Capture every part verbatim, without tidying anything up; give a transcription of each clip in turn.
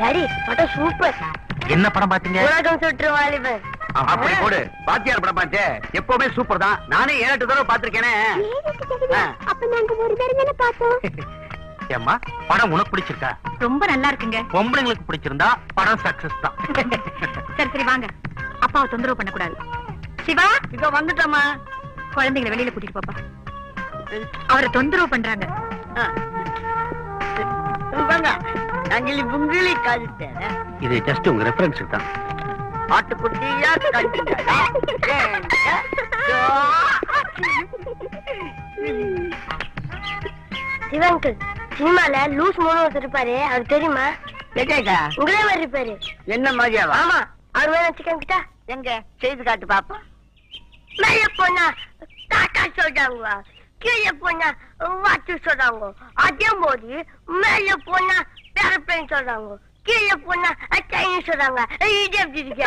Daddy படம் super. என்ன படம் பாத்தீங்க? உலகம் சுற்று வாலிபன். அப்படி போடு. பாத்தியார் படம் பார்த்தே எப்பவுமே சூப்பர் தான். நானே ஏழு எட்டு தடவை பாத்திருக்கேனே. அப்ப நாங்க ஒரு தடவை தானே பார்த்தோம். ஏம்மா படம் உனக்கு பிடிச்சிருக்கா? ரொம்ப நல்லா இருக்குங்க. பொம்பளைங்களுக்கு பிடிச்சிருந்தா படம் சக்சஸ் தான். சரி சரி வாங்க. அப்பாவை தொந்தரவு பண்ண கூடாது. சிவா இதோ வந்துட்டோமா. குழந்தைங்களை வெளியில கூட்டிட்டு பாப்பா. அவரை தொந்தரவு பண்றாங்க. இது ஜஸ்ட் உங்க ரெஃபரன்ஸ் தான். ஆட்டுக்குட்டியா சிவங்கல் சினிமால லூஸ் மோனோ இருப்பாரு. அவர் தெரியுமா? உங்களே மாதிரி இருப்பாரு. என்ன மாதிரியாவா? ஆமா. அவர் வேணும் சிக்கன் கிட்ட எங்க செய்து காட்டு பாப்பா. மேல போனா டாட்டா சொல்றாங்க, கீழே போனா வாட்டு சொல்றாங்க. அதே போது மேல போனா பேரப்ளைன் சொல்றாங்க, கீழே போனா ட்ரெயின் சொல்றாங்க. இது எப்படி இருக்கு?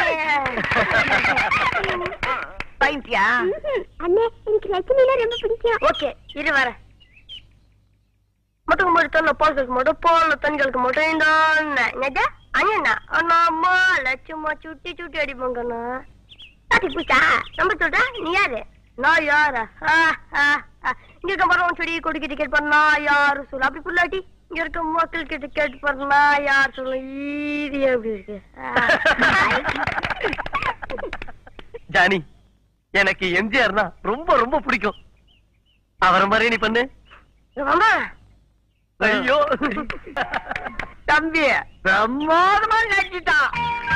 பைத்தியா? அண்ணே எனக்கு ரஜினில ரொம்ப பிடிக்கும். ஓகே இரு வர. மட்டும் மட்டும் பால்களுக்கு மட்டும் பால் தண்களுக்கு மட்டும் இந்த அண்ணா அண்ணா அம்மா லட்சமா சுட்டி சுட்டி அடிப்பாங்கண்ணா. தாட்டி பூச்சா நம்ம சொல்ற நீ யாரு? நான் யாரா? இங்க இருக்க மரம் செடி கொடிக்கு டிக்கெட் பண்ணா யாரு சொல்ல அப்படி புள்ளாட்டி இங்க இருக்க மக்கள் கிட்ட கேட்டு பண்ணா யார் சொல்ல ஈதி எப்படி இருக்கு? ஜானி எனக்கு எம்ஜிஆர்னா ரொம்ப ரொம்ப பிடிக்கும். அவரை மாதிரி நீ பண்ணு. ஐயோ தம்பி பிரமாதமா நடிச்சிட்டான்.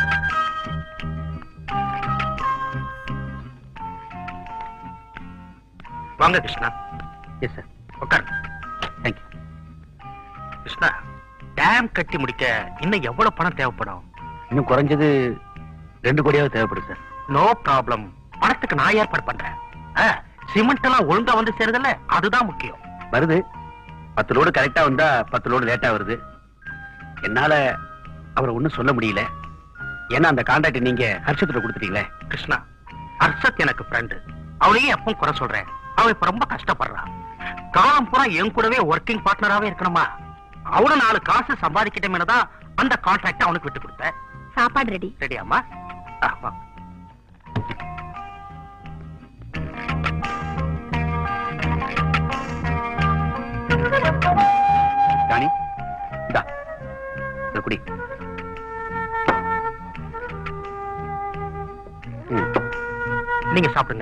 வாங்க கிருஷ்ணா. எஸ் சார் உட்கார். தேங்க்யூ. கிருஷ்ணா டேம் கட்டி முடிக்க இன்னும் எவ்வளவு பணம் தேவைப்படும்? இன்னும் குறைஞ்சது ரெண்டு கோடியாவது தேவைப்படும் சார். No problem. பணத்துக்கு நான் ஏற்பாடு பண்றேன். சிமெண்ட் எல்லாம் ஒழுங்கா வந்து சேருதல்ல, அதுதான் முக்கியம். வருது. பத்து லோடு கரெக்டா வந்தா பத்து லோடு லேட்டா வருது. என்னால அவரை ஒண்ணும் சொல்ல முடியல. ஏன்னா அந்த கான்ட்ராக்ட் நீங்க ஹர்ஷத்துல கொடுத்துட்டீங்களே. கிருஷ்ணா ஹர்ஷத் எனக்கு ஃப்ரெண்டு. அவளையும் எப்பவும் குறை சொல்றேன். அவன் இப்ப ரொம்ப கஷ்டப்படுறான். காலம் பூரா என் கூடவே ஒர்க்கிங் பார்ட்னராவே இருக்கணுமா? அவனும் நாலு காசு சம்பாதிக்கிட்டமேனதான் அந்த கான்ட்ராக்ட் அவனுக்கு விட்டு கொடுத்தேன். சாப்பாடு ரெடி. ரெடியாமா? ராணி இந்தா இந்த குடி. நீங்க சாப்பிடுங்க.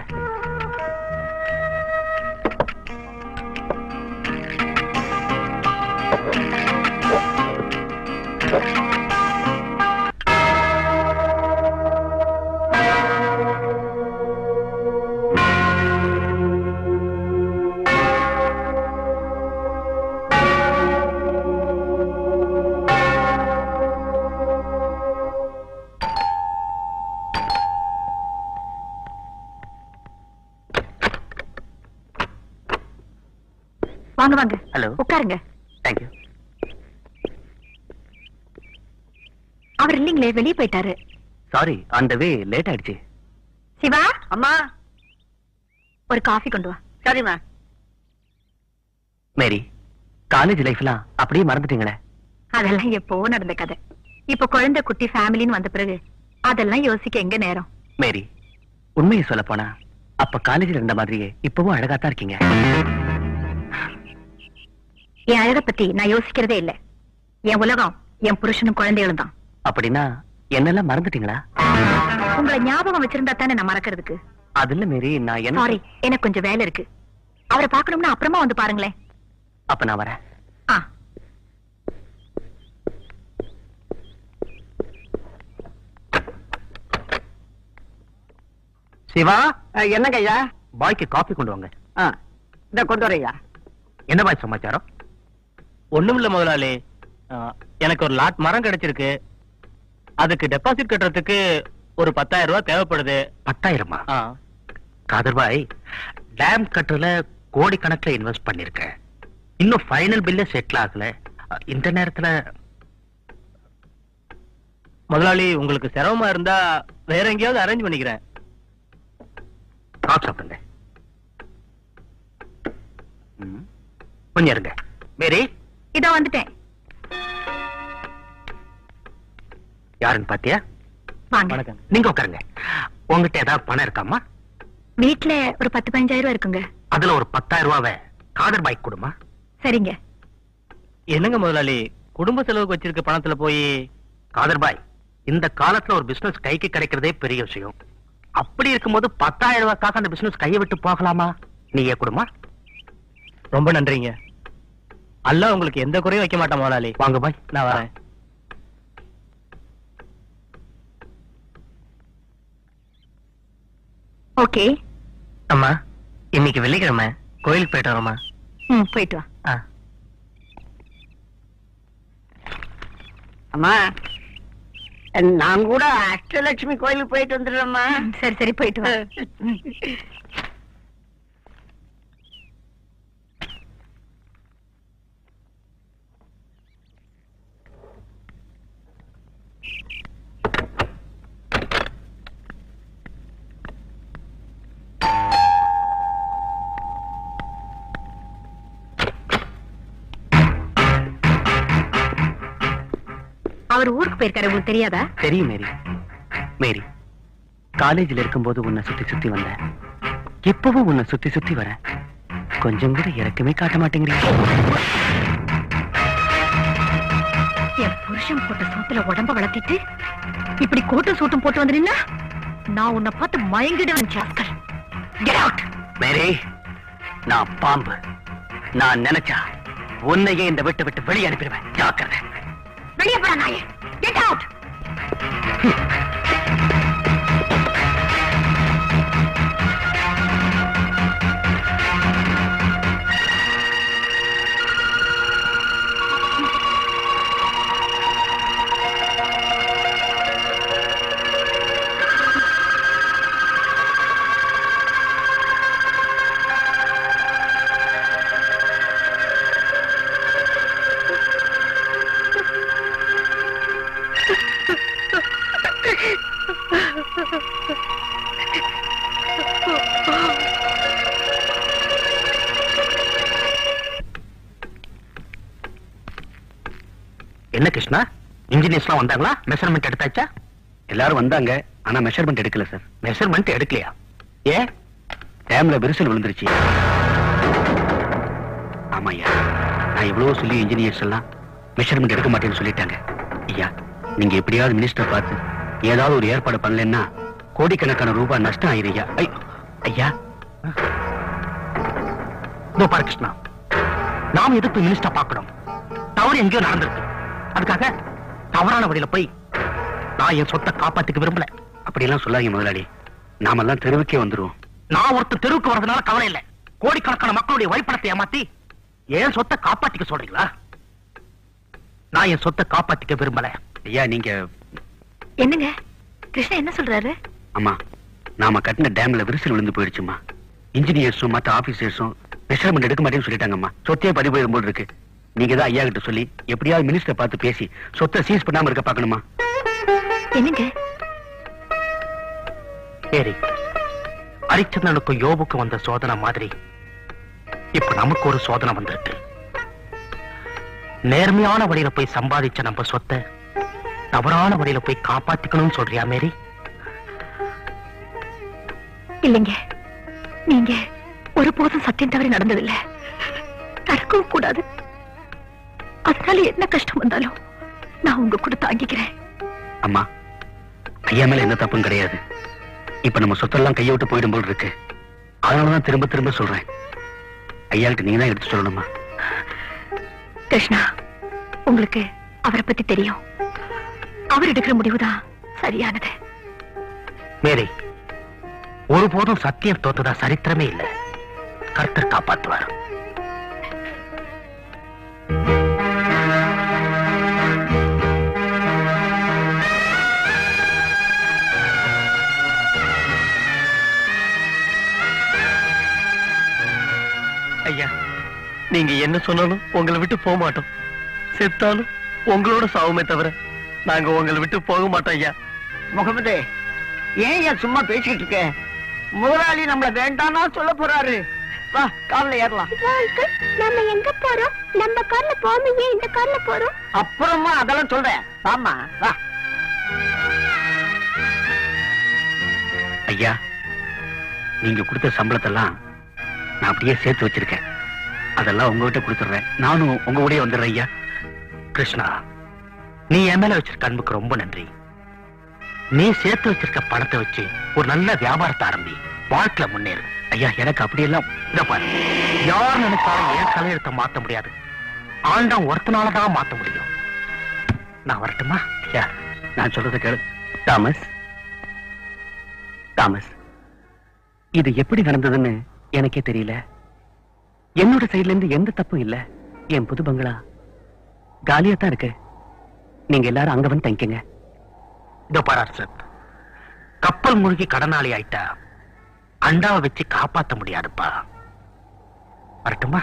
வாங்க வாங்க. ஹலோ உட்காருங்க. Thank you. அவர் இல்லீங்களே, வெளியே போயிட்டாரு. Sorry on the way late ஆயிடுச்சு. சிவா அம்மா ஒரு காஃபி கொண்டு வா. சரிம்மா. மேரி காலேஜ் லைஃப்லாம் அப்படியே மறந்துட்டீங்களே? அதெல்லாம் எப்போ நடந்த கதை. இப்ப குழந்தை குட்டி ஃபேமிலின்னு வந்த பிறகு அதெல்லாம் யோசிக்க எங்க நேரம்? மேரி உண்மையை சொல்ல போனா அப்ப காலேஜ்ல இருந்த மாதிரியே இப்பவும் அழகாத்தான் இருக்கீங்க. என் அழக பத்தி நான் யோசிக்கிறதே இல்ல. என் உலகம் என் புருஷனும் குழந்தைகளும் தான். அப்படின்னா என்னெல்லாம் மறந்துட்டீங்களா? உங்களை ஞாபகம் வச்சிருந்தா தானே நான் மறக்கிறதுக்கு. அது இல்ல மேரி, நான் என்ன சாரி, எனக்கு கொஞ்சம் வேலை இருக்கு. அவரை பார்க்கணும்னா அப்புறமா வந்து பாருங்களேன். அப்ப நான் வரேன். ஆ சிவா என்னங்க ஐயா? பாய்க்கு காபி கொண்டு வாங்க. இந்த கொண்டு வரையா. என்ன பாய் சமாச்சாரம்? ஒண்ணும் இல்ல முதலாளி, எனக்கு ஒரு லாட் மரம் கிடைச்சிருக்கு. அதுக்கு டெபாசிட் கட்டுறதுக்கு ஒரு பத்தாயிரம் ரூபாய் தேவைப்படுது. பத்தாயிரமா? காதர் பாய், டேம் கட்டுறதுல கோடி கணக்குல இன்வெஸ்ட் பண்ணிருக்கேன். இன்னும் ஃபைனல் பில்ல செட்டில் ஆகல. இந்த நேரத்துல முதலாளி உங்களுக்கு சிரமமா இருந்தா வேற எங்கேயாவது அரேஞ்ச் பண்ணிக்கிறேன். சாப்பிடுங்க. கொஞ்சம் இருங்க. மேரி இதோ வந்துட்டேன். யாருன்னு பாத்தியா? வாங்க. நீங்க உட்காருங்க. உங்ககிட்ட ஏதாவது பணம் இருக்காமா? வீட்டுல ஒரு பத்து பதினஞ்சாயிரம் ரூபாய் இருக்குங்க. அதுல ஒரு பத்தாயிரம் ரூபாவை காதர் பாய்க்கு கொடுமா. சரிங்க. என்னங்க முதலாளி, குடும்ப செலவுக்கு வச்சிருக்க பணத்துல போய். காதர் பாய், இந்த காலத்துல ஒரு பிசினஸ் கைக்கு கிடைக்கிறதே பெரிய விஷயம். அப்படி இருக்கும்போது பத்தாயிரம் ரூபாய்க்காக அந்த பிசினஸ் கையை விட்டு போகலாமா? நீயே கொடுமா. ரொம்ப நன்றிங்க. அல்ல உங்களுக்கு எந்த குறையும் வைக்க மாட்டேன் முதலாளி. வாங்க பாய், நான் வரேன். ஓகே அம்மா, இன்னைக்கு வெள்ளிக்கிழமை கோயிலுக்கு போயிட்டு வரோமா? ம், போயிட்டு வா. அம்மா, நான் கூட அஷ்டலட்சுமி கோயிலுக்கு போயிட்டு வந்துடுறேம்மா. சரி சரி, போயிட்டு வா. அவர் ஊருக்கு போயிருக்காரு, உங்களுக்கு தெரியாதா? தெரியும் மேரி. மேரி, காலேஜில் இருக்கும்போது உன்னை சுத்தி சுத்தி வந்தேன். எப்பவும் உன்னை சுத்தி சுத்தி வர. கொஞ்சம் கூட இறக்கமே காட்ட மாட்டேங்கிறீங்க. என் புருஷன் போட்ட சூத்துல உடம்ப வளர்த்திட்டு இப்படி கோட்டும் சூட்டும் போட்டு வந்துருந்தா நான் உன்னை பார்த்து மயங்கிடுவேன். சாஸ்கர், கெட் அவுட். மேரி, நான் பாம்பு. நான் நினைச்சா உன்னையே இந்த விட்டு விட்டு வெளியே அனுப்பிடுவேன். ஜாக்கிரதை. வெளியே போற நாயே, கெட் அவுட். என்ன கிருஷ்ணா, இன்ஜினியர்ஸ்லாம் வந்தாங்களா? மெஷர்மெண்ட் எடுத்தாச்சா? எல்லாரும் வந்தாங்க, ஆனா மெஷர்மெண்ட் எடுக்கல சார். மெஷர்மெண்ட் எடுக்கலையா? ஏன்? டேம்ல விரிசல் விழுந்துருச்சு. ஆமாய்யா, நான் எவ்வளவோ சொல்லி இன்ஜினியர்ஸ் எல்லாம் மெஷர்மெண்ட் எடுக்க மாட்டேன்னு சொல்லிட்டாங்க. ஐயா, நீங்க எப்படியாவது மினிஸ்டர் பார்த்து ஏதாவது ஒரு ஏற்பாடு பண்ணலன்னா கோடிக்கணக்கான ரூபாய் நஷ்டம் ஆயிருயா. ஐயா, பாரு கிருஷ்ணா, நாம் எதுக்கு மினிஸ்டர் பார்க்கணும்? தவறு எங்கேயோ நடந்திருக்கு. அதுக்காக தவறான வழியில போய் நான் என் சொத்தை காப்பாத்திக்க விரும்பல. அப்படியெல்லாம் சொல்லாதீங்க முதலாளி, நாமெல்லாம் தெருவுக்கே வந்துருவோம். நான் ஒருத்தர் தெருவுக்கு வர்றதுனால கவலை இல்லை. கோடிக்கணக்கான மக்களுடைய வழிபடத்தை ஏமாத்தி என் சொத்தை காப்பாத்திக்க சொல்றீங்களா? நான் என் சொத்தை காப்பாத்திக்க விரும்பல. ஐயா, நீங்க என்னங்க கிருஷ்ணா என்ன சொல்றாரு? அம்மா, நாம கட்டின டேம்ல விரிசல் விழுந்து போயிடுச்சுமா. இன்ஜினியர்ஸும் மற்ற ஆபீசர்ஸும் மெஷர்மெண்ட் எடுக்க மாட்டேன்னு சொல்லிட்டாங்கம்மா. சொத்தையே பறி போயிடும் போல் இருக்கு. நீங்க தான் ஐயா கிட்ட சொல்லி எப்படியாவது மினிஸ்டர் பார்த்து பேசி சொத்தை சீஸ் பண்ணாம இருக்க பாக்கணுமா? என்னங்க? சரி, அரிச்சந்திரனுக்கும் யோபுக்கு வந்த சோதனை மாதிரி இப்ப நமக்கு ஒரு சோதனை வந்திருக்கு. நேர்மையான வழியில போய் சம்பாதிச்ச நம்ம சொத்தை தவறான வழியில போய் காப்பாத்திக்கணும்னு சொல்றியா மேரி? இல்லைங்க, நீங்க ஒருபோதும் சத்தியம் தவறி நடந்ததில்லை, நடக்கவும் கூடாது. அதனால என்ன கஷ்டம் வந்தாலும் நான் உங்க கூட தாங்கிக்கிறேன். அம்மா, ஐயா மேல எந்த தப்பும் கிடையாது. இப்ப நம்ம சொத்தெல்லாம் கையை விட்டு போயிடும் போல் இருக்கு. அதனாலதான் திரும்ப திரும்ப சொல்றேன், ஐயாவுக்கு நீங்க தான் எடுத்து சொல்லணுமா. கிருஷ்ணா, உங்களுக்கு அவரை பத்தி தெரியும். அவர் எடுக்கிற முடிவுதான் சரியானது. மேரி, ஒருபோதும் சத்தியம் தோத்ததா சரித்திரமே இல்லை. கர்த்தர் காப்பாற்றுவார். ஐயா, நீங்க என்ன சொன்னாலும் உங்களை விட்டு போக மாட்டோம். செத்தாலும் உங்களோட சாவுமே தவிர நாங்க உங்களை விட்டு போக மாட்டோம். ஐயா முகமது, ஏன் ஏன் சும்மா பேசிக்கிட்டு இருக்க? முதலாளி நம்மள வேண்டாம்னா சொல்ல போறாரு. வா, கார்ல ஏறலாம். நம்ம எங்க போறோம்? நம்ம கார்ல போமையே இந்த கார்ல போறோம். அப்புறமா அதெல்லாம் சொல்றேன். ஆமா, வா. ஐயா, நீங்க கொடுத்த சம்பளத்தெல்லாம் நான் அப்படியே சேர்த்து வச்சிருக்கேன். அதெல்லாம் உங்ககிட்ட கொடுத்துடுறேன். நானும் உங்க கூடயே வந்துடுறேன் ஐயா. கிருஷ்ணா, நீ என் மேல வச்சிருக்க அன்புக்கு ரொம்ப நன்றி. நீ சேர்த்து வச்சிருக்க பணத்தை வச்சு ஒரு நல்ல வியாபாரத்தை ஆரம்பி, வாழ்க்கையில முன்னேறு. ஐயா, எனக்கு அப்படியெல்லாம் இத பாரு, யார் நினைச்சாலும் என் தலையெழுத்தை மாத்த முடியாது. ஆண்டம் ஒருத்தனாலதான் மாத்த முடியும். நான் வரட்டுமா? ஐயா, நான் சொல்றதை கேளு. தாமஸ், தாமஸ், இது எப்படி நடந்ததுன்னு எனக்கே தெரியல. என்னோட சைட்ல இருந்து எந்த தப்பும் இல்ல. என் புது பங்களா காலியா தான் இருக்கு. நீங்க எல்லாரும் அங்க வந்து தங்கிக்கங்க. இதோ பாரு சார், கப்பல் மூழ்கி கடனாளி ஆயிட்டா அண்டாவை வச்சு காப்பாத்த முடியாதுப்பா. வரட்டுமா?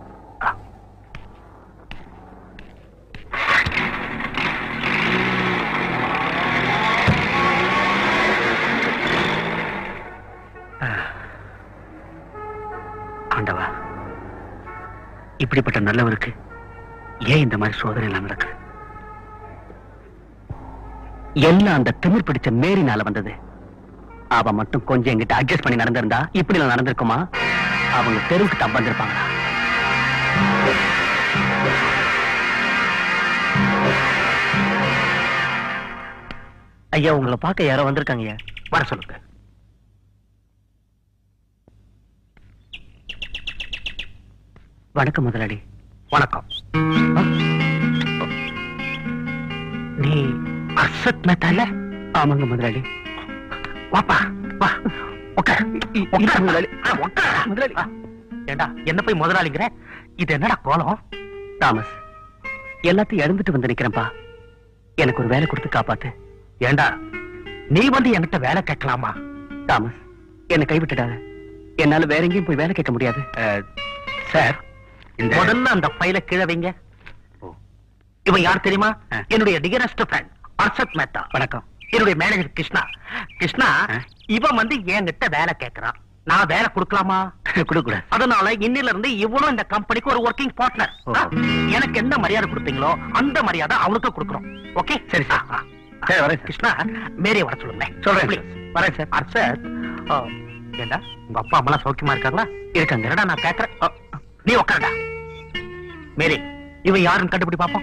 ஆண்டவா, இப்படிப்பட்ட நல்லவருக்கு ஏன் இந்த மாதிரி சோதனை எல்லாம் நடக்கு? எல்லாம் அந்த திமிர் பிடிச்ச மேரினால வந்தது. அவ மட்டும் கொஞ்சம் எங்கிட்ட அட்ஜஸ்ட் பண்ணி நடந்திருந்தா இப்படி எல்லாம் நடந்திருக்குமா? அவங்க தெருவுக்கு தான் வந்திருப்பாங்களா? ஐயா, உங்களை பார்க்க யாரோ வந்திருக்காங்க. வர சொல்லுங்க. வணக்கம் முதலாளி. வணக்கம். நீ அர்ஷத் மேத்தா இல்ல? ஆமாங்க முதலாளி. வாப்பா, வா, உட்கார். உட்கார் முதலாளி. உட்கார் முதலாளி. ஏண்டா என்ன போய் முதலாளிங்கிற? இது என்னடா கோலம்? தாமஸ், எல்லாத்தையும் இழந்துட்டு வந்து நிக்கிறேன்ப்பா. எனக்கு ஒரு வேலை கொடுத்து காப்பாத்து. ஏண்டா நீ வந்து என்கிட்ட வேலை கேட்கலாமா? தாமஸ், என்னை கைவிட்டுடாத. என்னால வேற எங்கேயும் போய் வேலை கேட்க முடியாது. சார், முதல்ல அந்த பையில கீழே வைங்க. இவன் யார் தெரியுமா? என்னுடைய டியரஸ்ட் ஃப்ரெண்ட் அர்ஷத் மேத்தா. வணக்கம். என்னுடைய மேனேஜர் கிருஷ்ணா. கிருஷ்ணா, இவன் வந்து என்கிட்ட வேலை கேட்கிறான். நான் வேலை கொடுக்கலாமா? கொடுக்கூடாது. அதனால இன்னில இருந்து இவனும் இந்த கம்பெனிக்கு ஒரு ஒர்க்கிங் பார்ட்னர். எனக்கு என்ன மரியாதை கொடுத்தீங்களோ அந்த மரியாதை அவனுக்கு கொடுக்கணும். ஓகே? சரி சார். சரி, வரேன். கிருஷ்ணா, மேரிய வர சொல்லுங்க. சொல்றேன். வரேன் சார். அர்ஷத், ஏண்டா உங்க அப்பா அம்மா சௌக்கியமா இருக்காங்களா? இருக்காங்க. என்னடா நான் கேட்கறேன். நீ உட்காருடா. மேரி, இவன் யாருன்னு கண்டுபிடி பாப்போம்.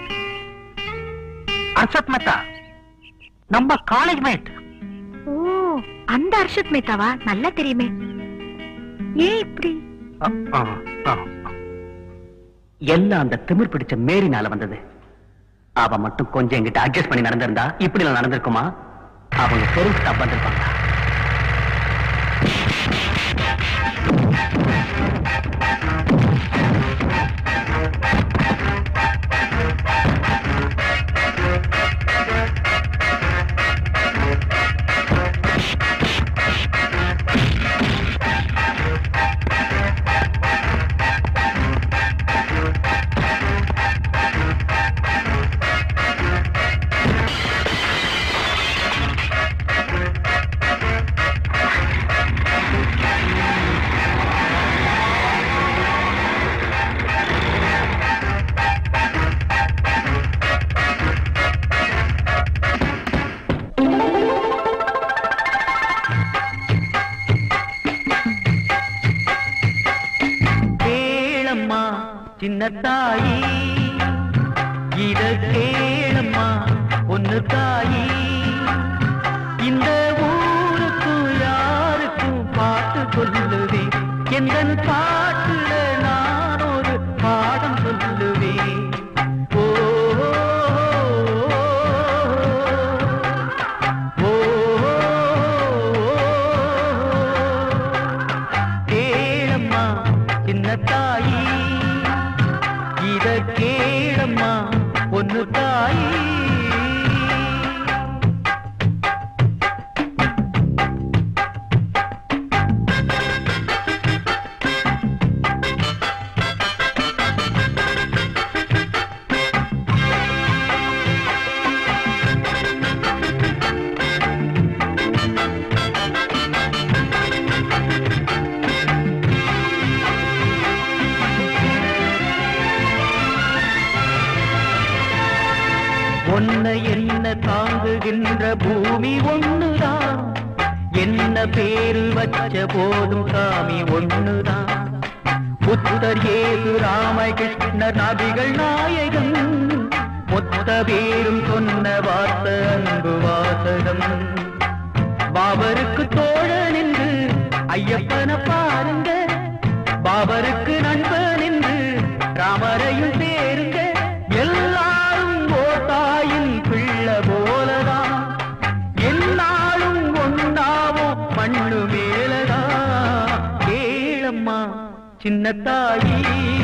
அர்ஷத் மேத்தா, நம்ம காலேஜ் மேட். ஓ, அந்த அர்ஷத் மேத்தாவா? நல்லா தெரியுமே. ஏன் இப்படி? எல்லாம் அந்த திமிர் பிடிச்ச மேரினால வந்தது. அவ மட்டும் கொஞ்சம் எங்கிட்ட அட்ஜஸ்ட் பண்ணி நடந்திருந்தா இப்படி எல்லாம் நடந்திருக்குமா? அவங்க தெருவுக்கு தான் வந்திருப்பாங்க. தாயி இத கேளம்மா ஒன்னு தாயி, இந்த ஊருக்கும் யாருக்கும் பாட்டு சொல்லுவேன். எந்த பாட்டுல நான் ஒரு பாடம் சொல்லுவேன். ஓ கேளம்மா சின்ன தாயி இத கேளம்மா ஒன்னு தாயி. ஒண்ணுதான், என்ன பேரு வச்ச போதும் சாமி ஒண்ணுதான். புத்தர் ஏசு ராமகிருஷ்ணர் நபிகள் நாயகன், மொத்த பேரும் சொன்ன வார்த்தை அன்பு வாசகம். பாபருக்கு தோழன் என்று ஐயப்பனை பாருங்க, பாபருக்கு நண்பன் என்று ராமரையும் சேருங்க. எல்லாரும் ஓட்டாயின் பிள்ளை போலதான், எல்லாரும் ஒன்னாவோ மண்ணு மேலதான். கேளம்மா சின்ன தாயி,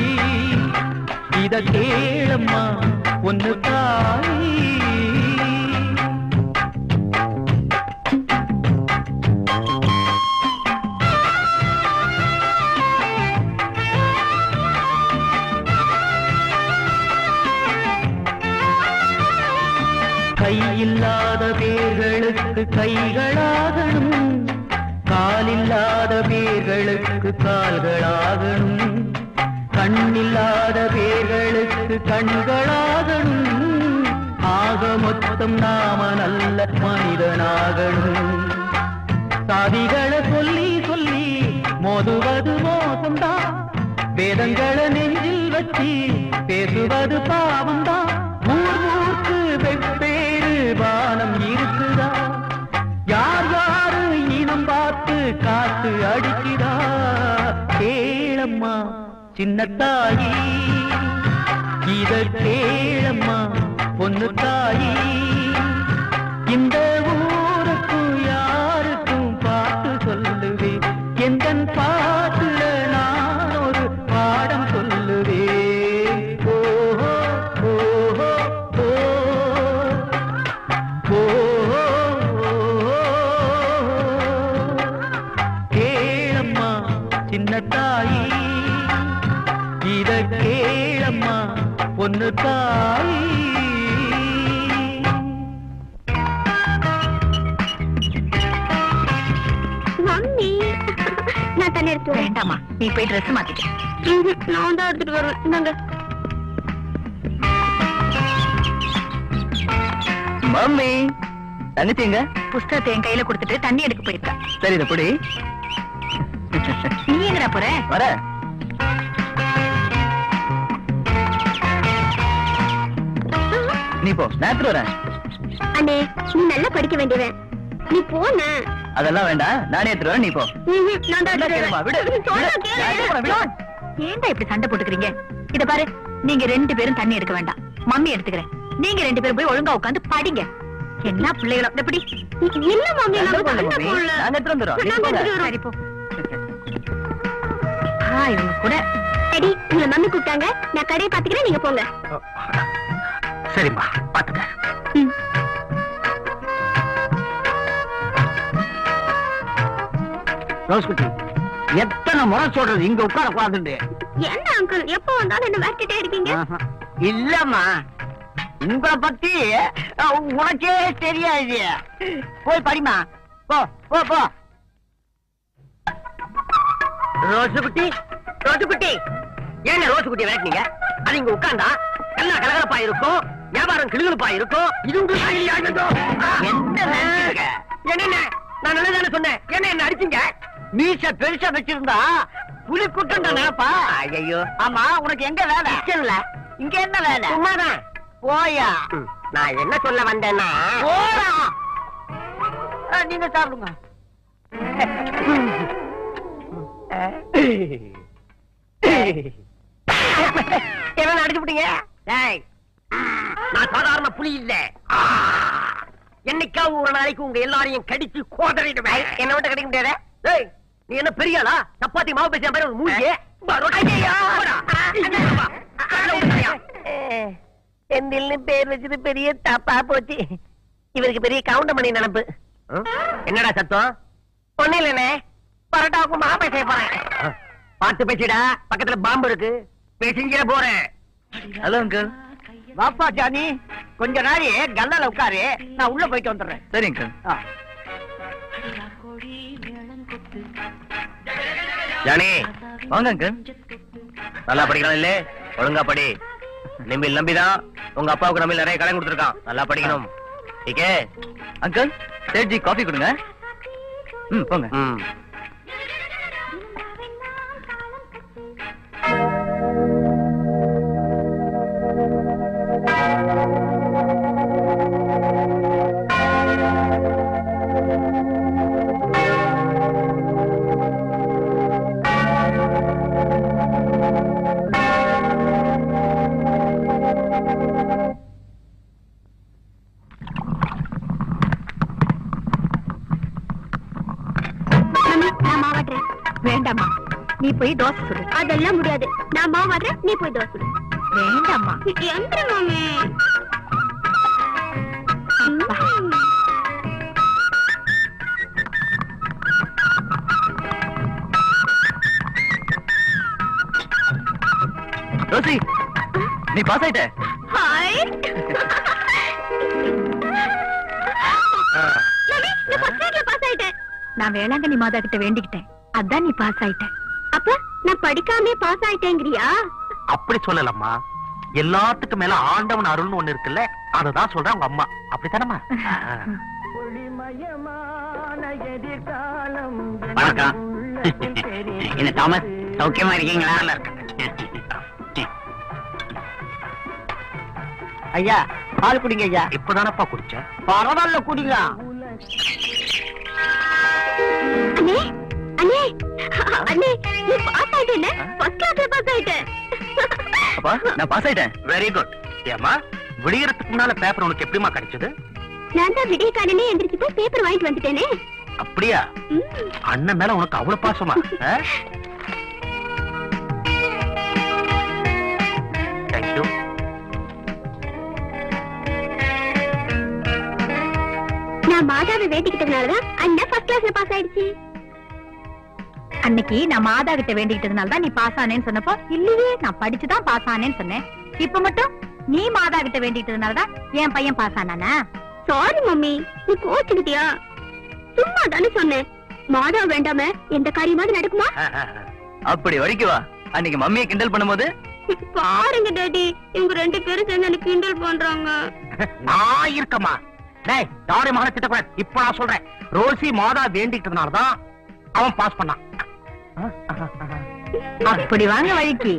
இத கேளம்மா ஒன்னு தாயி. கையில்லாத பேர்களுக்கு கைகளாகணும், காலில்லாத பேர்களுக்கு கால்களாகணும், கண்ணில்லாத பேர்களுக்கு கண்களாகணும். ஆக மொத்தம் நாம நல்ல மனிதனாகணும். சாதிகளை சொல்லி சொல்லி மோதுவது மோசம்தான், வேதங்களை நெஞ்சில் வச்சு பேசுவது பாவம்தான். ஊர் ஊருக்கு வெவ்வேறு வானம் இருக்குதா, யார் யாரு இனம் பார்த்து காத்து அடிக்குதா. கேளம்மா சின்ன தாயி, இத கேளம்மா பொண்ணு தாயி. இந்த ஊருக்கும் யாருக்கும் பாட்டு சொல்லுவேன், எந்த பாட்டுல நான் ஒரு பாடம் சொல்லுவேன். ஓஹோ ஓஹோ ஓஹோ கேளம்மா சின்ன தாயி, இத கேளம்மா பொண்ணு தாயி. மம்மி நான் தண்ணி எடுத்து வரேன். வேண்டாமா, நீ போய் ட்ரெஸ் மாத்திட்டு. நான் தான் எடுத்துட்டு வருவேன். இந்தாங்க. மம்மி தங்கச்சிங்க புஸ்தகத்தை என் கையில கொடுத்துட்டு தண்ணி எடுக்க போயிருக்க. சரி இத புடி. நீ எங்கடா போற? வர. நீ போ, நான் வரேன். அண்ணே நீ நல்லா படிக்க வேண்டியவன், நீ போன. அதெல்லாம் வேண்டாம், நானே எடுத்துட்டு வரேன், நீ போ. நான் தான் எடுத்துட்டு வரேன். ஏன்டா இப்படி சண்டை போட்டுக்கிறீங்க? இத பாரு, நீங்க ரெண்டு பேரும் தண்ணி எடுக்க வேண்டாம், மம்மி எடுத்துக்கிறேன். நீங்க ரெண்டு பேரும் போய் ஒழுங்கா உட்காந்து படிங்க. என்ன பிள்ளைகளோ எப்படி? இல்ல மம்மி, நாங்க எடுத்துட்டு வந்துடுறோம். சரி போ. இவங்க கூட சரி, உங்களை மம்மி கூப்பிட்டாங்க, நான் கடையை பாத்துக்கிறேன், நீங்க போங்க. சரிம்மா, பாத்துக்க. ரோஸ்குட்டி, எத்தனை முறை சொல்றது இங்க உட்கார கூடாதுண்டு? என்ன அங்கிள் எப்ப வந்தாலும் என்ன விரட்டிட்டே இருக்கீங்க? இல்லம்மா, உங்களை பத்தி உனக்கே தெரியாது. போய் படிமா, போ போ போ. ரோசுகுட்டி, ரோசுகுட்டி, ஏங்க ரோசுகுட்டியை விரட்டினீங்க? அது இங்க உட்கார்ந்தா எல்லாம் கலகலப்பா இருக்கும், வியாபாரம் கிளுகிழப்பா இருக்கும். இது என்ன? நான் நல்லதானே சொன்னேன், என்ன என்ன அடிச்சீங்க? மீச பெருசா வச்சிருந்தா புலி குட்டம் தானேப்பா. ஐயோ, ஆமா, உனக்கு எங்க வேலை? கிச்சன்ல. இங்க என்ன வேலை? சும்மாதான். போயா. நான் என்ன சொல்ல வந்தேன்னா, போடா. நீங்க சாப்பிடுங்க. என்ன அடிச்சு விட்டீங்க? நான் சாதாரண புலி இல்ல, என்னைக்காவது ஒரு நாளைக்கு உங்க எல்லாரையும் கடிச்சு கோதறிடுவேன். என்ன விட்டு கடிக்க முடியாத? நீ என்ன பெரியாளா? சப்பாத்தி மாவு பேசிய மாதிரி ஒரு மூஞ்சி. செந்தில்னு பேர் வச்சது பெரிய தப்பா போச்சு. இவருக்கு பெரிய கவுண்டமணி நினைப்பு. என்னடா சத்தம்? ஒண்ணு இல்லனே, பரோட்டாவுக்கு மாவு பேச போறேன். பார்த்து பேசிடா, பக்கத்துல பாம்பு இருக்கு, பேசிங்க போறேன். Hello uncle. வாப்பா ஜானி, கொஞ்ச நாளே கல்லால உட்காரு, நான் உள்ள போயிட்டு வந்துடுறேன். சரி அங்கிள். ஜானி வாங்க அங்கிள். நல்லா படிக்கலாம் இல்ல? ஒழுங்கா படி. நிம்பில் நம்பிதான் உங்க அப்பாவுக்கு நம்ம நிறைய கடன் கொடுத்துருக்கான், நல்லா படிக்கணும். ஓகே அங்கிள் சேட்ஜி காஃபி கொடுங்க. ம் போங்க. ம் வேண்டாமா, நீ போய் தோசை சுடு. அதெல்லாம் முடியாது. நான் மாவு வர்றேன், நீ போய் தோசை சுடு. வேண்டாமா. எந்திர மாமே. ரோசி, நீ பாஸ் ஆயிட்ட. ஹாய். நான் ஃபர்ஸ்ட் கிரேட்ல பாஸ் ஆயிட்டேன். நான் வேளாங்கண்ணி மாதா கிட்ட வேண்டிக்கிட்டேன், அதான் நீ பாஸ் ஆயிட்ட. அப்ப நான் படிக்காமே பாஸ் ஆயிட்டேங்கறியா? அப்படி சொல்லலம்மா, எல்லாத்துக்கும் மேல ஆண்டவன் அருள்னு ஒண்ணு இருக்குல்ல, அதுதான் சொல்றேன் உங்க அம்மா. அப்படித்தானம்மா? வணக்கம். என்ன தாமஸ், சௌக்கியமா இருக்கீங்களா? நல்லா இருக்கேன். ஐயா பால் குடிங்க ஐயா. இப்பதானப்பா குடிச்சேன். பரவாயில்ல குடிங்க. அண்ணே அண்ணே அண்ணே, நீ பாஸ் ஆயிட்டே. ஃபர்ஸ்ட் கிளாஸ்ல பாஸ் ஆயிட்டே. அப்பா நான் பாஸ் ஆயிட்டேன். Very good. ஏமா விடியறதுக்கு முன்னால பேப்பர் உனக்கு எப்படிமா கிடைச்சது? நான் தான் விடிய காலையிலே எந்திரிச்சு போய் பேப்பர் வாங்கிட்டு வந்துட்டேனே. அப்படியா? அண்ணன் மேல உனக்கு அவ்வளவு பாசமா? தேங்க்யூ. நான் மாதாவை வேண்டிக்கிட்டதுனாலதான் அண்ணன் ஃபர்ஸ்ட் கிளாஸ்ல பாஸ் ஆயிடுச்சு. அன்னைக்கு நான் மாதா கிட்ட வேண்டிக்கிட்டதுனால தான் நீ பாஸ் ஆனேன்னு சொன்னப்போ, இல்லையே நான் படிச்சுதான் பாஸ் ஆனேன்னு சொன்னேன். இப்ப மட்டும் நீ மாதா கிட்ட வேண்டிக்கிட்டதுனாலதான் என் பையன் பாஸ் ஆனானா? சாரி மம்மி, நீ கோச்சுக்கிட்டியா? சும்மா தானே சொன்னேன். மாதா வேண்டாம எந்த காரியமாவது நடக்குமா? அப்படி வரைக்கும் வா. அன்னைக்கு மம்மியை கிண்டல் பண்ணும்போது பாருங்க டாடி, இவங்க ரெண்டு பேரும் சேர்ந்து எனக்கு கிண்டல் பண்றாங்க. நான் இருக்கமா? டேய், யாரை மகனை திட்டக்கூடாது. இப்ப நான் சொல்றேன், ரோசி மாதா வேண்டிக்கிட்டதுனாலதான் அவன் பாஸ் பண்ணான். அப்படி வாங்க வழிக்கு.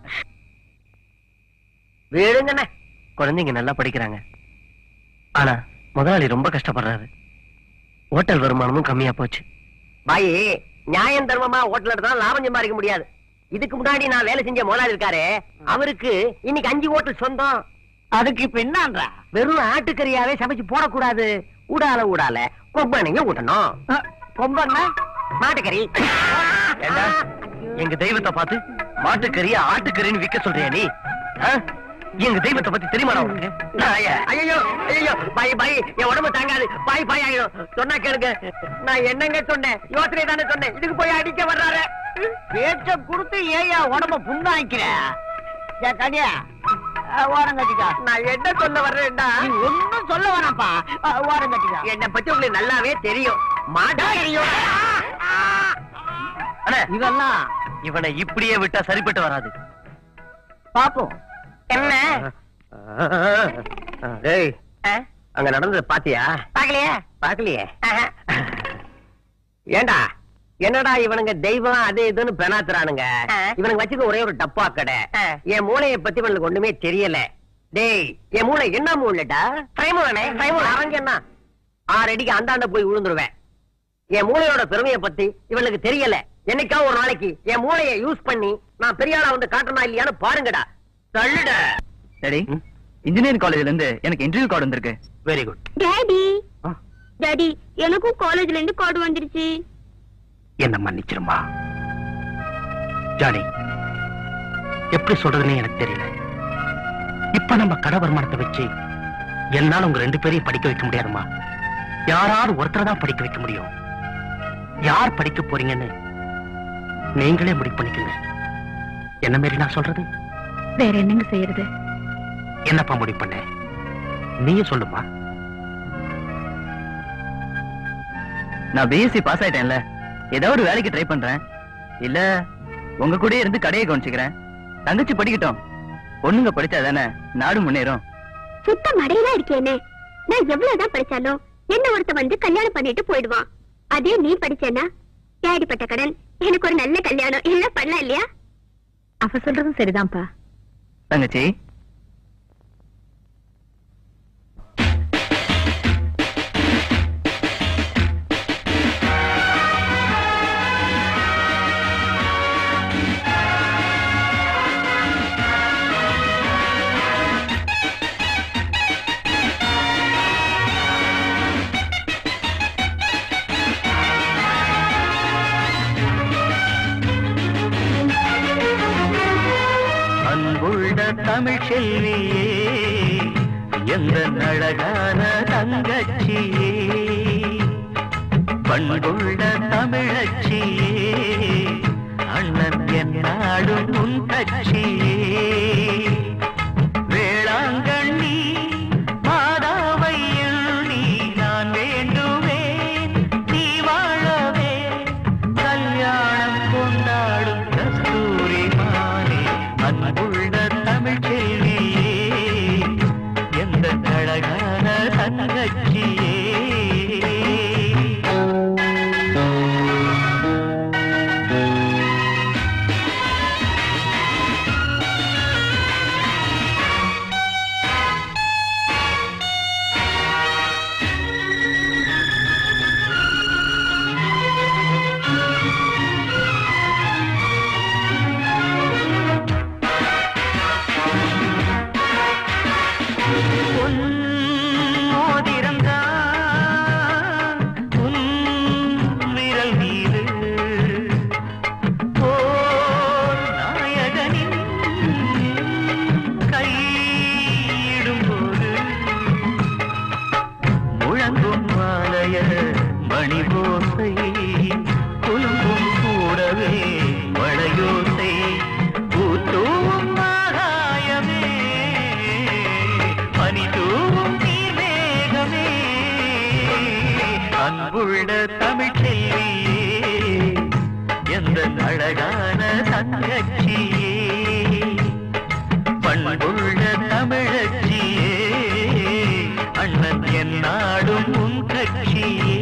வேணுங்கண்ணே, குழந்தைங்க நல்லா படிக்கிறாங்க. ஆனா முதலாளி ரொம்ப கஷ்டப்படுறாரு. ஹோட்டல் வருமானமும் கம்மியா போச்சு. பாயி, நியாயம் தர்மமா ஹோட்டல் எடுத்தா லாபம் சம்பாதிக்க முடியாது. இதுக்கு முன்னாடி நான் வேலை செஞ்ச முதலாளி இருக்காரு, அவருக்கு இன்னைக்கு அஞ்சு ஹோட்டல் சொந்தம். அதுக்கு இப்ப என்னன்ற? வெறும் ஆட்டுக்கறியாவே சமைச்சு போடக்கூடாது. ஊடால ஊடால கொம்பனைங்க ஊட்டணும். கொம்பன்னா மாட்டுக்கறி. எங்க தெய்வத்தை பார்த்து மாட்டுக்கறியா ஆட்டுக்கறின்னு விக்க சொல்றியா நீ? எங்க தெய்வத்தை பத்தி தெரியுமா உனக்கு? ஐயோ ஐயோ, பாய் பாய், என் உடம்பு தாங்காது. பாய் பாய் ஆயிடும். சொன்னா கேளுங்க. நான் என்னங்க சொன்னேன்? யோசனை தானே சொன்னேன். இதுக்கு போய் அடிக்க வர்றாரு. பேச்ச கொடுத்து ஏயா உடம்ப புண்ணாய்க்கிற? கடியா ஓரம் கட்டிக்கா. நான் என்ன சொல்ல வர்றேன்டா? ஒன்னும் சொல்ல வேணாப்பா. ஓரம் கட்டிக்கா. என்னை பத்தி உங்களுக்கு நல்லாவே தெரியும். மாட்டாரியும் இதெல்லாம் இவனை இப்படியே விட்டா சரிப்பட்டு வராது. பாப்போம். என்ன டேய், அங்க நடந்தது பாத்தியா? பாக்கலையே பாக்கலையே. ஏண்டா, என்னடா இவனுங்க தெய்வம் அது இதுன்னு பெனாத்துறானுங்க. இவனுக்கு வச்சுக்க ஒரே ஒரு டப்பா கடை. என் மூளையை பத்தி இவனுக்கு ஒண்ணுமே தெரியல. டேய், என் மூளை என்ன மூளைடா? அரங்க என்ன ஆறு அடிக்கு அந்தாண்ட போய் விழுந்துருவேன். என் மூளையோட பெருமையை பத்தி இவனுக்கு தெரியல. என்னைக்கா ஒரு நாளைக்கு என் மூளையை யூஸ் பண்ணி நான் பெரிய ஆளா வந்து காட்டணும் இல்லையான்னு பாருங்கடா. தள்ளுட. சரி, இன்ஜினியரிங் காலேஜ்ல இருந்து எனக்கு இன்டர்வியூ கார்டு வந்திருக்கு. Very good. டாடி டாடி, எனக்கும் காலேஜ்ல இருந்து கார்டு வந்துருச்சு. என்ன மன்னிச்சிருமா ஜானி, எப்படி சொல்றதுன்னு எனக்கு தெரியல. இப்ப நம்ம கடை வருமானத்தை வச்சு என்னால உங்க ரெண்டு பேரையும் படிக்க வைக்க முடியாதுமா. யாராவது ஒருத்தர் தான் படிக்க வைக்க முடியும். யார் படிக்க போறீங்கன்னு நீங்களே முடிவு பண்ணிக்கங்க. என்ன மாரி நான் சொல்றது? வேற என்னங்க செய்யறது? என்னப்பா முடிவு பண்ண? நீயே சொல்லுமா. நான் பிஎஸ்சி பாஸ் ஆயிட்டேன்ல, ஏதோ ஒரு வேலைக்கு ட்ரை பண்றேன். இல்ல உங்க கூட இருந்து கடையை கவனிச்சுக்கிறேன். தங்கச்சி படிக்கட்டும். பொண்ணுங்க படிச்சா தானே நாடு முன்னேறும். சுத்த மடையெல்லாம் இருக்கேனே. நான் எவ்வளவுதான் படிச்சாலும் என்ன ஒருத்த வந்து கல்யாணம் பண்ணிட்டு போயிடுவான். அதே நீ படிச்சேன்னா ஏடிப்பட்ட கடன், எனக்கு ஒரு நல்ல கல்யாணம் எல்லாம் பண்ணலாம் இல்லையா? அவ சொல்றதும் சரிதான்ப்பா. தங்கச்சி, தமிழ் செல்வியே, எந்த அழகான தங்கச்சியே, பண்புள்ள தமிழச்சியே, அண்ணன் என்னாடும் உன் கட்சியே, வேளாங்கண்ணி மாதாவையில் நீ நான் வேண்டுவேன், நீ வாழவே கல்யாணம் கொண்டாடும் கஸ்தூரி மானே, அன்புள்ள தமிழ் செல்வியே, எந்த அழகான தங்கச்சியே. அன்புள்ள தமிழ் செல்வியே, எந்த அழகான தங்கச்சியே, பண்புள்ள தமிழச்சியே, அண்ணன் என்னாடும் உன் கட்சியே,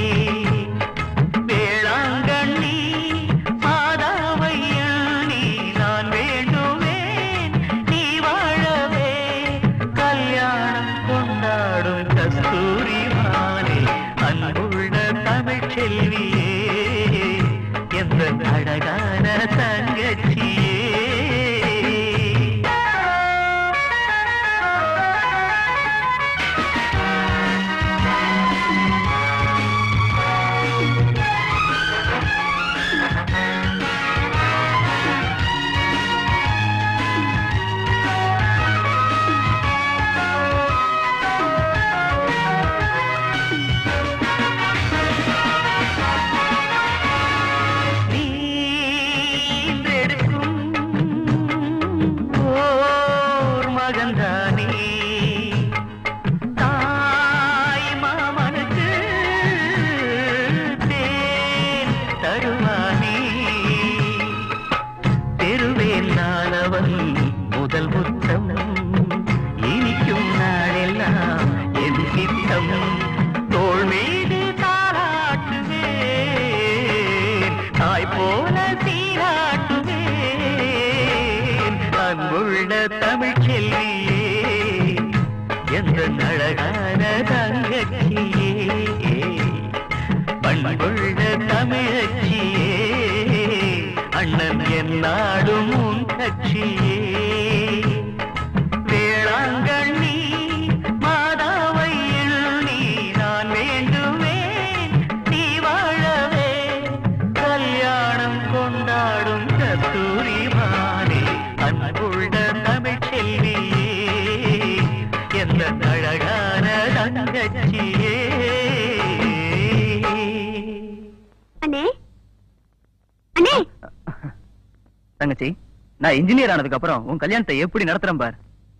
வேளாங்கண்ணி மாதாவையில் நீ நான் வேண்டுவேன், நீ வாழவே கல்யாணம் கொண்டாடும் கஸ்தூரி மானே, அன்புள்ள தமிழ் செல்வியே, எந்த அழகான தங்கச்சியே. முதல் முத்தம் இனிக்கும் நாளெல்லாம் என் சித்தம், தோள் மீது தாளாட்டுவேன், தாய் போல சீராட்டுவேன், அன்புள்ள தமிழ் செல்வியே, எந்த அழகான தங்கச்சியே, பண்புள்ள தமிழச்சியே, அண்ணன் என்னாடும் உன் கட்சியே, வேளாங்கண்ணி மாதாவையில் நீ நான் வேண்டுவேன், நீ வாழவே கல்யாணம் கொண்டாடும் கஸ்தூரி மானே, அன்புள்ள தமிழ் செல்வியே, எந்த அழகான தங்கச்சியே. அண்ணே அண்ணே, தங்கச்சி, நான் இன்ஜினியர் ஆனதுக்கு அப்புறம் உன் கல்யாணத்தை எப்படி நடத்துறேன் பார்.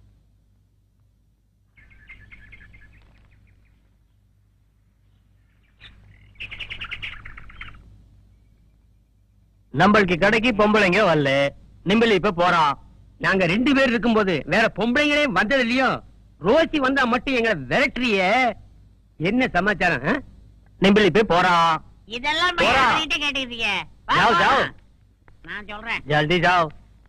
நம்மளுக்கு கடைக்கு பொம்பளைங்க வரல, நிம்பளி இப்ப போறான். நாங்க ரெண்டு பேர் இருக்கும்போது வேற பொம்பளைங்களே வந்தது இல்லையோ, ரோசி வந்தா மட்டும் எங்களை விரட்டுறிய? என்ன சமாச்சாரம்? நிம்பிள் இப்ப போறான். இதெல்லாம் கேட்டுக்கிறீங்க. जाओ जाओ நான் சொல்றேன். जल्दी जाओ.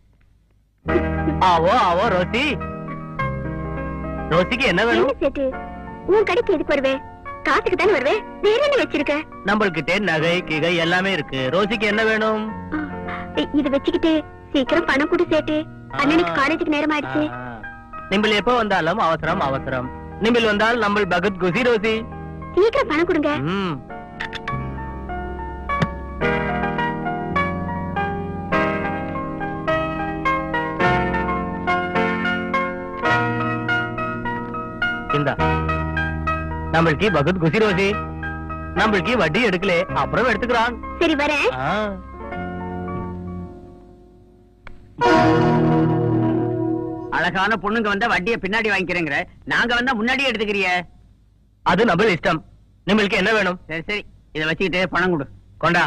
आवो आवो ரோசி. ரோசிக்கு என்ன வேணும்? சேட்டு உன் கடைக்கு எதுக்கு வருவே? காத்துக்கு தானே வருவே. வேற என்ன வச்சிருக்க? நம்மள்கிட்ட நகை கிகை எல்லாமே இருக்கு. ரோசிக்கு என்ன வேணும்? இது வச்சுக்கிட்டு சீக்கிரம் பணம் கொடு சேட்டு. அண்ணனுக்கு காலேஜுக்கு நேரம் ஆயிடுச்சு. நிம்பிள் எப்போ வந்தாலும் அவசரம் அவசரம். நிம்பிள் வந்தால் நம்ம பகத் குசி ரோசி. சீக்கிரம் பணம் கொடுங்க. ம் இந்த நம்மளுக்கு பகத் குசி ரோசி. நம்மளுக்கு வட்டி எடுக்கல, அப்புறம் எடுத்துக்கிறான். சரி வரேன். அழகான பொண்ணுங்க வந்தா வட்டியை பின்னாடி வாங்கிக்கிறேங்கிற, நாங்க வந்தா முன்னாடியே எடுத்துக்கிறிய. அது நம்ம இஷ்டம். நம்மளுக்கு என்ன வேணும்? சரி சரி, இதை வச்சுக்கிட்டு பணம் கொடு. கொண்டா.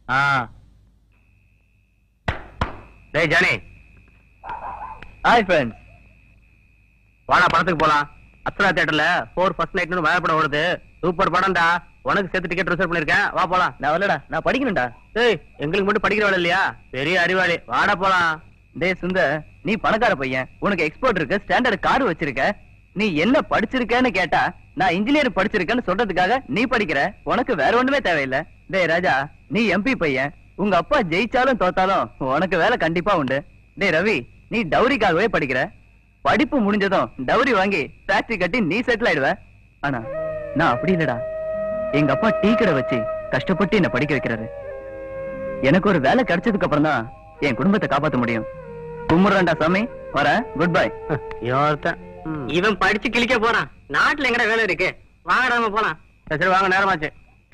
டேய் ஜானி. Hi friends. வாடா படத்துக்கு போலாம். அப்சரா தியேட்டர்ல ஃபோர் ஃபர்ஸ்ட் நைட்னு மேல படம் ஓடுது. சூப்பர் படம்டா. உனக்கு சேர்த்து டிக்கெட் ரிசர்வ் பண்ணிருக்கேன். வா போலாம். நான் வரலடா, நான் படிக்கணும்டா. டேய் எங்களுக்கு மட்டும் படிக்கிற வேலை இல்லையா? பெரிய அறிவாளி. வாடா போலாம். டேய் சுந்தர், நீ பணக்கார பையன், உனக்கு எக்ஸ்போர்ட் இருக்கு, ஸ்டாண்டர்ட் கார் வச்சிருக்க. நீ என்ன படிச்சிருக்கேன்னு கேட்டா நான் இன்ஜினியர் படிச்சிருக்கேன்னு சொல்றதுக்காக நீ படிக்கிற. உனக்கு வேற ஒண்ணுமே தேவையில்லை. டேய் ராஜா, நீ எம்பி பையன், உங்க அப்பா ஜெயிச்சாலும் தோத்தாலும் உனக்கு வேலை கண்டிப்பா உண்டு. டேய் ரவி, நீ டவுரிக்காகவே படிக்கிற. படிப்பு முடிஞ்சதும் டவுரி வாங்கி ஃபேக்டரி கட்டி நீ செட்டில் ஆயிடுவ. ஆனா நான் அப்படி இல்லடா. எங்க அப்பா டீ கடை வச்சு கஷ்டப்பட்டு என்ன படிக்க வைக்கிறாரு. எனக்கு ஒரு வேலை கிடைச்சதுக்கு அப்புறம் தான் என் குடும்பத்தை காப்பாற்ற முடியும். கும்பிடுறான்டா சாமி, வர. Good bye. இவன் படிச்சு கிழிக்க போறான். நாட்டுல எங்கட வேலை இருக்கு. வாங்க நம்ம போலாம். சரி வாங்க, நேரமாச்சு.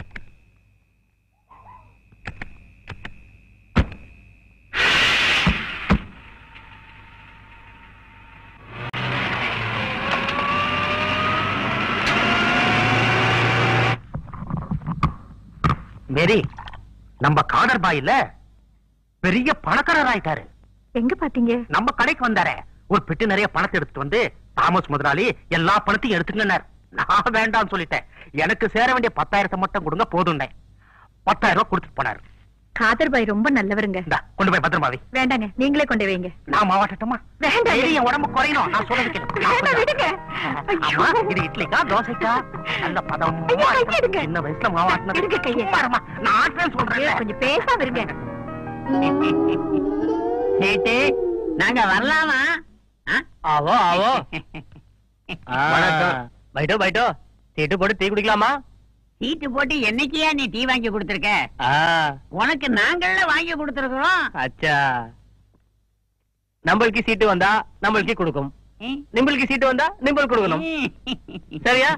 மேரி, நம்ம காதர் பாய் இல்ல பெரிய பணக்காரர் ஆயிட்டாரு. எங்க பாத்தீங்க? நம்ம கடைக்கு வந்தாரே, ஒரு பெட்டி நிறைய பணத்தை எடுத்துட்டு வந்து தாமஸ் முதலாளி எல்லா பணத்தையும் எடுத்துக்கினார். நான் வேண்டாம்னு சொல்லிட்டேன். எனக்கு சேர வேண்டிய பத்தாயிரத்தை மட்டும் கொடுங்க போதும். பத்தாயிரம் ரூபாய் கொடுத்துட்டு போனாரு. காதர் பாய் ரொம்ப நல்லவருங்க. கொண்டு போய் பத்திரமாவே. வேண்டாங்க, நீங்களே கொண்டு வைங்க. நான் மாவாட்டட்டுமா? வேண்டாம், என் உடம்பு குறையணும். நான் சொல்றது கேளுங்க. ஆமா, இது இட்லிக்கா தோசைக்கா? நல்ல பதம். என்ன வயசுல மாவாட்டினது? நான் ஆட்டுறேன் சொல்றேன். கொஞ்சம் பேசாம இருங்க. சேட்டு, நாங்க வரலாமா? ஆவோ ஆவோ. பைட்டோ பைட்டோ, சீட்டு போட்டு டீ குடிக்கலாமா? சீட்டு போட்டு என்னைக்கியா நீ டீ வாங்கி கொடுத்திருக்க? உனக்கு நாங்கள வாங்கி கொடுத்திருக்கிறோம். அச்சா, நம்மளுக்கு சீட்டு வந்தா நம்மளுக்கு கொடுக்கும், நிம்பளுக்கு சீட்டு வந்தா நிம்பள் கொடுக்கணும். சரியா?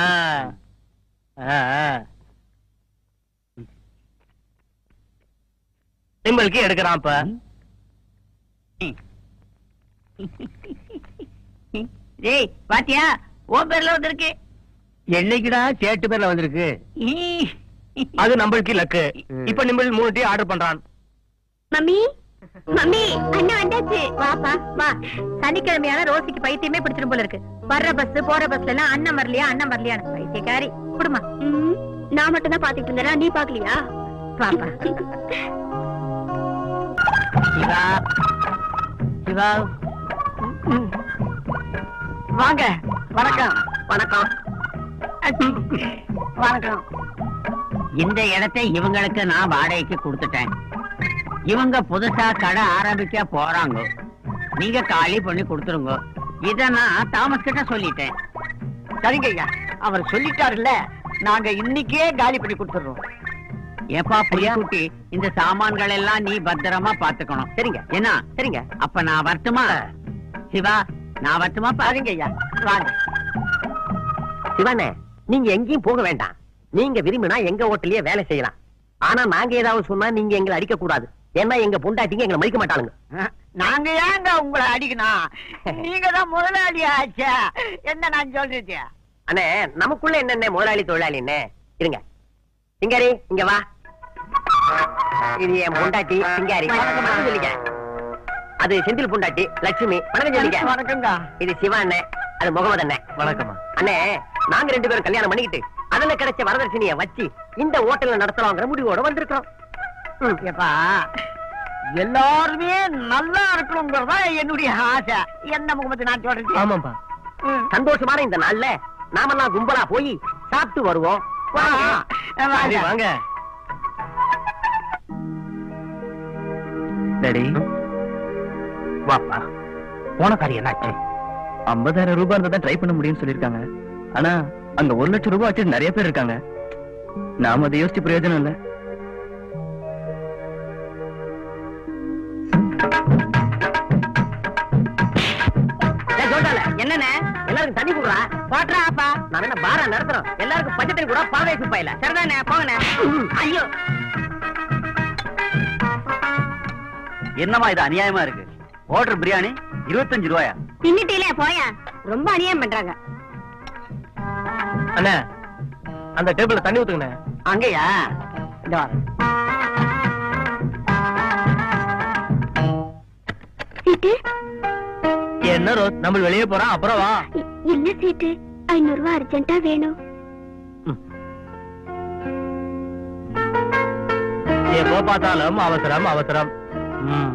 நிம்பளுக்கு எடுக்கிறான். இப்ப டேய் பாத்தியா, ஓ பேர்ல வந்திருக்கு. என்னைக்குடா சேட்டு பேர்ல வந்திருக்கு? அது நம்மளுக்கு லக்கு. இப்ப நிம்பள் மூணு டீ ஆர்டர் பண்றான். மம்மி மம்மி, அண்ணா வந்தாச்சு. வாப்பா வா. சனிக்கிழமையான ரோசிக்கு பைத்தியமே பிடிச்சிரும் போல இருக்கு. வர்ற பஸ் போற பஸ்ல எல்லாம் அண்ணன் வரலையா அண்ணன் வரலையா பைத்தியக்காரி. குடுமா. நான் மட்டும் தான் பாத்துட்டு இருந்தேன், நீ பாக்கலையா? பாப்பா. சிவா சிவா, வாங்க. வணக்கம் வணக்கம் வணக்கம். இந்த இடத்தை இவங்களுக்கு நான் வாடகைக்கு கொடுத்துட்டேன். இவங்க புதுசா கடை ஆரம்பிக்க போறாங்க. நீங்க காலி பண்ணி கொடுத்துருங்க. இத நான் தாமஸ் கிட்ட சொல்லிட்டேன். சரிங்க ஐயா, அவர் சொல்லிட்டாருல்ல, நாங்க இன்னைக்கே காலி பண்ணி கொடுத்துறோம். ஏப்பா புரியாட்டி, இந்த சாமான்கள் எல்லாம் நீ பத்திரமா பாத்துக்கணும். சரிங்க என்ன? சரிங்க. அப்ப நான் வரட்டுமா? சிவா, நான் வரட்டுமா? பாருங்க ஐயா, வாங்க. சிவானே, நீங்க எங்கேயும் போக வேண்டாம். நீங்க விரும்பினா எங்க ஹோட்டல்லயே வேலை செய்யலாம். ஆனா நாங்க ஏதாவது சொன்னா நீங்க எங்களை அடிக்க கூடாது. ஏன்னா எங்க பொண்டாட்டிங்க எங்களை மதிக்க மாட்டாளுங்க. நாங்க ஏங்க உங்களை அடிக்கணும்? நீங்க தான் முதலாளி ஆச்சா. என்ன நான் சொல்றது? அண்ணே, நமக்குள்ள என்னென்ன முதலாளி தொழிலாளி என்ன இருங்க. சிங்காரி இங்க வா. இது என் பொண்டாட்டி சிங்காரி. சொல்லிக்க. அது செந்தில் பொண்டாட்டி லட்சுமி. வணக்கம் சொல்லிக்க. வணக்கங்க. இது சிவா அண்ணே. அது முகமது அண்ணே. வணக்கம்மா. அண்ணே, நாங்க ரெண்டு பேரும் கல்யாணம் பண்ணிக்கிட்டு அதுல கிடைச்ச வரதட்சணைய வச்சு இந்த ஹோட்டல்ல நடத்தலாங்கிற முடிவோட வந்திருக்கோம். ஏப்பா, எல்லாருமே நல்லா இருக்கணுங்கிறதா என்னுடைய ஆசை. என்ன முகமது நான் சொல்றேன். ஆமாப்பா. சந்தோஷமான இந்த நாள்ல நாமெல்லாம் கும்பலா போய் சாப்பிட்டு வருவோம். சரி, வாங்க. டாடி, வாப்பா. போன காரியம் என்னாச்சு? ஐம்பதாயிரம் ரூபாய் இருந்தா தான் ட்ரை பண்ண முடியும்னு சொல்லிருக்காங்க. ஆனா அங்க ஒரு லட்சம் ரூபாய் வச்சு நிறைய பேர் இருக்காங்க. நாம அதை யோசிச்சு பிரயோஜனம் இல்ல. என்னன்னு எல்லாருக்கும் தண்ணி குடுறா. பாட்டுறா அப்பா. நான் என்ன பாரா நடத்துறோம். எல்லாருக்கும் பச்சை தண்ணி கூட பாவே சுப்பாயில. சரிதானே, போங்கண்ணே. ஐயோ, என்னமா இது அநியாயமா இருக்கு? ஆர்டர் பிரியாணி இருபத்தஞ்சு ரூபாயா? தின்னுட்டீங்களே போயா, ரொம்ப அநியாயம் பண்றாங்க. அண்ணா, அந்த டேபிள்ல தண்ணி ஊத்துங்கண்ணே. அங்கயா? இந்த வா. சீட்டு என்ன ரோஸ், நம்ம வெளியே போறோம், அப்புறம் வா. இல்ல சீட்டு, ஐநூறு ரூபாய் அர்ஜென்ட்டா வேணும். எப்போ பார்த்தாலும் அவசரம் அவசரம். ம்.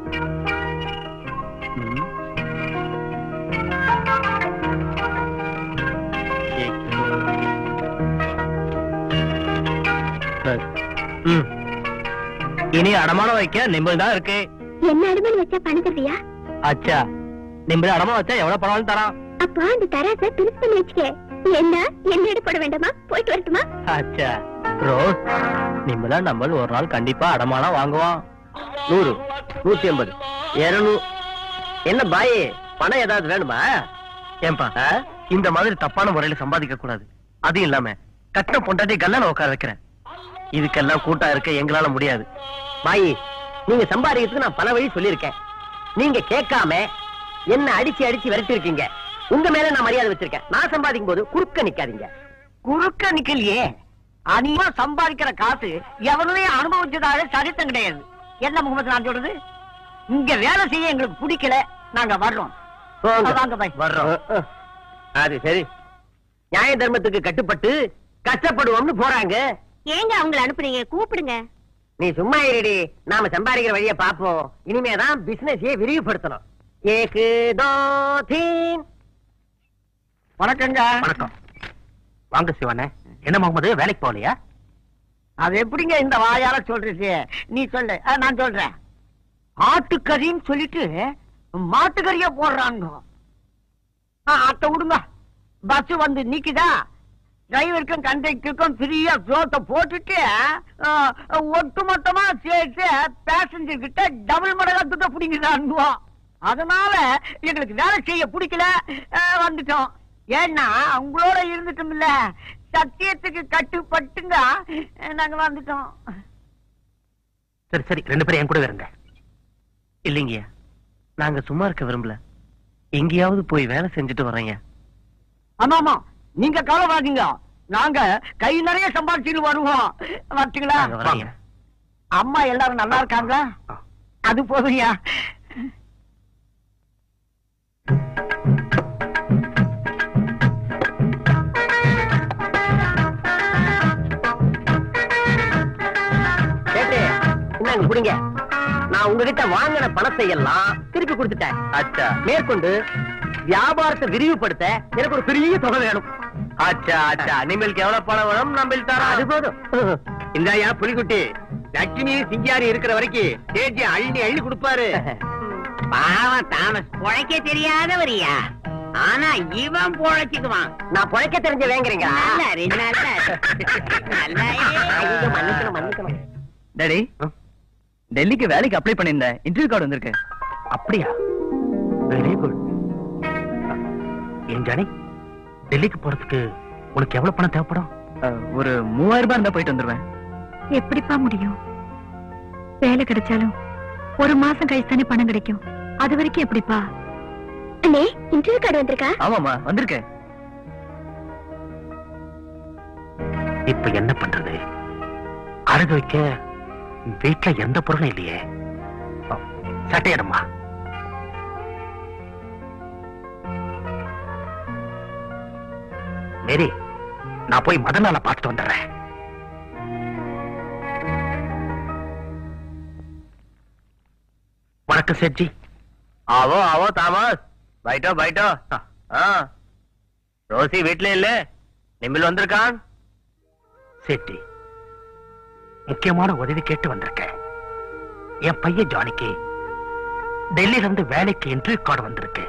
ம். இனி அடமானம் வைக்க நிம்பல் தான் இருக்கு. என்ன அடமானம் வச்சா பணம் தருவியா? அச்சா, நிம்பல் அடமானம் வச்சா எவ்வளவு பணம் தரான்? அப்பா அந்த தராச திருப்பி பண்ணி வச்சுக்க. என்ன என்ன எடு போட வேண்டாமா? போயிட்டு வரட்டுமா? அச்சா ரோஸ், நிம்பலா நம்ம ஒரு நாள் கண்டிப்பா அடமானம் வாங்குவான். நூறு, நூத்தி ஐம்பது, இருநூறு. என்ன பாய், பணம் ஏதாவது வேணுமா? ஏன்பா, இந்த மாதிரி தப்பான முறையில சம்பாதிக்க கூடாது. அது இல்லாம கட்டின பொண்டாட்டி கல்யாணம் உட்கார வைக்கிறேன். இதுக்கெல்லாம் கூட்டா இருக்க எங்களால முடியாது. பாய், நீங்க சம்பாதிக்கிறதுக்கு நான் பல வழி சொல்லியிருக்கேன். நீங்க கேட்காம என்ன அடிச்சு அடிச்சு விரட்டி இருக்கீங்க. உங்க மேல நான் மரியாதை வச்சிருக்கேன். நான் சம்பாதிக்கும் போது குறுக்க நிக்காதீங்க. குறுக்க நிக்கலையே. அநியமா சம்பாதிக்கிற காசு எவனையும் அனுபவிச்சதாக சரித்தம் கிடையாது. என்ன முகமது நான் சொல்றது? இங்க வேலை செய்ய எங்களுக்கு பிடிக்கல, நாங்க வர்றோம். போங்க. வாங்க பாய். வர்றோம். அது சரி, நியாய தர்மத்துக்கு கட்டுப்பட்டு கஷ்டப்படுவோம்னு போறாங்க. ஏங்க அவங்களை அனுப்புறீங்க? கூப்பிடுங்க. நீ சும்மா இருடி, நாம சம்பாதிக்கிற வழிய பாப்போம். இனிமேதான் பிசினஸையே விரிவுபடுத்தணும். ஏக்கு தோ தீன். வணக்கங்க. வணக்கம். வாங்க சிவனே. என்ன முகமது, வேலைக்கு போகலையா? அது எப்படிங்க இந்த வாயால சொல்றது? நீ சொல்லு, ஆ, நான் சொல்றேன். ஆட்டுக்கறின்னு சொல்லிட்டு மாட்டுக்கறிய போடுறாங்க. அத்தை விடுங்க. பஸ் வந்து நிக்குதா, டிரைவருக்கும் கண்டக்டருக்கும் ஃப்ரீயா சோத்தை போட்டுட்டு ஒட்டு மொத்தமா சேர்த்து பேசஞ்சர் கிட்ட டபுள் மடங்கா துட்ட பிடிக்கிறாங்க. அதனால எங்களுக்கு வேலை செய்ய பிடிக்கல, வந்துட்டோம். ஏன்னா உங்களோட இருந்துட்டோம் இல்ல, சத்தியத்துக்கு கட்டுப்பட்டுங்க நாங்க வந்துட்டோம். சரி சரி, ரெண்டு பேரும் என் கூட இருங்க. இல்லைங்கய்யா, நாங்க சும்மா இருக்க விரும்பல. எங்கேயாவது போய் வேலை செஞ்சுட்டு வர்றீங்க. ஆமா ஆமா, நீங்க கவலைப்படாதீங்க, நாங்க கை நிறைய சம்பாதிச்சுட்டு வருவோம். வரட்டுங்களா? நாங்க வர்றீங்க. அம்மா எல்லாரும் நல்லா இருக்காங்க? அது போதுயா. கேட்டு என்னங்க புடிங்க. நான் உங்ககிட்ட வாங்கின பணத்தை எல்லாம் திருப்பி கொடுத்துட்டேன். அச்சா, மேற்கொண்டு வியாபாரத்தை விரிவுபடுத்த எனக்கு ஒரு பெரிய தொகை வேணும். அச்சா அச்சா, நிம்மளுக்கு எவ்வளவு பணம் வேணும்? நம்ம தரோம். அது போதும். இந்தாயா புலிக்குட்டி, லட்சுமி சிங்காரி இருக்கிற வரைக்கும் சேச்சி அள்ளி அள்ளி கொடுப்பாரு. பாவம் தாமஸ் பொழைக்க தெரியாதவரியா, ஆனா இவன் பொழைச்சுக்குவான். நான் பொழைக்க தெரிஞ்ச வேங்குறீங்க. மன்னிக்கணும் மன்னிக்கணும். டாடி, டெல்லிக்கு வேலைக்கு அப்ளை பண்ணிருந்தேன். இன்டர்வியூ கார்டு வந்திருக்கு. அப்படியா? Very good. ஏன் ஜானி, டெல்லிக்கு போறதுக்கு உனக்கு எவ்வளவு பணம் தேவைப்படும்? அஹ், ஒரு மூவாயிரம் ரூபாய் இருந்தா போயிட்டு வந்துருவேன். எப்படிப்பா முடியும்? வேலை கிடைச்சாலும் ஒரு மாசம் கழிச்சு தானே பணம் கிடைக்கும். அது வரைக்கும் எப்படிப்பா? அண்ணே, இன்டர்வியூ கார்டு வந்திருக்கா? ஆமாமா, வந்திருக்கேன். இப்ப என்ன பண்றது? அழகு வைக்க வீட்டுல எந்த பொருளும் இல்லையே. சட்டையடமா சரி, நான் போய் மதன் லாலை பார்த்துட்டு வந்துடுறேன். வணக்கம் சேட்ஜி. आवो आवो தாமஸ், बैठो बैठो. ரோசி வீட்ல இல்ல, நிம்பில் வந்திருக்கான். சேட்ஜி, முக்கியமான உதவி கேட்டு வந்திருக்கேன். என் பையன் ஜானிக்கு டெல்லியில இருந்து வேலைக்கு இன்டர்வியூ கார்டு வந்திருக்கு.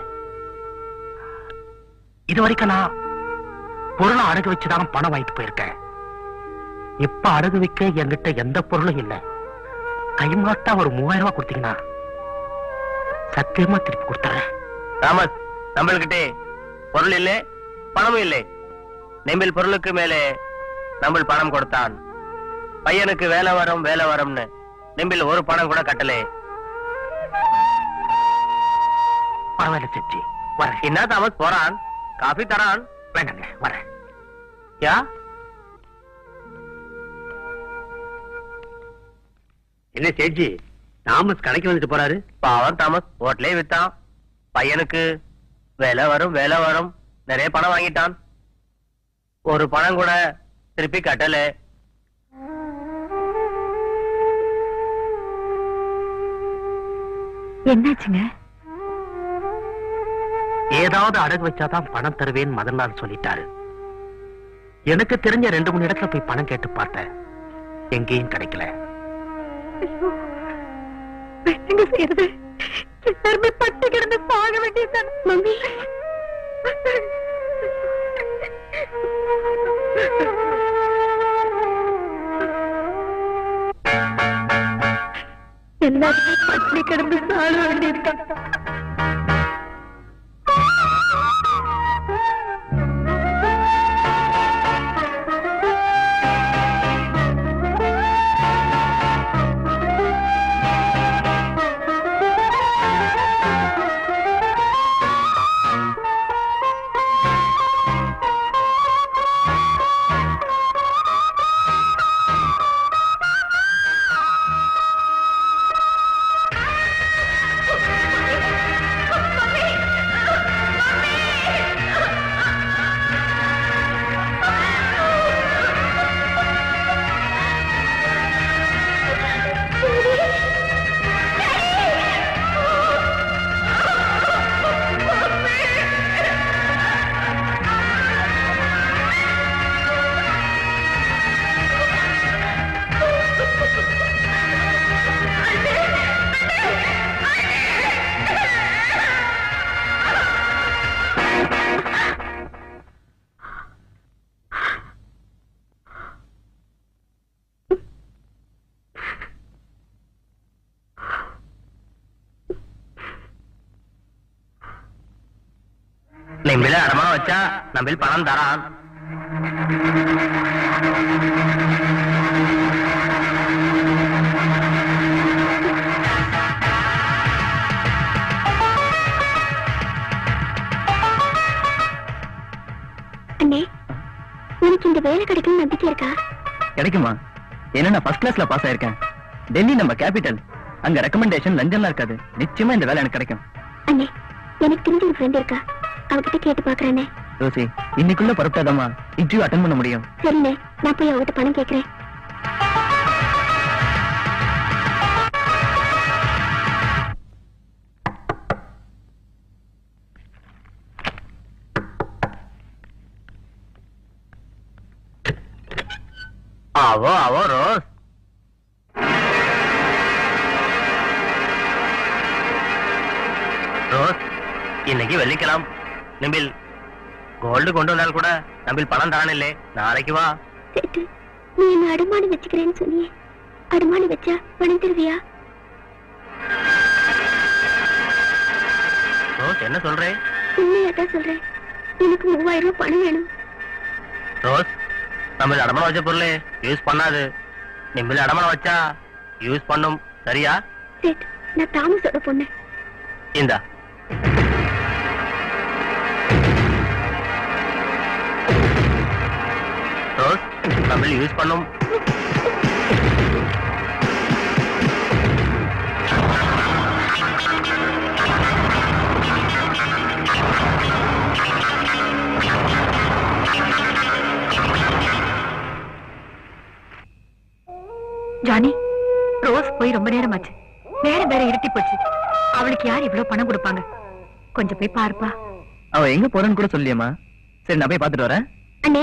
இது வரைக்கும் நான் பொருளை அடகு வச்சுதான் பணம் வாங்கிட்டு போயிருக்கேன். இப்ப அடகு வைக்க என்கிட்ட எந்த பொருளும் இல்லை. கைமாட்டா ஒரு மூவாயிரம் ரூபாய் கொடுத்தீங்கன்னா சத்தியமா திருப்பி கொடுத்துறேன். தாமஸ், நம்மள்கிட்ட பொருள் இல்லை, பணமும் இல்லை. நிம்பில் பொருளுக்கு மேலே நம்ம பணம் கொடுத்தான். பையனுக்கு வேலை வரும் வேலை வரும்னு நிம்பில் ஒரு பணம் கூட கட்டலே. பரவாயில்ல சேட்ஜி, வரேன். என்ன தாமஸ் போறான்? காபி தரான். வேண்டாங்க, வரேன். யா என்ன சேட்ஜி, தாமஸ் கடைக்கு வந்துட்டு போறாரு? பாவம் தாமஸ், ஹோட்டலே வித்தான். பையனுக்கு வேலை வரும் வேலை வரும் நிறைய பணம் வாங்கிட்டான். ஒரு பணம் கூட திருப்பி கட்டல. என்னாச்சுங்க? ஏதாவது அடகு வச்சாதான் பணம் தருவேன் மதன் லால் சொல்லிட்டாரு. எனக்கு தெரிஞ்ச ரெண்டு மூணு இடத்துல போய் பணம் கேட்டு பார்த்தேன், எங்கேயும் கிடைக்கல. என்னங்க செய்யறது? எல்லாருமே பட்டு கிடந்து சாக வேண்டியதுதான். மம்மி, எல்லாருமே பட்டு கிடந்து சாக வேண்டியதுதான். நிம்பில அடமானம் வச்சா நம்பில் பணம் தரான். அண்ணே, உனக்கு இந்த வேலை கிடைக்கும் நம்பிக்கை இருக்கா? கிடைக்குமா? ஏன்னா நான் ஃபர்ஸ்ட் கிளாஸ்ல பாஸ் ஆயிருக்கேன். டெல்லி நம்ம கேபிட்டல், அங்க ரெக்கமெண்டேஷன் லஞ்சம்லாம் இருக்காது. நிச்சயமா இந்த வேலை எனக்கு கிடைக்கும். அண்ணே, எனக்கு தெரிஞ்ச ஒரு ஃப்ரெண்ட் இருக்கா, அவகிட்ட கேட்டு பாக்குறேனே. ரோசி, இன்னைக்குள்ள பரப்பிட்டாதாமா இன்டர்வியூ அட்டெண்ட் பண்ண முடியும். சரிண்ணே, நான் போய் அவகிட்ட பணம் கேட்கிறேன். आवो आवो रोज. ரோஸ், இன்னைக்கு வெள்ளிக்கிழமை. நிம்பில் கோல்டு கொண்டு வந்தால் கூட நம்பில் பணம் தானே இல்லை. நாளைக்கு வா. சேட்டு, நீ என்ன அடமானம் வச்சுக்கிறேன்னு சொன்னியே, அடமானம் வச்சா பணம் தருவியா? ரோஸ், என்ன சொல்றேன்? உண்மையாதான் சொல்றேன். எனக்கு மூவாயிரம் ரூபாய் பணம் வேணும். ரோஸ், நம்ம அடமானம் வச்ச பொருளே யூஸ் பண்ணாது. நிம்பில் அடமானம் வச்சா யூஸ் பண்ணும். சரியா? சேட், நான் தாமஸோட பொண்ணு. இந்தா. ரோஸ், நம்ம யூஸ் பண்ணும். ஜானி, ரோஸ் போய் ரொம்ப நேரம் ஆச்சு. நேரம் வேற இருட்டி போச்சு. அவளுக்கு யார் இவ்வளவு பணம் கொடுப்பாங்க? கொஞ்சம் போய் பாருப்பா. அவ எங்க போறன்னு கூட சொல்லியம்மா. சரி, நான் போய் பாத்துட்டு வரேன். அண்ணே,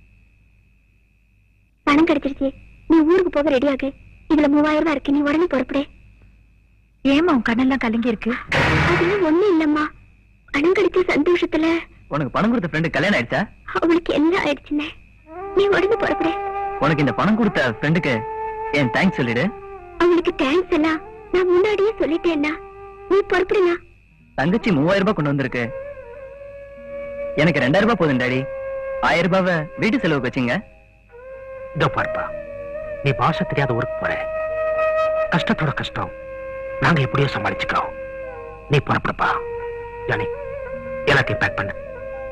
பணம் கிடைச்சிருச்சு. நீ ஊருக்கு போக ரெடியாகு. இதுல மூவாயிரம் ரூபாய் இருக்கு. நீ உடனே புறப்படு. ஏமா உன் கண்ணெல்லாம் கலங்கி இருக்கு? அதெல்லாம் ஒண்ணு இல்லம்மா. பணம் கிடைச்ச சந்தோஷத்துல. உனக்கு பணம் கொடுத்த ஃப்ரெண்டு கல்யாணம் ஆயிடுச்சா? அவளுக்கு எல்லாம் ஆயிடுச்சுன்னு. நீ உடனே புறப்படு. உனக்கு இந்த பணம் கொடுத்த ஃப்ரெண்டுக்கு என் தேங்க்ஸ் சொல்லிடு. அவளுக்கு தேங்க்ஸ் எல்லாம் நான் முன்னாடியே சொல்லிட்டேன்னா. நீ புறப்படுனா. தங்கச்சி மூவாயிரம் ரூபாய் கொண்டு வந்திருக்கு. எனக்கு ரெண்டாயிரம் ரூபாய் போதும் டாடி. ஆயிரம் ரூபாவை வீட்டு செலவுக்கு வச்சுங்க. இதோ பார்ப்பா, நீ பாஷை தெரியாத ஊருக்கு போற. கஷ்டத்தோட கஷ்டம் நாங்க எப்படியோ சமாளிச்சுக்கிறோம். நீ புறப்படுப்பா. ஜானி, எல்லாத்தையும் பேக் பண்ணு.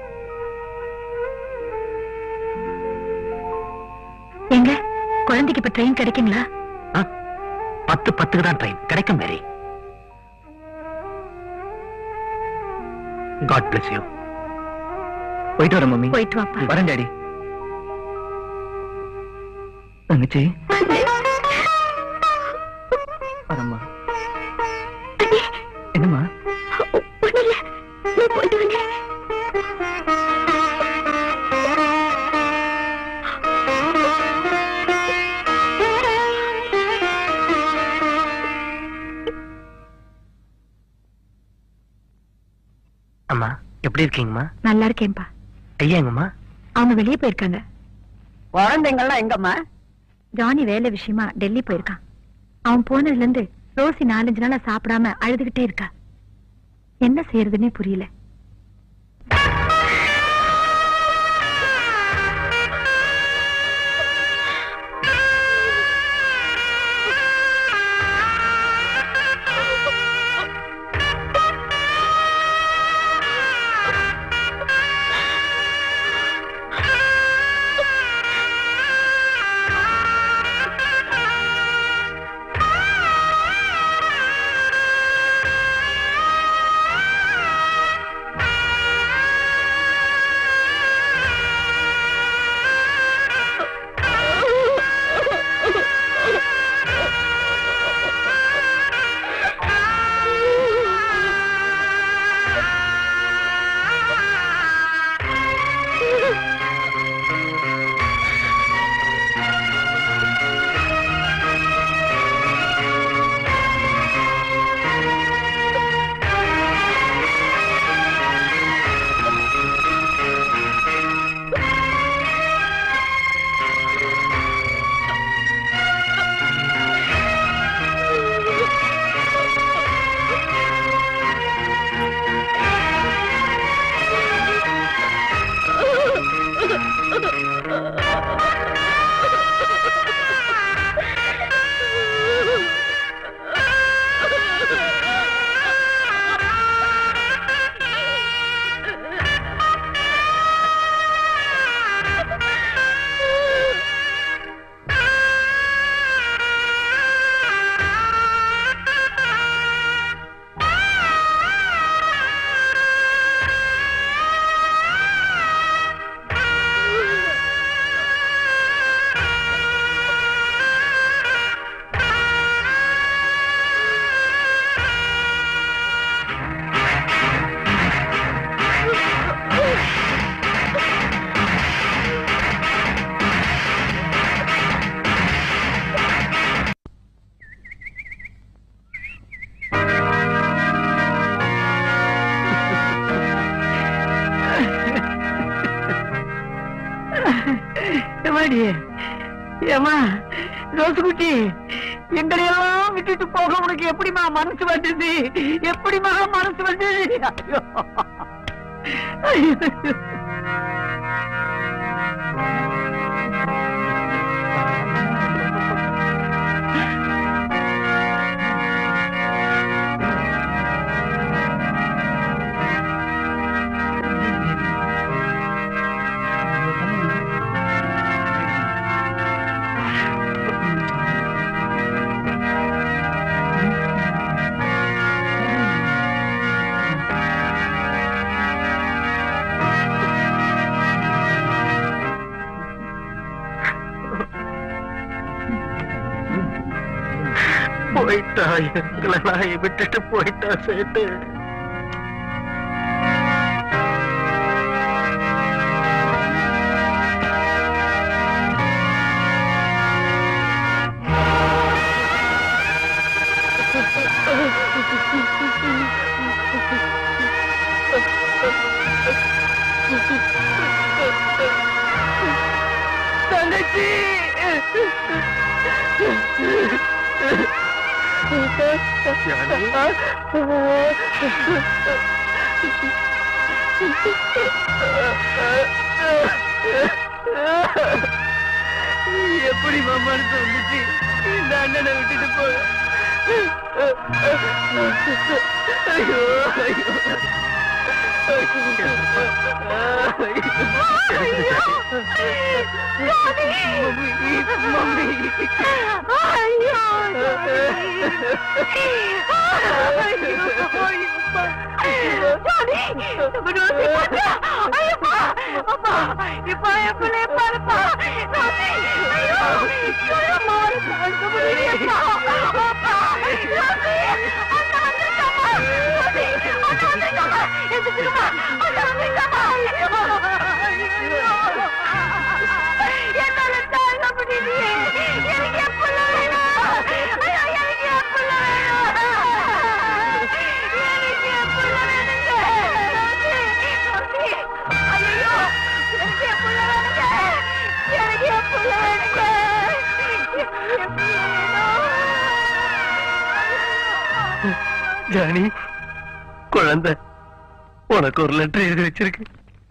எங்க குழந்தைக்கு இப்ப ட்ரெயின் கிடைக்குங்களா? பத்து பத்துக்கு தான் ட்ரெயின் கிடைக்கும். Mary, God bless you. போயிட்டு வரேன் மம்மி. போயிட்டு வாப்பா. வரேன் டாடி. தங்கச்சி வரம்மா. என்னம்மா? போயிட்டு வந்தேன். அம்மா, எப்படி இருக்கீங்கம்மா? நல்லா இருக்கேன்பா. ஐயா எங்கம்மா? அவங்க வெளியே போயிருக்காங்க. குழந்தைங்கள்லாம் எங்கம்மா? ஜானி வேலை விஷயமா டெல்லி போயிருக்கான். அவன் போனதுல இருந்து ரோசி நாலஞ்சு நாளா சாப்பிடாம அழுதுகிட்டே இருக்கா. என்ன செய்யறதுன்னே புரியல. ஏமா ரோசுகுட்டி, எங்களையெல்லாம் விட்டுட்டு போக உனக்கு எப்படிமா மனசு வந்தது? எப்படிமா மனசு வந்தது? ஐயோ ஐயோ. போயிட்டா, எங்களெல்லாம் விட்டுட்டு போயிட்டா சேட்டு. தங்கச்சி எப்படி மாமான்னு சொல்லிச்சு இந்த அண்ணனை விட்டுட்டு போ. ஐயோ ஐயோ ஜானி, குழந்தை உனக்கு ஒரு லெட்டர் எழுதி வச்சிருக்கு.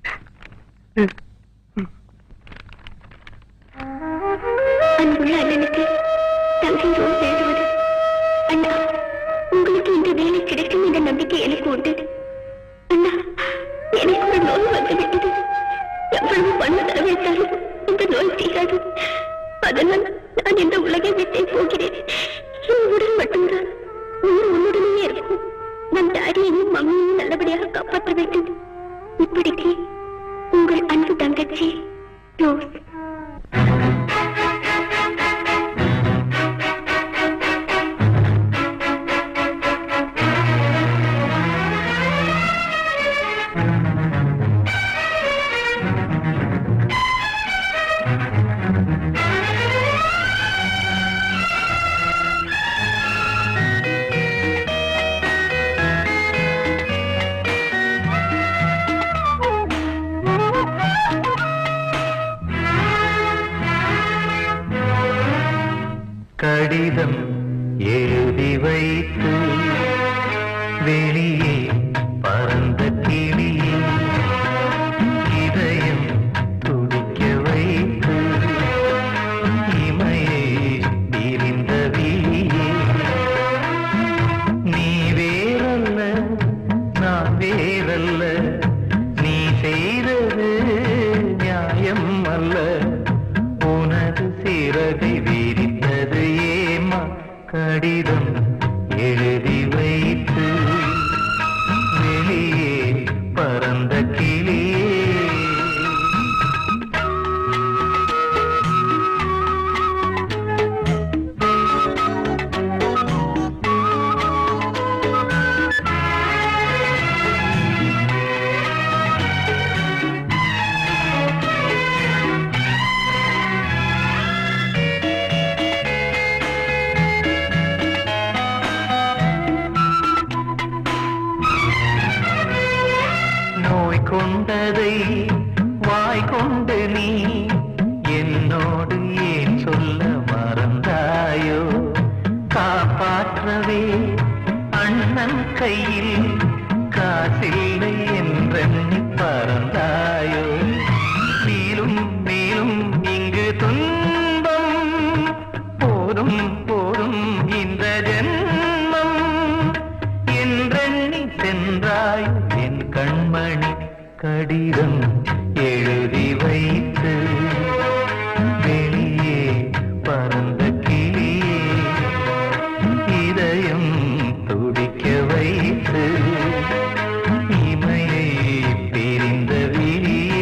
அன்புள்ள அண்ணனுக்கு தங்கை ரோஸ் எழுதுவது. அண்ணா, உங்களுக்கு இந்த வேலை கிடைக்கும் என்ற நம்பிக்கை எனக்கு உண்டு. அண்ணா, எனக்கு ஒரு நோய் வந்துவிட்டது. எவ்வளவு பணம் செலவழித்தாலும் இந்த நோய் தீராது. அதனால் நான் இந்த உலகை விட்டே போகிறேன். என் உடல் மட்டும்தான் உயிர் உன்னுடனே இருக்கும். நம் டாடியையும் மம்மியையும் நல்லபடியாக காப்பாற்ற வேண்டும். இப்படிக்கு உங்கள் அன்பு தங்கச்சி ரோஸ். கடிதம் எழுதி வைத்து வெளியே பறந்த கிளியே, இதயம் துடிக்க வைத்து இமையை பிரிந்த விழியே. நீ வேறல்ல நான் வேறல்ல, நீ செய்தது நியாயம் அல்ல. உனது சிறகை விரித்தது ஏமா, கடிதம் எழுதி வைத்து வெளியே பறந்த கிளியே. கொண்டதை வாய் கொண்டு நீ என்னோடு ஏன் சொல்ல மறந்தாயோ? காப்பாற்றவே அண்ணன் கையில் காசில்லை என்றெண்ணி பறந்தாயோ? மேலும் மேலும் இங்கு துன்பம் போதும் போதும் இந்த ஜென்மம் என்றெண்ணி சென்றாய் என் கண்மணி. கடிதம் எழுதி வைத்து வெளியே பறந்த கிளியே, இதயம் துடிக்க வைத்து இமையை பிரிந்த விழியே.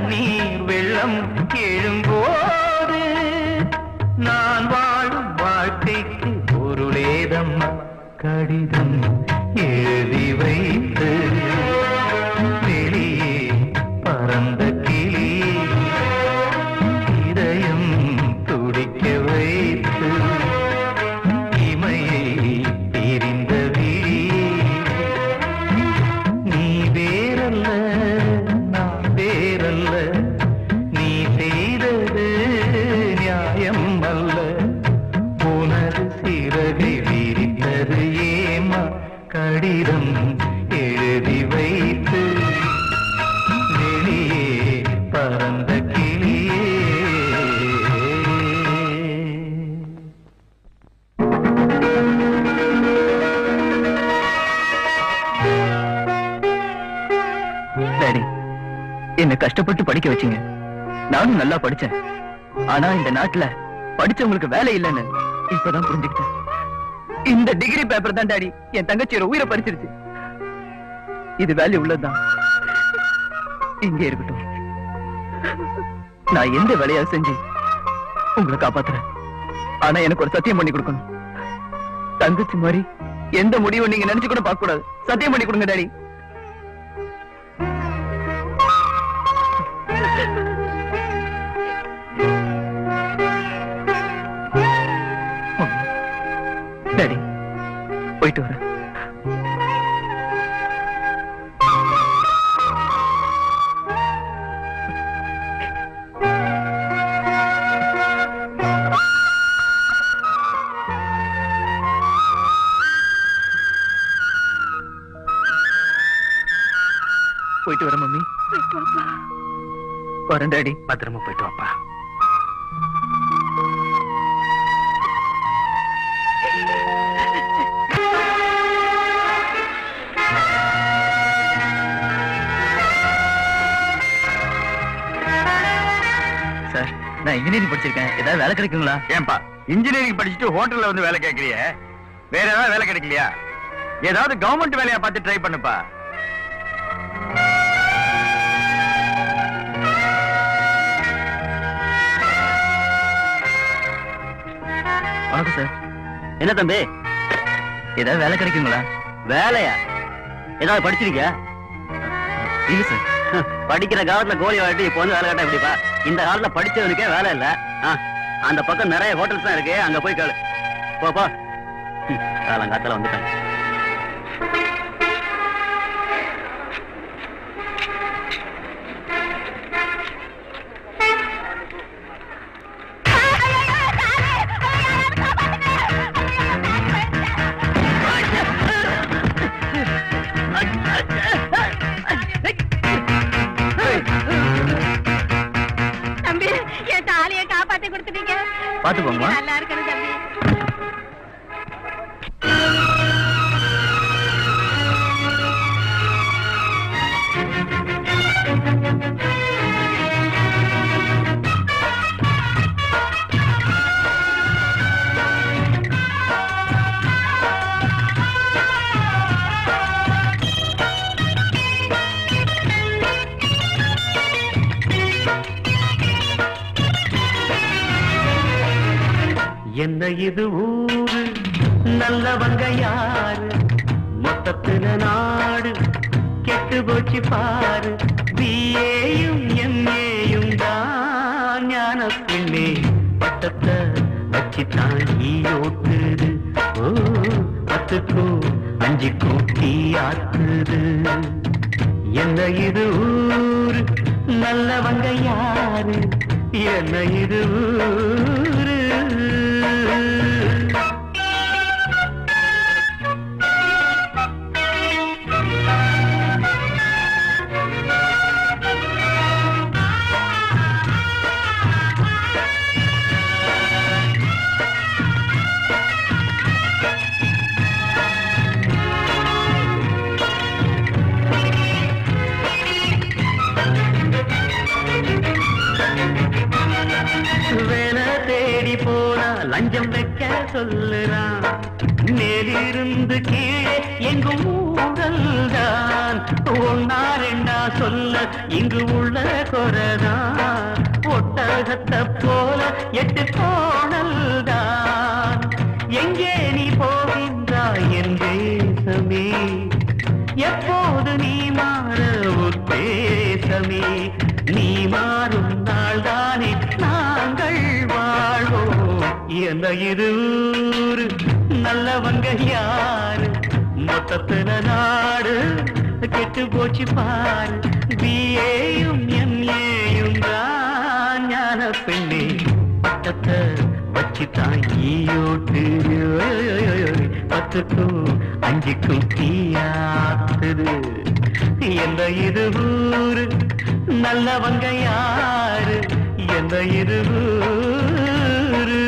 கண்ணீர் வெள்ளம் எழும்போது நான் வாழும் வாழ்க்கைக்கு பொருளேதம்மா கடிதம் எழுதி வைத்து வெளியே பறந்த கிளி இதயம் துடிக்க வைத்து இமையை தெரிந்த விழி நீ வேறல்ல நான் வேறல்ல நீ செய்தது நியாயம் அல்ல உனது சிறகை விரித்தது ஏமா கடிதம் எழுதி வைத்து வெளியே பறந்த கிளியே டாடி, என்ன கஷ்டப்பட்டு படிக்க வச்சீங்க. நானும் நல்லா படிச்சேன். ஆனா இந்த நாட்டுல படிச்சவங்களுக்கு வேலை இல்லைன்னு இப்பதான் புரிஞ்சுக்கிட்டேன். இந்த டிகிரி பேப்பர் தான் டாடி என் தங்கச்சியோட உயிரை பறிச்சிருச்சு. இது வேல்யூ உள்ளதுதான். இங்கே இருக்கட்டும். நான் எந்த வேலையாவது செஞ்சு உங்களை காப்பாத்துறேன். ஆனா எனக்கு ஒரு சத்தியம் பண்ணி கொடுக்கணும். தங்கச்சி மாதிரி எந்த முடிவும் நீங்க நினைச்சு கூட பார்க்க கூடாது. சத்தியம் பண்ணி கொடுங்க டாடி. டாடி, போயிட்டு வரேன். போயிட்டு வரேன் மம்மி. வரேன் டாடி. பத்திரமா போயிட்டு வாப்பா. சார், நான் இன்ஜினியரிங் படிச்சிருக்கேன். ஏதாவது வேலை கிடைக்குங்களா? ஏன்பா இன்ஜினியரிங் படிச்சுட்டு ஹோட்டல்ல வந்து வேலை கேட்கறிய? வேற ஏதாவது வேலை கிடைக்கலையா? ஏதாவது கவர்மெண்ட் வேலையா பார்த்து ட்ரை பண்ணுப்பா. வணக்கம் சார். என்ன தம்பி, ஏதாவது வேலை கிடைக்குங்களா? வேலையா? ஏதாவது படிச்சிருக்கியா? இல்ல சார். படிக்கிற காலத்துல கோழி வாட்டி இப்ப வந்து வேலை கேட்டா எப்படிப்பா? இந்த காலத்துல படிச்சவனுக்கே வேலை இல்ல. அந்த பக்கம் நிறைய ஹோட்டல்ஸ் தான் இருக்கு, அங்க போய் கேளு. போப்பா, காலங்காத்தால வந்துட்டாங்க. தம்பி, என் தாலியை காப்பாத்தி கொடுத்துட்டீங்க. பாத்துக்கோங்க. நல்லா இருக்கணும் தம்பி. என்ன இது ஊரு, நல்லவங்க யாரு, மொத்தத்துல நாடு கெட்டு போச்சு பாரு. பிஏயும் எம்ஏயும் தான் ஞான பெண்ணே, பட்டத்தை வச்சுத்தான் ஈயோட்டுது. ஓ, பத்துக்கும் அஞ்சுக்கும் தீ ஆத்துது. என்ன இது ஊரு, நல்லவங்க யாரு, என்ன இது ஊரு. வேலை தேடி போனா லஞ்சம் வைக்க சொல்லுறான். மேலிருந்து கீழே எங்கும் ஊழல் தான். ஒன்னா ரெண்டா சொல்ல இங்கு உள்ள குறைதான். ஒட்டகத்தை போல எட்டு கோணல் தான். எங்கே நீ போகின்றாய் என் தேசமே, எப்போது நீ மாற உத்தேசமே. நீ மாறும் நாள் தானே நாங்கள் வாழ்வோம். என்ன இது ஊரு, நல்லவங்க யாரு, மொத்தத்தின நாடு கெட்டு போச்சு பாரு. பிஏயும் எம்ஏயும் தான் ஞான பெண்ணே, பட்டத்தை வச்சுதான் ஈயோட்டு. பத்துக்கும் அஞ்சுக்கும் தீயாத்துது. எந்த இது ஊரு, நல்லவங்க யாரு, எந்த இது ஊரு.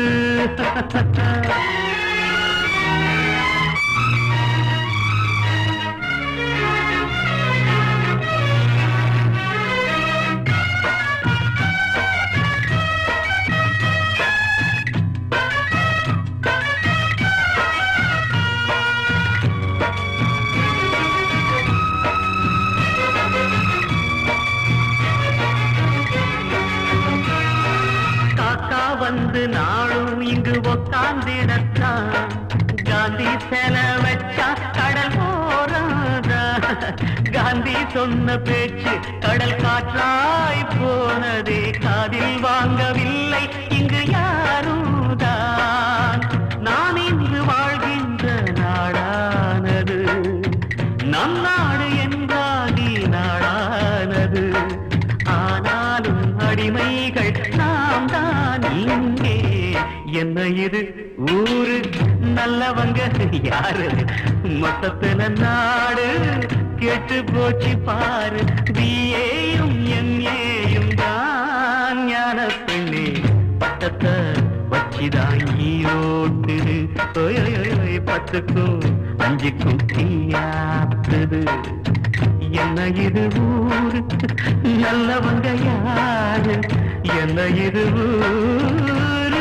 வந்து நாளும் இங்கு உக்காந்திடத்தான். காந்தி செல வச்சா கடல் போறாதா. காந்தி சொன்ன பேச்சு கடல் காற்றாய் போனதே. காதில் வாங்கவில்லை இங்கு யாருதான். நான் இங்கு வாழ்கின்ற நாடானது நம் நாடு என்றாடி நாடானது. ஆனாலும் அடிமைகள் நாம் தான் இங்கே. என்ன இது ஊரு, நல்லவங்க யாரு, மொத்தத்தின நாடு கெட்டு போச்சு பாரு. பிஏயும் எம்ஏயும் தான் ஞான பெண்ணே, பட்டத்தை வச்சுதான் ஈரோட்டு. பத்துக்கும் அஞ்சுக்கும் தீயாத்துது. என்ன இது ஊரு, நல்லவங்க யாரு, என்ன இது ஊரு.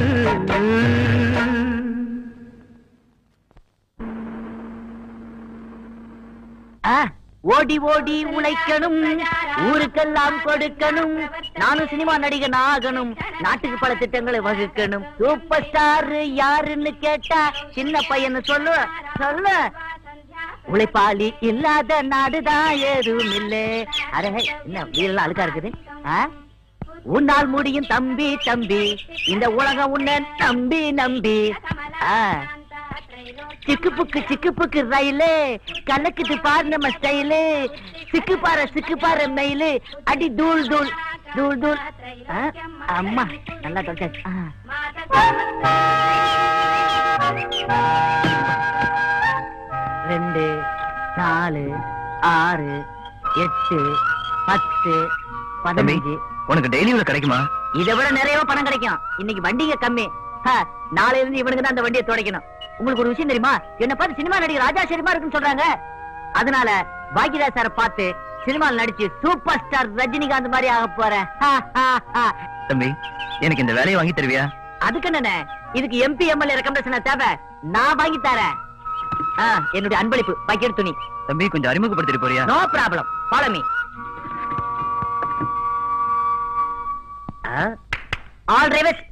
ஓடி ஓடி உழைக்கணும், ஊருக்கெல்லாம் கொடுக்கணும். நானும் சினிமா நடிகன் ஆகணும், நாட்டுக்கு பல திட்டங்களை வகுக்கணும். சூப்பர் ஸ்டார் யாருன்னு கேட்டா சின்ன பையன் சொல்லு சொல்லு. உழைப்பாளி இல்லாத நாடுதான் ஏதும் இல்லை. அரே என்ன வீடெல்லாம் அழுக்கா இருக்குது. உன்னால் முடியும் தம்பி தம்பி, இந்த உலகம் உன்ன நம்பி நம்பி. சிக்கு புக்கு சிக்கு புக்கு ரயிலு கலக்குது பாரு நம்ம ஸ்டைலு. சிக்கு பாரு சிக்கு பாரு மெயிலு, அடி தூள் தூள் தூள் தூள். அம்மா நல்லா தொட்டாச்சு. ரெண்டு நாலு ஆறு எட்டு பத்து பதினஞ்சு. உனக்கு டெய்லி இவ்வளவு கிடைக்குமா? இதை விட நிறைய பணம் கிடைக்கும். இன்னைக்கு வண்டிங்க கம்மி. நாளையில இருந்து இவனுக்கு தான் அந்த வண்டியை துடைக்கணும். உங்களுக்கு ஒரு விஷயம் தெரியுமா? என்ன பார்த்து சினிமா நடிகர் ராஜா சர்மா இருக்குன்னு சொல்றாங்க. அதனால பாக்யராஜ் சாரை பார்த்து சினிமாவில் நடிச்சு சூப்பர் ஸ்டார் ரஜினிகாந்த் மாதிரி ஆக போறேன். தம்பி, எனக்கு இந்த வேலையை வாங்கி தருவியா? அதுக்கு என்ன, இதுக்கு எம்பி எம்எல்ஏ ரெக்கமெண்டேஷன் தேவை, நான் வாங்கி தரேன். என்னுடைய அன்பளிப்பு பாக்கெட் துணி. தம்பி, கொஞ்சம் அறிமுகப்படுத்திட்டு போறியா? No problem, follow me. All drivers,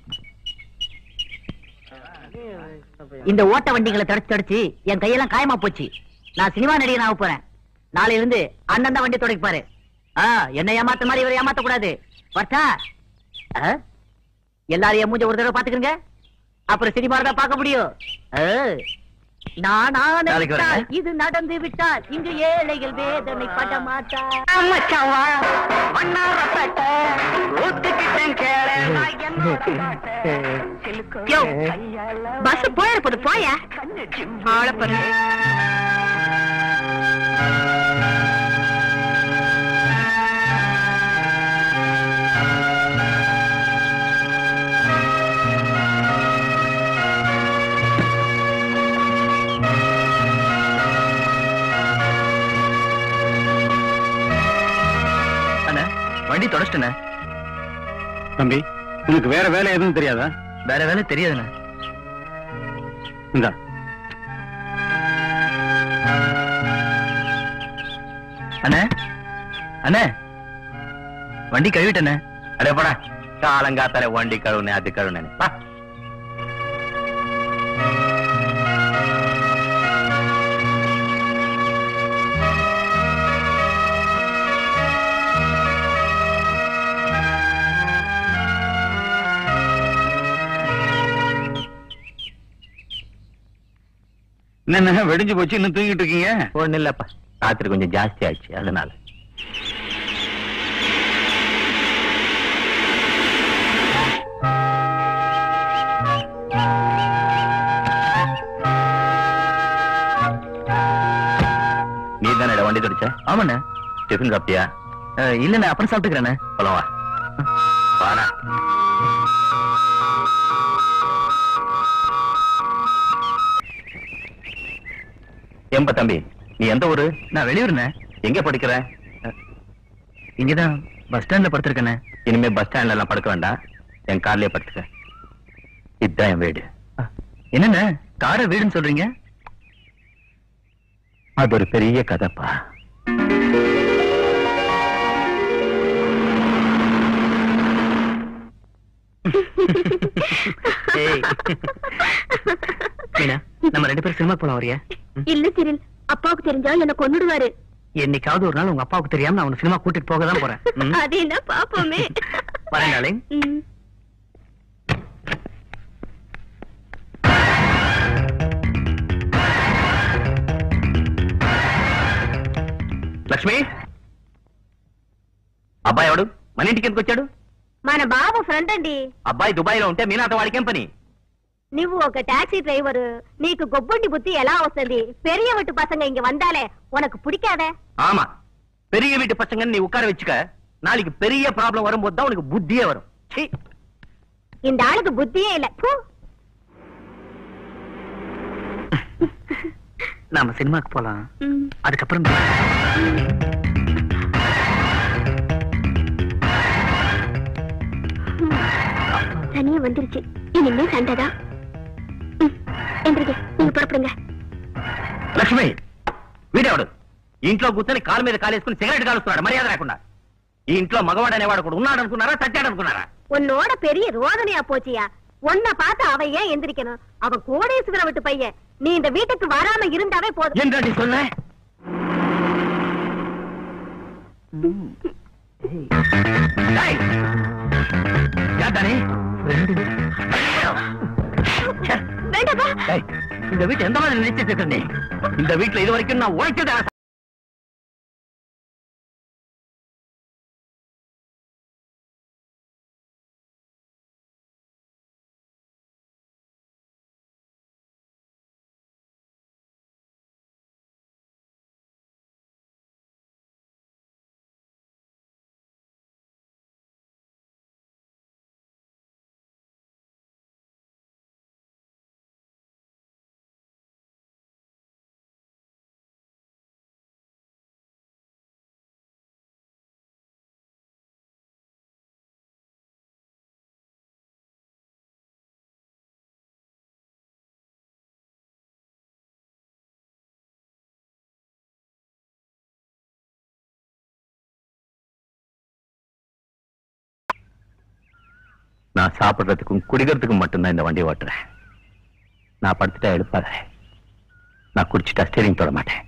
இந்த ஓட்ட வண்டிகளை தடுச்சு தடுச்சு என் கையெல்லாம் காயமா போச்சு. நான் சினிமா நடிகன் ஆக போறேன். நாளையில இருந்து அண்ணன் தான் வண்டி துடைப்பாரு. என்ன ஏமாத்த மாதிரி இவரை ஏமாத்த கூடாது. வரட்டா? எல்லாரையும் மூஞ்ச ஒரு தடவை பாத்துக்கிறங்க, அப்புறம் சினிமா தான் பார்க்க முடியும். இது நடந்து விட்டால் இங்கு ஏழைகள் வேதனை பட மாட்டார். பஸ் போயிருப்பது போயா ஆளப்பரு. வண்டி தொடச்சிட்டேன். தம்பி, உனக்கு வேற வேலை எதுவும் தெரியாதா? வேற வேலை தெரியாதுண்ணே. இந்த அண்ணே அண்ணே வண்டி கழுவிட்டண்ணே. அடே போடா, காலங்காத்தால வண்டி கழுவுனே அது கழுவுனே. பா என்ன வெடிஞ்சு போச்சு, இன்னும் தூங்கிட்டு இருக்கீங்க? ஒண்ணு இல்லப்பா, ராத்திரி கொஞ்சம் ஜாஸ்தி ஆச்சு அதனால. நீ தானே வண்டி துடிச்ச? ஆமாண்ணே. டிஃபன் சாப்பிட்டியா? இல்லண்ணே, அப்புறம் சாப்பிட்டுக்கிறேண்ணே. போலாம் வா. வாடா. ஏம்பா தம்பி, நீ எந்த ஊரு? நான் வெளியூர்ண்ணே. எங்க படிக்கிற? இங்கதான் பஸ் ஸ்டாண்ட்ல படுத்திருக்கேண்ணே. இனிமே பஸ் ஸ்டாண்ட்ல எல்லாம் படுக்க வேண்டாம், என் கார்லயே படுத்துக்க. இதுதான் என் வீடு. என்னண்ணே காரை வீடுன்னு சொல்றீங்க? அது ஒரு பெரிய கதைப்பா. நம்ம ரெண்டு பேரும் சினிமா போலாம் வரியா? இல்ல சிரில், அப்பாவுக்கு தெரிஞ்சா என்ன கொன்னுடுவாரு. என்னைக்காவது ஒரு நாள் உங்க அப்பாவுக்கு தெரியாம நான் சினிமா கூட்டிட்டு போக தான் போறேன். அது என்ன பாப்போமே. வரேன் டார்லிங். లక్ష్మి, అబ్బాయి ఎవడు? మన ఇంటికి ఎందుకు వచ్చాడు? మన బాబు ఫ్రెండ్ అండి. అబ్బాయి దుబాయ్ లో ఉంటే మీనాతో వాడికేం పని? నువ్వు ఒక టాక్సీ డ్రైవర్, నీకు గొబ్బొండి బుద్ధి ఎలా వస్తుంది? பெரிய வீட்டு பசங்க இங்க வந்தாலே உனக்கு பிடிக்காதே? ஆமா, பெரிய வீட்டு பசங்க நீ உட்கார வச்சுக்க. நாளைக்கு பெரிய ப்ராப்ளம் வரும்போது தான் உனக்கு புத்தியே வரும். சீ, இந்த ஆளுக்கு புத்தியே இல்ல. நாம சினிமாக்கு போலாம். அதுக்கப்புறம் தனியா வந்துருச்சு, இனிமே சண்டைதான். நீங்க புறப்படுங்க. లక్ష్మి, వీడేవాడు ఈ ఇంట్లో కూర్చొని కాలు మీద కాలేసుకుని సిగరెట్ కాలుస్తున్నాడు మర్యాద లేకుండా. ఈ ఇంట్లో మగవాడు అనేవాడు కూడా ఉన్నాడు అనుకున్నారా, చచ్చాడు అనుకున్నారా? உன்னோட பெரிய ரோதனையா போச்சியா. உன்னை பார்த்து அவன் ஏன் எந்திரிக்கணும்? அவன் கோடீஸ்வர விட்டு பையன். நீ இந்த வீட்டுக்கு வராம இருந்தாவே போதும். ఏంటండి சொன்ன? இந்த வீட்டு எந்த மாதிரி நினைச்சிட்டு இருக்கேன்? இந்த வீட்டுல இது வரைக்கும் நான் உழைச்சத நான் சாப்பிடுறதுக்கும் குடிக்கிறதுக்கும் மட்டும்தான் இந்த வண்டி ஓட்டுறேன். நான் படுத்துட்டா எழுப்பாத, நான் குடிச்சிட்டா ஸ்டீரிங் தொட மாட்டேன்.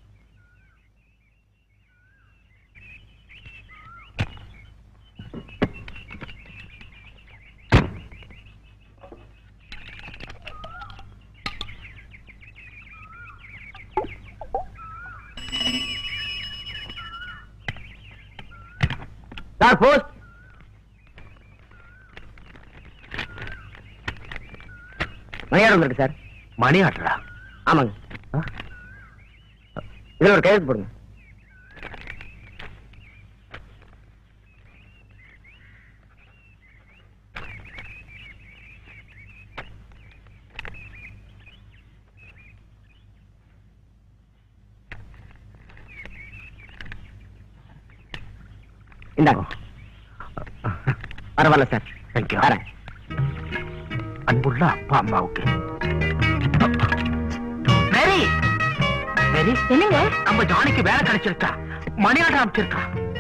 Sir post. மணி ஆர்டர் இருக்கு சார். மணி ஆர்டரா? ஆமாங்க. இதுல ஒரு கையெழுத்து போடுங்க. இந்தாங்க. பரவாயில்ல சார். தேங்க்யூ. வரேன். அன்புள்ள அப்பா அம்மாவுக்கு சரி என்னங்க நம்ம ஜானிக்கு வேலை கிடைச்சிருக்கா, மணியாட அமைச்சிருக்கா.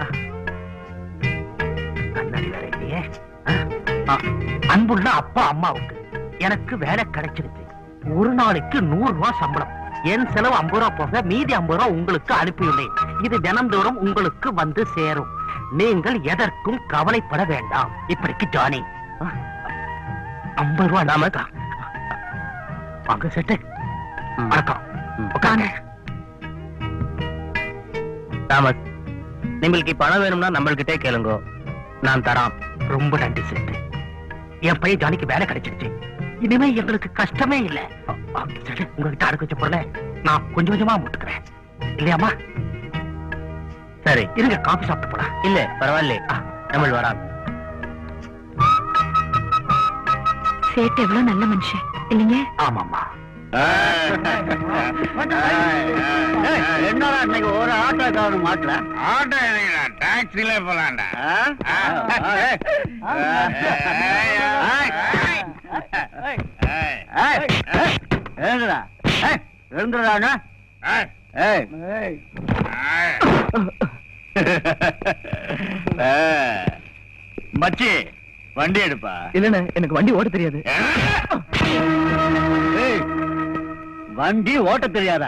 கண்ணாடி வேற இல்லையே. அன்புள்ள அப்பா அம்மாவுக்கு எனக்கு வேலை கிடைச்சிருக்கு. ஒரு நாளைக்கு நூறு ரூபாய் சம்பளம். என் செலவு ஐம்பது ரூபாய் போக மீதி ஐம்பது ரூபாய் உங்களுக்கு அனுப்பியுள்ளேன். இது தினந்தோறும் உங்களுக்கு வந்து சேரும். நீங்கள் எதற்கும் கவலைப்பட வேண்டாம். இப்படிக்கு ஜானி. ஐம்பது ரூபாய் நாமக்கா வாங்க செட்டு. வணக்கம். உட்காருங்க. தாமஸ், உங்களுக்கு பணம் வேணும்னா நம்மள்கிட்டே கேளுங்க, நான் தரான். ரொம்ப நன்றி செட்டு. என் பையன் ஜானிக்கு வேலை கிடைச்சிருச்சு. இனிமே எங்களுக்கு கஷ்டமே இல்ல. உங்ககிட்ட அடுக்க வச்ச பொருளை நான் கொஞ்சம் கொஞ்சமா முட்டுக்கிறேன் இல்லையாமா? சரி இருங்க, காபி சாப்பிட்டு போலாம். இல்ல பரவாயில்ல, நம்ம வரான். சேட்டு எவ்வளவு நல்ல மனுஷன் இல்லைங்க? ஆமாமா. என்னடா இன்னைக்கு ஒரு ஆட்டோக்காரன் மாட்டல? ஆட்டோ டாக்ஸில போலாண்டா. எழுந்துடா எழுந்துடாண்ணா. மச்சி வண்டி எடுப்பா. இல்லண்ணே, எனக்கு வண்டி ஓட்ட தெரியாது. வண்டி ஓட்ட தெரியாதா?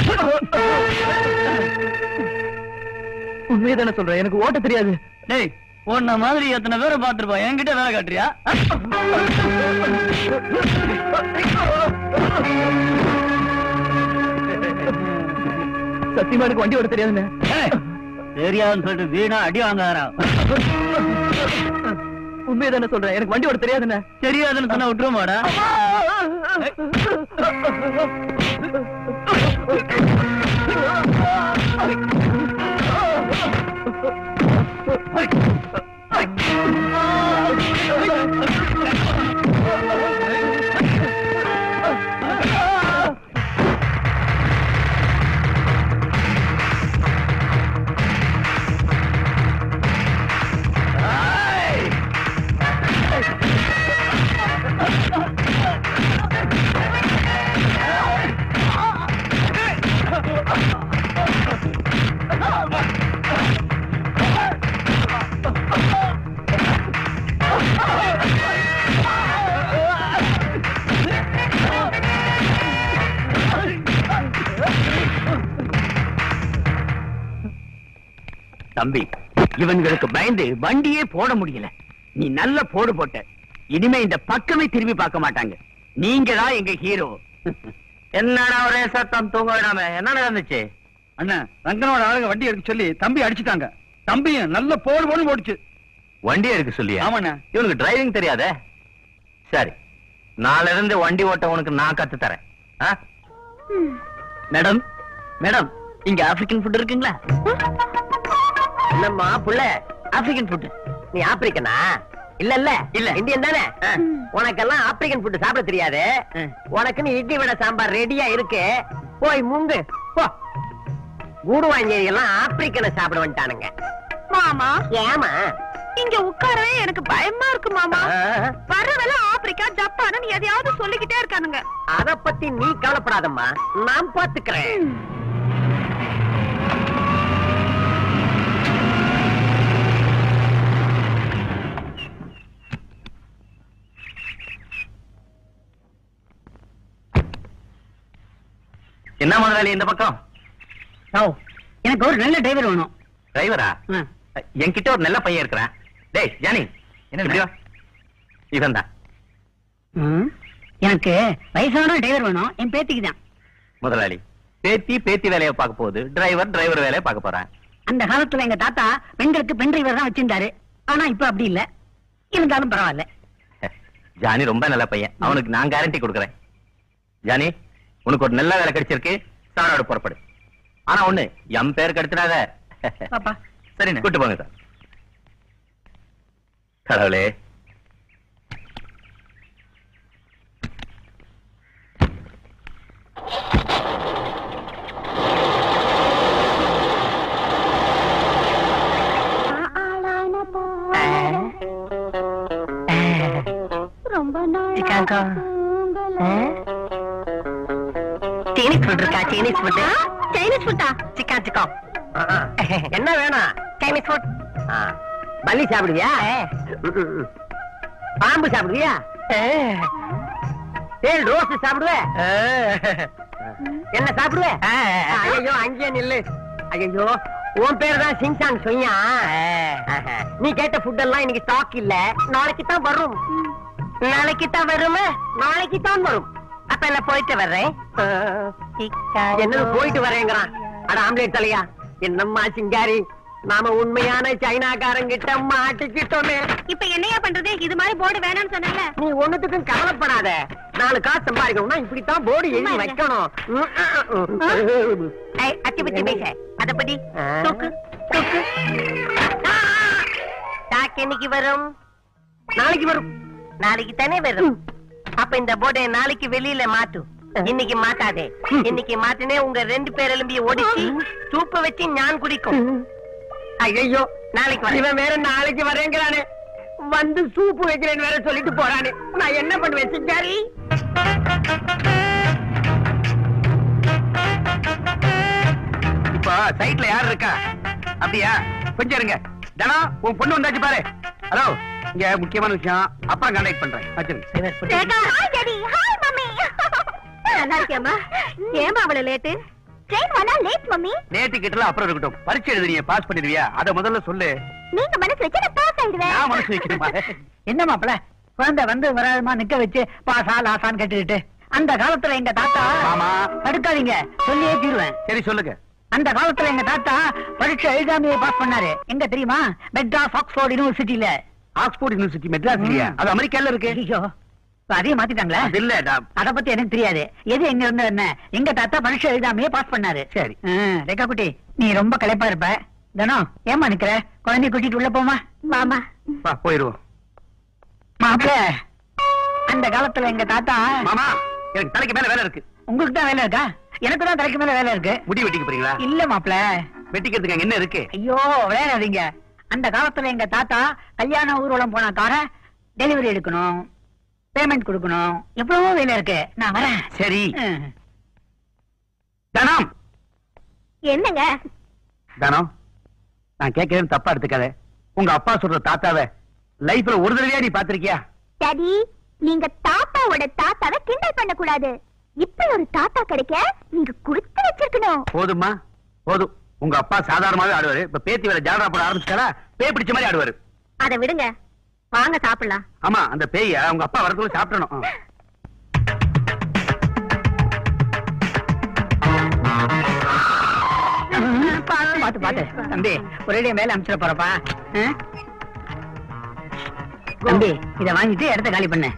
உண்மையதானே சொல்றேன், எனக்கு ஓட்ட தெரியாது. டேய், உன்ன மாதிரி எத்தனை பேரை பாத்துருப்பா, என்கிட்ட வேலை காட்டுறியா? சத்தியமா எனக்கு வண்டி ஓட்ட தெரியாதுண்ணே. தெரியாதுன்னு சொல்லிட்டு வீணா அடி வாங்காரா? உண்மையதானே சொல்றேன், எனக்கு வண்டி ஓட்ட தெரியாதுண்ணே. தெரியாதுன்னு சொன்னா விட்டுருமாடா? தம்பி, இவங்களுக்கு பயந்து வண்டியே போட முடியல. நீ நல்ல போடு போட்ட. இனிமே இந்த பக்கமே திரும்பி பார்க்க மாட்டாங்க. நீங்க தான் எங்க ஹீரோ. என்னடா ஒரே சத்தம், தூங்க விடாம என்ன நடந்துச்சு? அண்ணா, ரங்கனோட ஆளுங்க வண்டி எடுக்க சொல்லி தம்பி அடிச்சுட்டாங்க. தம்பியும் நல்ல போடு போடு போடுச்சு. வண்டி எடுக்க சொல்லியா? ஆமாண்ணா. இவனுக்கு டிரைவிங் தெரியாதே. சரி, நாளை இருந்து வண்டி ஓட்ட உனக்கு நான் கத்து தரேன். மேடம், மேடம், இங்க ஆப்பிரிக்கன் ஃபுட் இருக்குங்களா? என்னம்மா புள்ள, ஆப்பிரிக்கன் ஃபுட்? நீ ஆப்பிரிக்கனா? இல்ல இல்ல இல்ல இந்தியன் தானே? உனக்கெல்லாம் ஆப்பிரிக்கன் ஃபுட் சாப்பிட தெரியாது. உனக்குன்னு இட்லி வடை சாம்பார் ரெடியா இருக்கு, போய் முங்கு போ. கூடுவாங்க எல்லாம் ஆப்பிரிக்கனை சாப்பிட வந்துட்டானுங்க. மாமா, ஏமா இங்க உட்காரவே எனக்கு பயமா இருக்கு மாமா. வரவெல்லாம் ஆப்பிரிக்கா ஜப்பான் எதையாவது சொல்லிக்கிட்டே இருக்கானுங்க. அத பத்தி நீ கவலைப்படாதம்மா, நான் பாத்துக்கிறேன். என்ன முதலாளி இந்த பக்கம்? எனக்கு ஒரு நல்ல டிரைவர் வேணும். டிரைவரா? என்கிட்ட ஒரு நல்ல பையன் இருக்கிறான். டேய் ஜானி, என்ன இவன் தான். எனக்கு வயசான டிரைவர் வேணும், என் பேத்திக்கு தான். முதலாளி, பேத்தி பேத்தி வேலையை பார்க்க போகுது, டிரைவர் டிரைவர் வேலையை பார்க்க போறான். அந்த காலத்துல எங்க தாத்தா பெண்களுக்கு பெண் டிரைவர் தான் வச்சிருந்தாரு. ஆனா இப்ப அப்படி இல்ல. இருந்தாலும் பரவாயில்ல. ஜானி ரொம்ப நல்ல பையன், அவனுக்கு நான் கேரண்டி கொடுக்கறேன். ஜானி, உனக்கு ஒரு நல்ல வேலை கிடைச்சிருக்கு, சாரோட புறப்படு. ஆனா ஒண்ணு, என் பேர் கெடுத்துடாத. பாப்பா சரி, கூட்டு போங்க சார். கடவுளே, ரொம்ப நாள் சீனீஸ் ஃபுட் இருக்கா? சீனீஸ் ஃபுட் சைனீஸ் ஃபுட்டா? Chicken chicken. என்ன வேணும்? Chinese food. பல்லி சாப்பிடுவியா? பாம்பு சாப்பிடுவியா? தேல் ரோஸ் சாப்பிடுவ? என்ன சாப்பிடுவ? ஐயோ அங்கே நில்லு. ஐயோ உன் பேர் தான் சிங்சாங் சொய்யா. நீ கேட்ட ஃபுட் எல்லாம் இன்னைக்கு ஸ்டாக் இல்ல, நாளைக்கு தான் வரும். நாளைக்கு தான் வரும். நாளைக்கு தான் வரும். அப்ப என்ன போயிட்டு வர்றேன். என்ன போயிட்டு வரேங்கிறான்? அட ஆம்லேட் தலையா, என்னம்மா சிங்காரி, நாம உண்மையான சைனாக்காரங்கிட்ட மாட்டிக்கிட்டோமே. இப்ப என்னையா பண்றது? இது மாதிரி போர்டு வேணாம்னு சொன்னல. நீ ஒண்ணுத்துக்கும் கவலைப்படாத. நாலு காசு சம்பாதிக்கணும்னா இப்படித்தான் போர்டு எழுதி வைக்கணும். அத்திபத்தி பேச அத பத்தி தூக்கு தூக்கு. டாக் என்னைக்கு வரும்? நாளைக்கு வரும். நாளைக்கு தானே வரும். அப்ப இந்த போர்டை நாளைக்கு வெளியில மாட்டு. இன்னைக்கு மாட்டாதே. இன்னைக்கு மாட்டினே உங்க ரெண்டு பேர் எலும்பிய ஒடிச்சு சூப்ப வச்சு ஞான் குடிக்கும். ஐயோ நாளைக்கு இவன் வேற நாளைக்கு வரேங்கிறானே, வந்து சூப்பு வைக்கிறேன்னு வேற சொல்லிட்டு போறானே, நான் என்ன பண்ணுவேன் சிங்காரி? இப்ப சைட்ல யாரு இருக்கா? அப்படியா? கொஞ்சம் இருங்க. தனா, உன் பொண்ணு வந்தாச்சு பாரு. ஹலோ, இங்க முக்கியமான விஷயம். அப்பா கான்டாக்ட் பண்றேன். வச்சிருங்க. Hi daddy. Hi mummy. நல்லா இருக்கியாமா? ஏமா அவ்வளவு லேட்? ட்ரெயின் வந்தா லேட் மம்மி. நேத்து கிட்டல அப்புறம் இருக்கட்டும். பரீட்சை எழுதுறிய பாஸ் பண்ணிடுவியா? அத முதல்ல சொல்லு. நீங்க மனசு வச்சு நான் பாஸ் ஆயிடுவேன். நான் மனசு வைக்கணுமா? என்ன மாப்பிள, குழந்தை வந்து வராதமா நிக்க வச்சு பாசா லாசான்னு கேட்டுக்கிட்டு. அந்த காலத்துல எங்க தாத்தா ஆமா தடுக்காதீங்க, சொல்லியே தீருவேன். சரி சொல்லுங்க. அந்த காலத்துல எங்க தாத்தா பரீட்சை எழுதாமையே பாஸ் பண்ணாரு. எங்க தெரியுமா? மெட்ராஸ் ஆக்ஸ்போர்ட் யூனிவர்சிட்டியில. ஆக்ஸ்போர்ட் யூனிவர்சிட்டி மெட்ராஸ் இல்லையா? அது அமெரிக்கால இருக்கு. ஐயோ, அதையும் மாத்திட்டாங்களா? இல்ல, அத பத்தி எனக்கு தெரியாது. எது எங்க இருந்த என்ன, எங்க தாத்தா பரீட்சை எழுதாமையே பாஸ் பண்ணாரு. சரி. ரேகா குட்டி, நீ ரொம்ப களைப்பா இருப்ப. தனம், ஏமா நிக்கிற? குழந்தைய கூட்டிட்டு உள்ள போமா. மாமா வா போயிருவோம். மாப்பிள, அந்த காலத்துல எங்க தாத்தா. மாமா, எனக்கு தலைக்கு மேல வேலை இருக்கு. உங்களுக்கு தான் வேலை இருக்கா? எனக்கு தான் தலைக்கு மேல வேலை இருக்கு. முடி வெட்டிக்க போறீங்களா? இல்ல மாப்பிள, வெட்டிக்கிறதுக்கு அங்க என்ன இருக்கு? ஐயோ விளையாடாதீங்க. அந்த காலத்துல எங்க தாத்தா கல்யாண ஊர்வலம் போன கார டெலிவரி எடுக்கணும், பேமெண்ட் கொடுக்கணும், எவ்வளவோ வேலை இருக்கு. நான் வரேன். சரி. தனம். என்னங்க? தனம், நான் கேட்கிறேன் தப்பா எடுத்துக்காத. உங்க அப்பா சொல்ற தாத்தாவை லைஃப்ல ஒரு தடவையா நீ பாத்திருக்கியா? டாடி, நீங்க தாத்தாவோட தாத்தாவை கிண்டல் பண்ண கூடாது. இப்ப ஒரு தாத்தா கிடைக்க நீங்க குடுத்து வச்சிருக்கணும். போதுமா? போதும். உங்க அப்பா சாதாரணமாவே ஆடுவாரு. இப்ப பேத்தி வேற ஜாலரா போட ஆரம்பிச்சாரா? பேய் பிடிச்ச மாதிரி ஆடுவாரு. அத விடுங்க, வாங்க சாப்பிடலாம். ஆமா, அந்த பேய உங்க அப்பா வரதுக்குள்ள சாப்பிடணும். பாத்து பாத்து தம்பி, ஒரே மேல அமிச்சிட போறப்பா. தம்பி, இத வாங்கிட்டு இடத்த காலி பண்ண.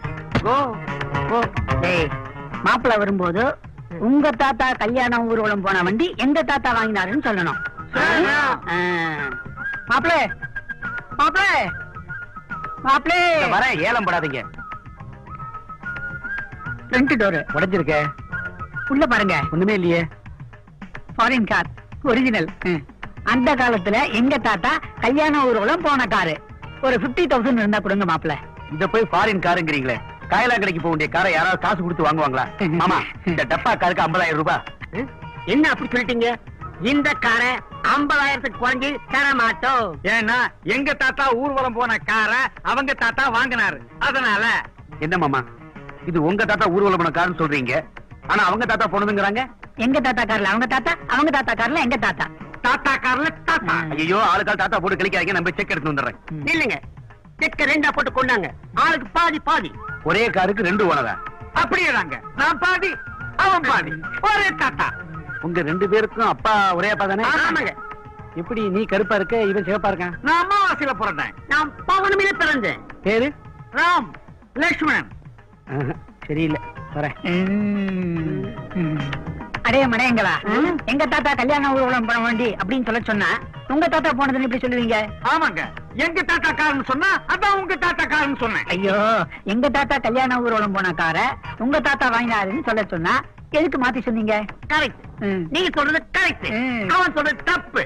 மாப்பிள்ள வரும்போது உங்க தாத்தா கல்யாணம் ஊர்வலம் போன வண்டி எங்க தாத்தா வாங்கினாருன்னு சொல்லணும். மாப்பிள்ள மாப்பிள்ள மாப்பிள்ள வர ஏலம் படாதீங்க. ஃப்ரண்ட் டோர் உடைஞ்சிருக்க. உள்ள பாருங்க. ஒண்ணுமே இல்லையே. Foreign car, original. அந்த காலத்துல எங்க தாத்தா கல்யாண ஊர்வலம் போன காரு. ஒரு பிப்டி தௌசண்ட் இருந்தா கொடுங்க மாப்பிள்ள. இத போய் ஃபாரின் காருங்கிறீங்களே, காயலா கடைக்கு போக வேண்டிய காரை யாராவது காசு கொடுத்து வாங்குவாங்களா? மாமா, இந்த டப்பா காருக்கு ஐம்பதாயிரம் ரூபாய். என்ன அப்படி சொல்லிட்டீங்க? இந்த காரை ஐம்பதாயிரத்துக்கு குறைஞ்சு தர மாட்டோம். ஏன்னா எங்க தாத்தா ஊர்வலம் போன காரை அவங்க தாத்தா வாங்கினாரு, அதனால. என்ன மாமா, இது உங்க தாத்தா ஊர்வலம் போன காருன்னு சொல்றீங்க, ஆனா அவங்க தாத்தா போனதுங்கிறாங்க. எங்க தாத்தா கார்ல அவங்க தாத்தா, அவங்க தாத்தா கார்ல எங்க தாத்தா. தாத்தா கார்ல தாத்தா. ஐயோ, ஆளுக்கால் தாத்தா போட்டு கழிக்காதீங்க, நம்ம செக் எடுத்து வந்துடுறேன். இல்லைங்க, செக்க ரெண்டா போட்டு கொண்டாங்க. ஆளுக்கு பாதி பாதி. ஒரே காருக்கு ரெண்டு ஓனரா? அப்படியே தாங்க. நான் பாதி, அவன் பாதி. ஒரே தாத்தா. உங்க ரெண்டு பேருக்கும் அப்பா ஒரே அப்பா தானே? ஆமாங்க. எப்படி நீ கருப்பா இருக்க, இவன் சிவப்பா இருக்கான்? நான் அமாவாசையில பிறந்தேன். நான் பௌர்ணமியில பிறந்தேன். பேரு ராம் லட்சுமணன். சரியில்லை, வரேன். அடே மடையங்களா, எங்க தாத்தா கல்யாண ஊர்வலம் போன வண்டி அப்படின்னு சொல்ல சொன்னா உங்க தாத்தா போனதுன்னு இப்படி சொல்லுவீங்க? ஆமாங்க, எங்க தாத்தா காரன்னு சொன்னா அதான் உங்க தாத்தா காரன்னு சொன்னேன். ஐயோ, எங்க தாத்தா கல்யாண ஊர்வலம் போன கார உங்க தாத்தா வாங்கினாருன்னு சொல்ல சொன்னா எதுக்கு மாத்தி சொன்னீங்க? கரெக்ட், நீங்க சொல்றது கரெக்ட், அவன் சொல்றது தப்பு.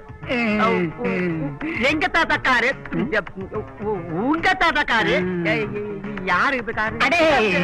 எங்க தாத்தா காரு, உங்க தாத்தா காரு, யாரு இது காரு? அடே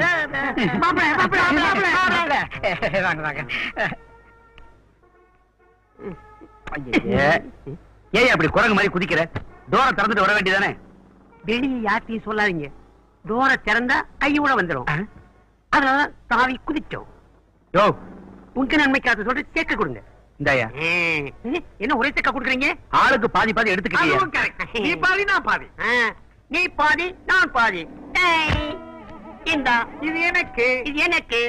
மாப்பிள, மாப்பிள, மாப்பிள, மாப்பிள. வாங்க வாங்க. ஏன் அப்படி குரங்கு மாதிரி குதிக்கிற? டோரை திறந்துட்டு வர வேண்டியதானே? வெளியே யார்த்தையும் சொல்லாதீங்க. டோரை திறந்தா கையோட வந்துடும். அதனால தாவி குதிச்சோம். யோ, உங்க நன்மைக்காக சொல்ற சேக்க கொடுங்க. இந்தாயா. என்ன ஒரே சேக்க கொடுக்குறீங்க? ஆளுக்கு பாதி பாதி எடுத்துக்கிட்டீங்க. நீ பாதி நான் பாதி. நீ பாதி நான் பாதி. இந்தா இது எனக்கு, இது எனக்கு.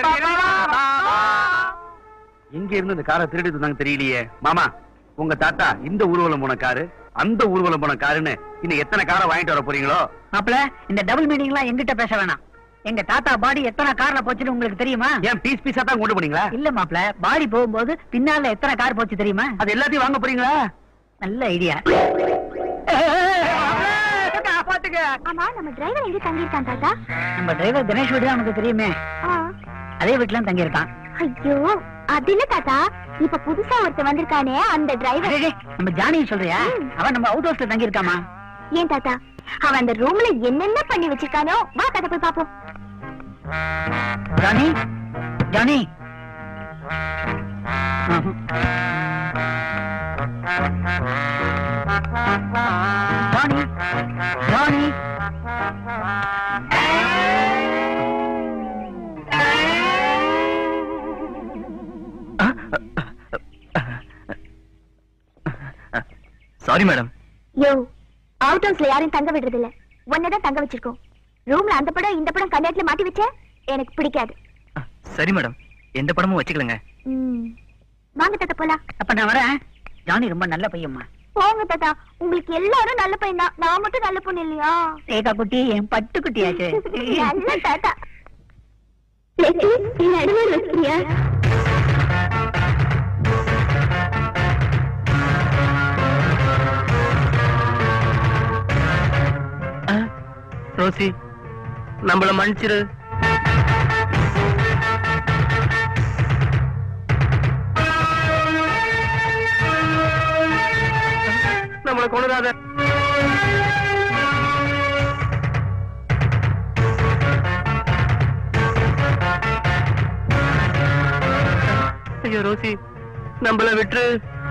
எங்க இருந்து இந்த காரை திருடி இருந்தாங்க தெரியலையே. மாமா, உங்க தாத்தா இந்த ஊர்வலம் போன காரு, அந்த ஊர்வலம் போன காருன்னு இன்னும் எத்தனை காரை வாங்கிட்டு வர போறீங்களோ? மாப்பிள, இந்த டபுள் மீனிங் எல்லாம் எங்கிட்ட பேச வேணாம். எங்க தாத்தா பாடி எத்தனை கார்ல போச்சுன்னு உங்களுக்கு தெரியுமா? ஏன் பீஸ் பீஸா தான் கொண்டு போனீங்களா? இல்ல மாப்பிள, பாடி போகும்போது பின்னால எத்தனை கார் போச்சு தெரியுமா? அது எல்லாத்தையும் வாங்க போறீங்களா? நல்ல ஐடியா. ஆமா, நம்ம டிரைவர் எங்க தங்கி இருக்கான் தாத்தா? நம்ம டிரைவர் கணேஷ் வீடு தான் நமக்கு தெரியுமே. அதே வீட்டுல தங்கி இருக்கான். ஐயோ, அது இல்ல தாத்தா, இப்ப புதுசா ஒருத்தர் வந்திருக்கானே அந்த டிரைவர். நம்ம ஜானி சொல்றியா? அவன் நம்ம அவுட் ஹவுஸ்ல தங்கி இருக்காமா? ஏன் தாத்தா, அவன் அந்த ரூம்ல என்னென்ன பண்ணி வச்சிருக்கானோ, வா தாத்தா போய் பாப்போம். Johnny, Johnny. Johnny, Johnny. Sorry madam. Yo, out ஹவுஸ்ல யாரையும் தங்க விடுறது இல்ல. ஒன்னதான் தங்க வச்சிருக்கோம். ரூம்ல அந்த படம் இந்த படம் கண்ணாட்டில மாட்டி வச்ச எனக்கு பிடிக்காது. சரி மேடம், எந்த படமும் வச்சுக்கலங்க. வாங்க தாத்தா போலாம். அப்ப நான் வரேன். ஜானி ரொம்ப நல்ல பையன்மா. போங்க தாத்தா, உங்களுக்கு எல்லாரும் நல்ல பையன் தான், நான் மட்டும் நல்ல பொண்ணு இல்லையா? ஏகா குட்டி, என் பட்டு குட்டியாச்சு. நல்ல தாத்தா. நடுவில் வச்சியா? ரோசி, நம்மள மன்னிச்சிரு. நம்மள கொண்டுடாத. ஐயோ ரோசி, நம்மள விட்டு.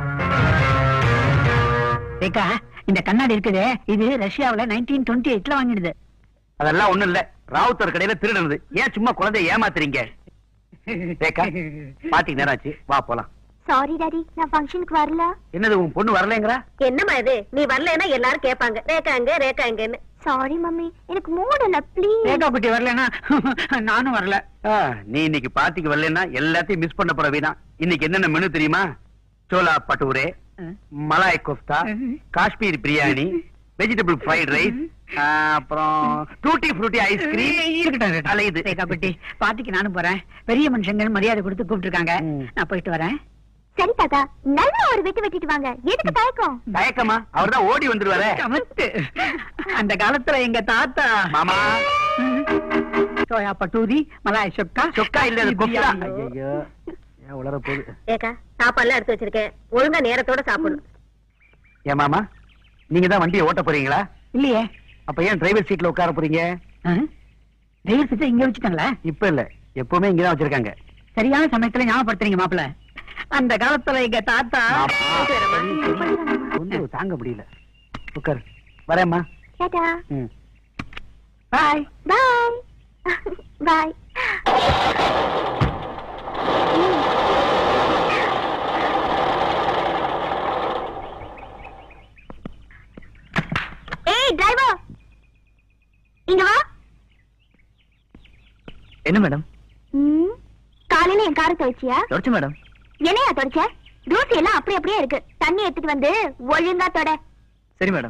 ஏகா, இந்த கண்ணாடி இருக்குது, இது ரஷ்யாவுல நைன்டீன் டுவெண்ட்டி எயிட்ல வாங்கிடுது. அதெல்லாம் ஒண்ணும் இல்ல, ராவுத்தர் கடையில திருடுனது. ஏன் சும்மா குழந்தைய ஏமாத்துறீங்க? பாட்டிக்கு நேரம் ஆச்சு, வா போலாம். சாரி டாடி, நான் ஃபங்க்ஷனுக்கு வரல. என்னது, உன் பொண்ணு வரலங்கறா? என்னம்மா இது, நீ வரலன்னா எல்லாரும் கேட்பாங்க, ரேகா எங்க ரேகா எங்கன்னு. சாரி மம்மி, எனக்கு மூட் இல்ல, ப்ளீஸ். ஏகா குட்டி வரலனா நானும் வரல. நீ இன்னைக்கு பாட்டிக்கு வரலன்னா எல்லாத்தையும் மிஸ் பண்ண போற வீணா. இன்னைக்கு என்னென்ன மெனு தெரியுமா? சோலா பட்டூரே, malai kofta, Kashmir biryani, vegetable fried rice, அப்புறம் டூட்டி ஃப்ரூட்டி ஐஸ்கிரீம். அலையுது. ஏகா குட்டி, பாட்டிக்கு நானும் போறேன். பெரிய மனுஷங்க மரியாதை கொடுத்து கூப்பிட்டு இருக்காங்க. நான் போயிட்டு வரேன். சரி தாத்தா, நல்ல ஒரு வெட்டு வெட்டிட்டு வாங்க. எதுக்கு தயக்கம்? தயக்கமா? அவர்தான் ஓடி வந்துருவாரு. அந்த காலத்துல எங்க தாத்தா மாமா சோயா பட்டூரி, மலாய் சொக்கா. சொக்கா இல்ல, அது கோஃப்தா. ஐயோ, ஏன் உளற போகுது? ஏகா, சாப்பாடுலாம் எடுத்து வச்சிருக்கேன், ஒழுங்கா நேரத்தோட சாப்பிடணும். ஏன் மாமா, நீங்க தான் வண்டியை ஓட்ட போறீங்களா? இல்லையே. அப்ப ஏன் டிரைவர் சீட்ல உட்கார போறீங்க? டிரைவர் சீட் இங்க வச்சுட்டாங்களா? இப்ப இல்ல, எப்பவுமே இங்கதான் வச்சிருக்காங்க. சரியான சமயத்துல ஞாபகப்படுத்துறீங்க மாப்பிள்ள. அந்த காலத்துல எங்க தாத்தா தாங்க முடியல. உட்கார், வரேம்மா. டாடா. பாய் பாய். பாய். ஏய் டிரைவர், இங்க வா. என்ன மேடம்? ம், காலையில என் காரை துவைச்சியா? தொடச்சு மேடம். என்னையா தொடச்ச? தூசி எல்லாம் அப்படி அப்படியே இருக்கு. தண்ணி எடுத்துட்டு வந்து ஒழுங்கா தொட. சரி மேடம்.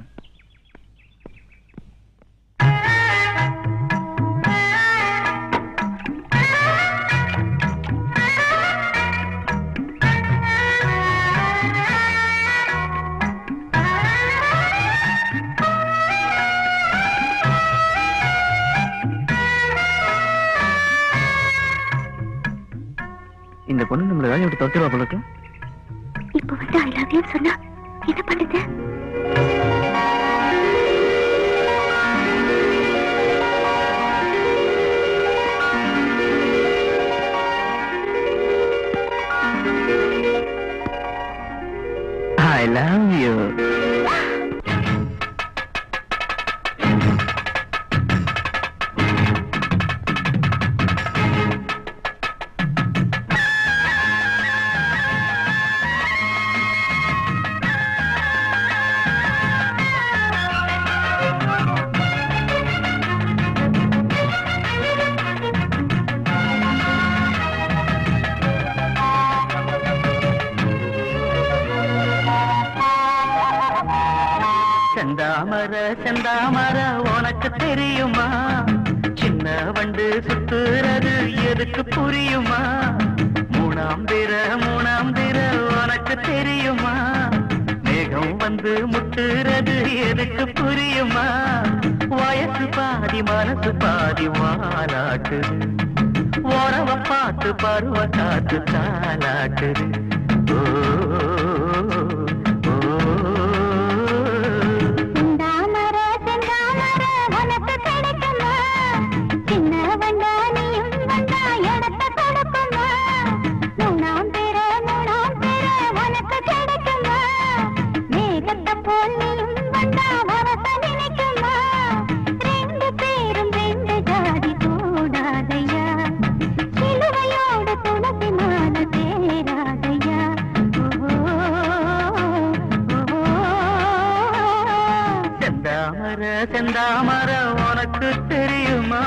இந்த பொண்ணு நம்மள வேலையை விட்டு தொட்டுவா போலக்கு. இப்ப வந்து ஐ லவ் யூ சொன்னா என்ன பண்ணுது? செந்தாமர உனக்கு தெரியுமா சின்ன வண்டு சுத்துறது எதுக்கு புரியுமா மூணாம் திர மூணாம் திர உனக்கு தெரியுமா மேகம் வந்து முட்டுறது எதுக்கு புரியுமா வயசு பாதி மனசு பாதி வாலாட்டுது உறவ பார்த்து பருவ காத்து தாலாட்டுது ஓ செந்தாமர உனக்கு தெரியுமா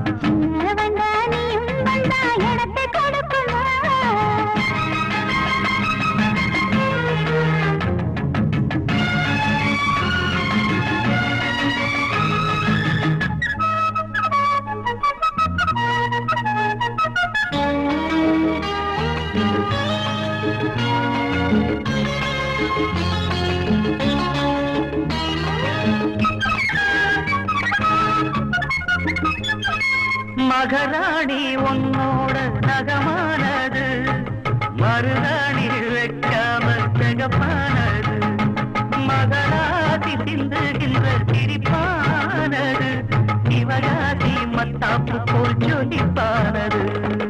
மகராணி உன்னோட நகமானது மருதாணி வைக்காம தகப்பானது மகராசி சிந்துகின்ற சிரிப்பானது சிவகாசி மத்தாப்பு போல் ஜொலிப்பானது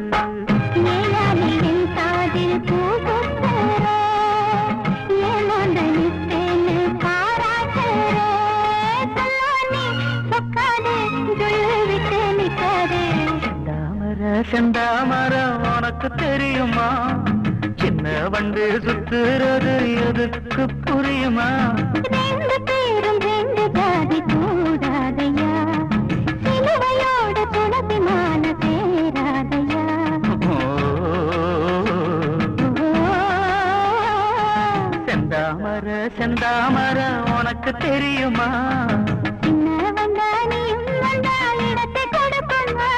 செந்தாமர உனக்கு தெரியுமா சின்ன வண்டு சுத்துறது எதுக்கு புரியுமா ரெண்டு பேரும் ரெண்டு ஜாதி கூடாதையா சிலுவையோட துளசி மான சேராதையா செந்தாமர செந்தாமர உனக்கு தெரியுமா சின்ன வந்தா நீயும் வந்தா இடத்தை கொடுக்குமா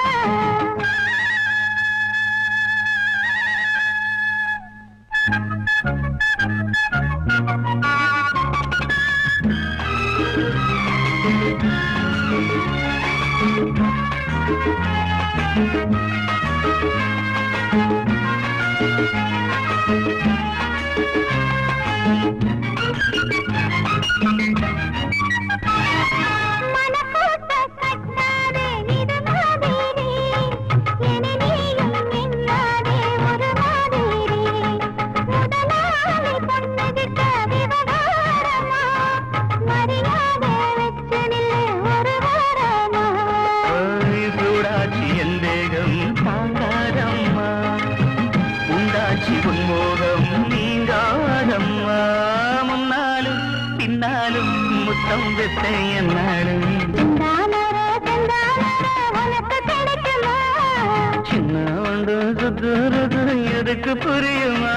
சின்ன வண்டு சுத்துறது எதுக்கு புரியுமா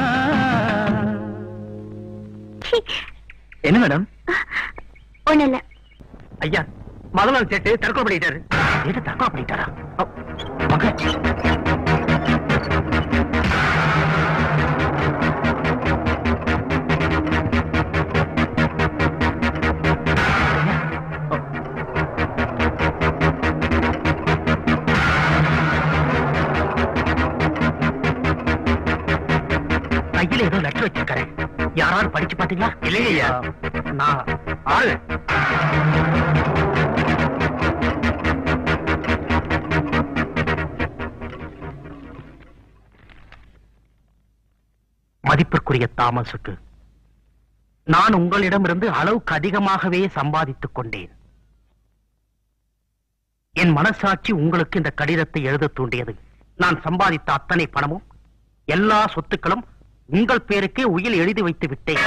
என்ன மேடம் ஒண்ணு இல்ல ஐயா முதல்ல சேட்டு தற்கொலை பண்ணிட்டாரு எது தற்கொலை பண்ணிட்டாரா கையில ஏதோ லெட்டர் வச்சிருக்காரு யாராவது படிச்சு பாத்தீங்களா இல்லையா நான் ஆளு மதிப்பிற்குரிய தாமஸுக்கு நான் உங்களிடமிருந்து அளவுக்கு அதிகமாகவே சம்பாதித்துக் கொண்டேன். என் மனசாட்சி உங்களுக்கு இந்த கடிதத்தை எழுத தூண்டியது. நான் சம்பாதித்த அத்தனை பணமும் எல்லா சொத்துக்களும் உங்கள் பேருக்கே உயில் எழுதி வைத்து விட்டேன்.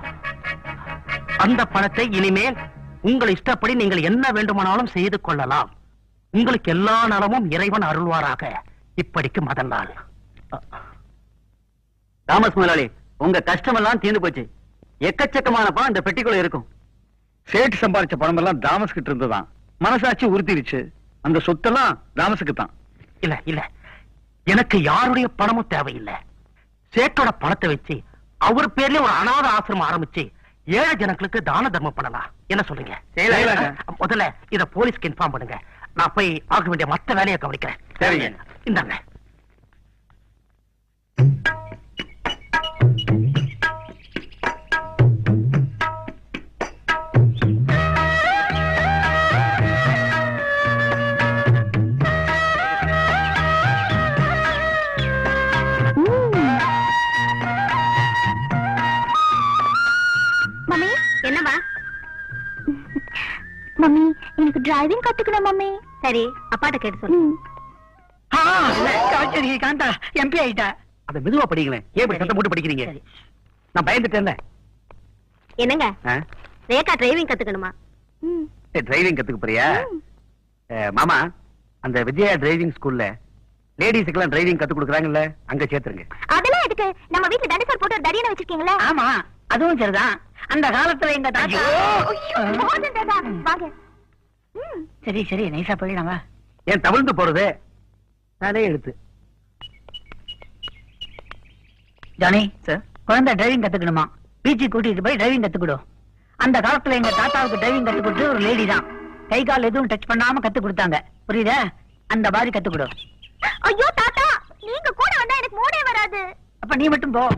அந்த பணத்தை இனிமேல் உங்கள் இஷ்டப்படி நீங்கள் என்ன வேண்டுமானாலும் செய்து கொள்ளலாம். உங்களுக்கு எல்லா நலமும் இறைவன் அருள்வாராக. இப்படிக்கு முதல் நாள். தாமஸ் முதலாளி, உங்க கஷ்டமெல்லாம் தீர்ந்து போச்சு. எக்கச்சக்கமான பணம் இந்த பெட்டிக்குள்ள இருக்கும். சேட்டு சம்பாதிச்ச பணம் எல்லாம் தாமஸ் கிட்ட இருந்துதான். மனசாட்சி உறுத்திருச்சு. அந்த சொத்தெல்லாம் தாமஸுக்கு தான். இல்ல இல்ல, எனக்கு யாருடைய பணமும் தேவையில்லை. சேட்டோட பணத்தை வச்சு அவர் பேர்ல ஒரு அனாத ஆசிரமம் ஆரம்பிச்சு ஏழை ஜனங்களுக்கு தான தர்மம் பண்ணலாம். என்ன சொல்றீங்க? முதல்ல இத போலீஸ்க்கு இன்ஃபார்ம் பண்ணுங்க. நான் போய் ஆக வேண்டிய மத்த வேலையை கவனிக்கிறேன். சரிங்க. இந்தாங்க. என்னவா? மம்மி, எனக்கு டிரைவிங் கத்துக்கணும் மம்மி. சரி, அப்பாட்ட கேட்டு சொல்லு. காந்தா எம்பி ஆயிட்டா. அத மெதுவா படிங்களேன். ஏன் இப்படி சத்தம் போட்டு படிக்கிறீங்க? நான் பயந்துட்டேன்ல. என்னங்க, ரேகா டிரைவிங் கத்துக்கணுமா? டிரைவிங் கத்துக்க போறியா? மாமா, அந்த விஜயா டிரைவிங் ஸ்கூல்ல லேடிஸ்க்கு எல்லாம் டிரைவிங் கத்து கொடுக்குறாங்கல்ல, அங்க சேர்த்துருங்க. அதெல்லாம் எதுக்கு? நம்ம வீட்டுல தண்டசார் போட்டு ஒரு தடியனை வச்சிருக்கீங்களா? ஆமா, அதுவும் சரிதான். அந்த காலத்துல எங்க தாத்தா. சரி சரி, நைசா போயிடலாம். வா. ஏன் தவிழ்ந்து போறது? அதே எழுத்து. ஜானி சார், குழந்தை டிரைவிங் கத்துக்கணுமா? பீச்சுக்கு கூட்டிட்டு போய் டிரைவிங் கத்துக்கிடும். அந்த காலத்துல எங்க தாத்தாவுக்கு டிரைவிங் கத்து கொடுத்து ஒரு லேடி தான். கை கால் எதுவும் டச் பண்ணாம கத்து கொடுத்தாங்க. புரியுதா? அந்த மாதிரி கத்துக்கிடும். ஐயோ தாத்தா, நீங்க கூட வந்தா எனக்கு மூடே வராது. அப்ப நீ மட்டும் போ.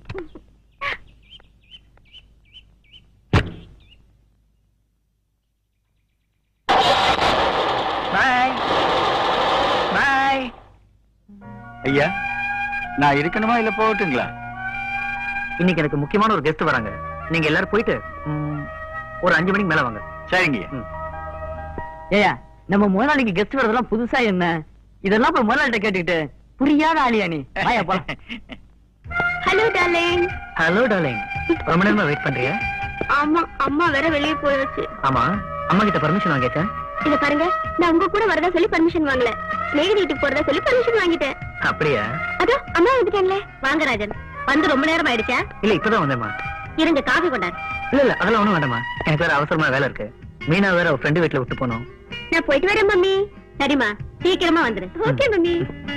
பாய் பாய். ஐயா, நான் இருக்கணுமா இல்ல போகட்டுங்களா? இன்னைக்கு எனக்கு முக்கியமான ஒரு கெஸ்ட் வராங்க. நீங்க எல்லாரும் போயிட்டு ஒரு அஞ்சு மணிக்கு மேல வாங்க. சரிங்க. ஏயா, நம்ம முதலாளிக்கு கெஸ்ட் வரதெல்லாம் புதுசா என்ன? இதெல்லாம் இப்ப முதலாளிட்ட கேட்டுக்கிட்டு புரியாத ஆளியா நீ? வாயா போலாம். Hello darling. Hello darling. ரொம்ப நேரமா வெயிட் பண்றியா? ஆமா, அம்மா வேற வெளியே போயாச்சு. ஆமா, அம்மா கிட்ட பர்மிஷன் வாங்கிட்டேன். இத பாருங்க, நான் உங்க கூட வரதா சொல்லி பர்மிஷன் வாங்கல, ஸ்நேகிதி வீட்டுக்கு போறதா சொல்லி பர்மிஷன் வாங்கிட்டேன். அப்படியா? அதோ அம்மா வந்துட்டேன்ல. வாங்க ராஜன். வந்து ரொம்ப நேரம் ஆயிடுச்சா? இல்ல, இப்பதான் வந்தேம்மா. இருங்க, காஃபி கொண்டாரு. இல்ல இல்ல, அதெல்லாம் ஒண்ணும் வேண்டாமா. எனக்கு வேற அவசரமா வேலை இருக்கு. மீனா வேற ஒரு ஃப்ரெண்டு வீட்டுல விட்டு போனோம். நான் போயிட்டு வரேன் மம்மி. சரிம்மா, சீக்கிரமா வந்துரு. Okay mummy.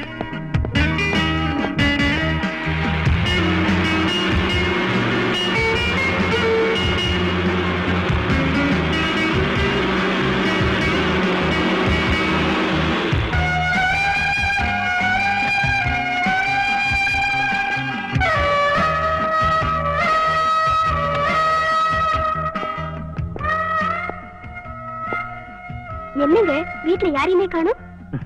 என்னங்க, வீட்டுல யாரையுமே காணோம்?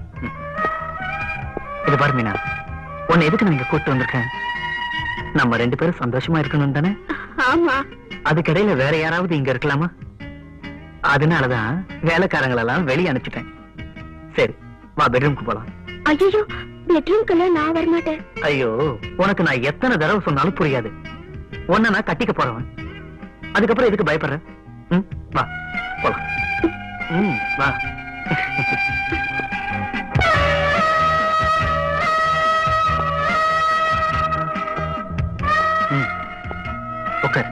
இது பாரு மீனா, உன்னை எதுக்கு நான் இங்க கூட்டு வந்திருக்கேன்? நம்ம ரெண்டு பேரும் சந்தோஷமா இருக்கணும் தானே? ஆமா. அதுக்கிடையில வேற யாராவது இங்க இருக்கலாமா? அதனாலதான் வேலைக்காரங்களெல்லாம் வெளியே அனுப்பிச்சிட்டேன். சரி, வா பெட்ரூம்க்கு போலாம். ஐயோ, பெட்ரூம்க்குள்ள நான் வரமாட்டேன். ஐயோ, உனக்கு நான் எத்தனை தடவை சொன்னாலும் புரியாது. உன்னை நான் கட்டிக்க போறவன். அதுக்கப்புறம் எதுக்கு பயப்படுற? ம், வா போலாம். ம், வா. ம், உட்கார்.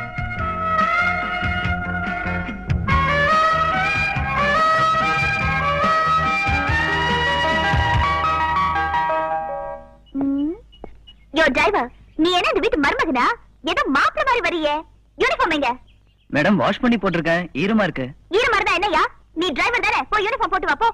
யோ டிரைவர், நீ என்ன இந்த வீட்டு மருமகனா? ஏதோ மாப்பிள்ள மாதிரி வரியே. யூனிஃபார்ம் எங்க? மேடம், வாஷ் பண்ணி போட்டிருக்கேன், ஈரமா இருக்கு. ஈரமா இருந்தா என்னையா? நீ டிரைவர் தானே, போய் யூனிஃபார்ம் போட்டு வா போ.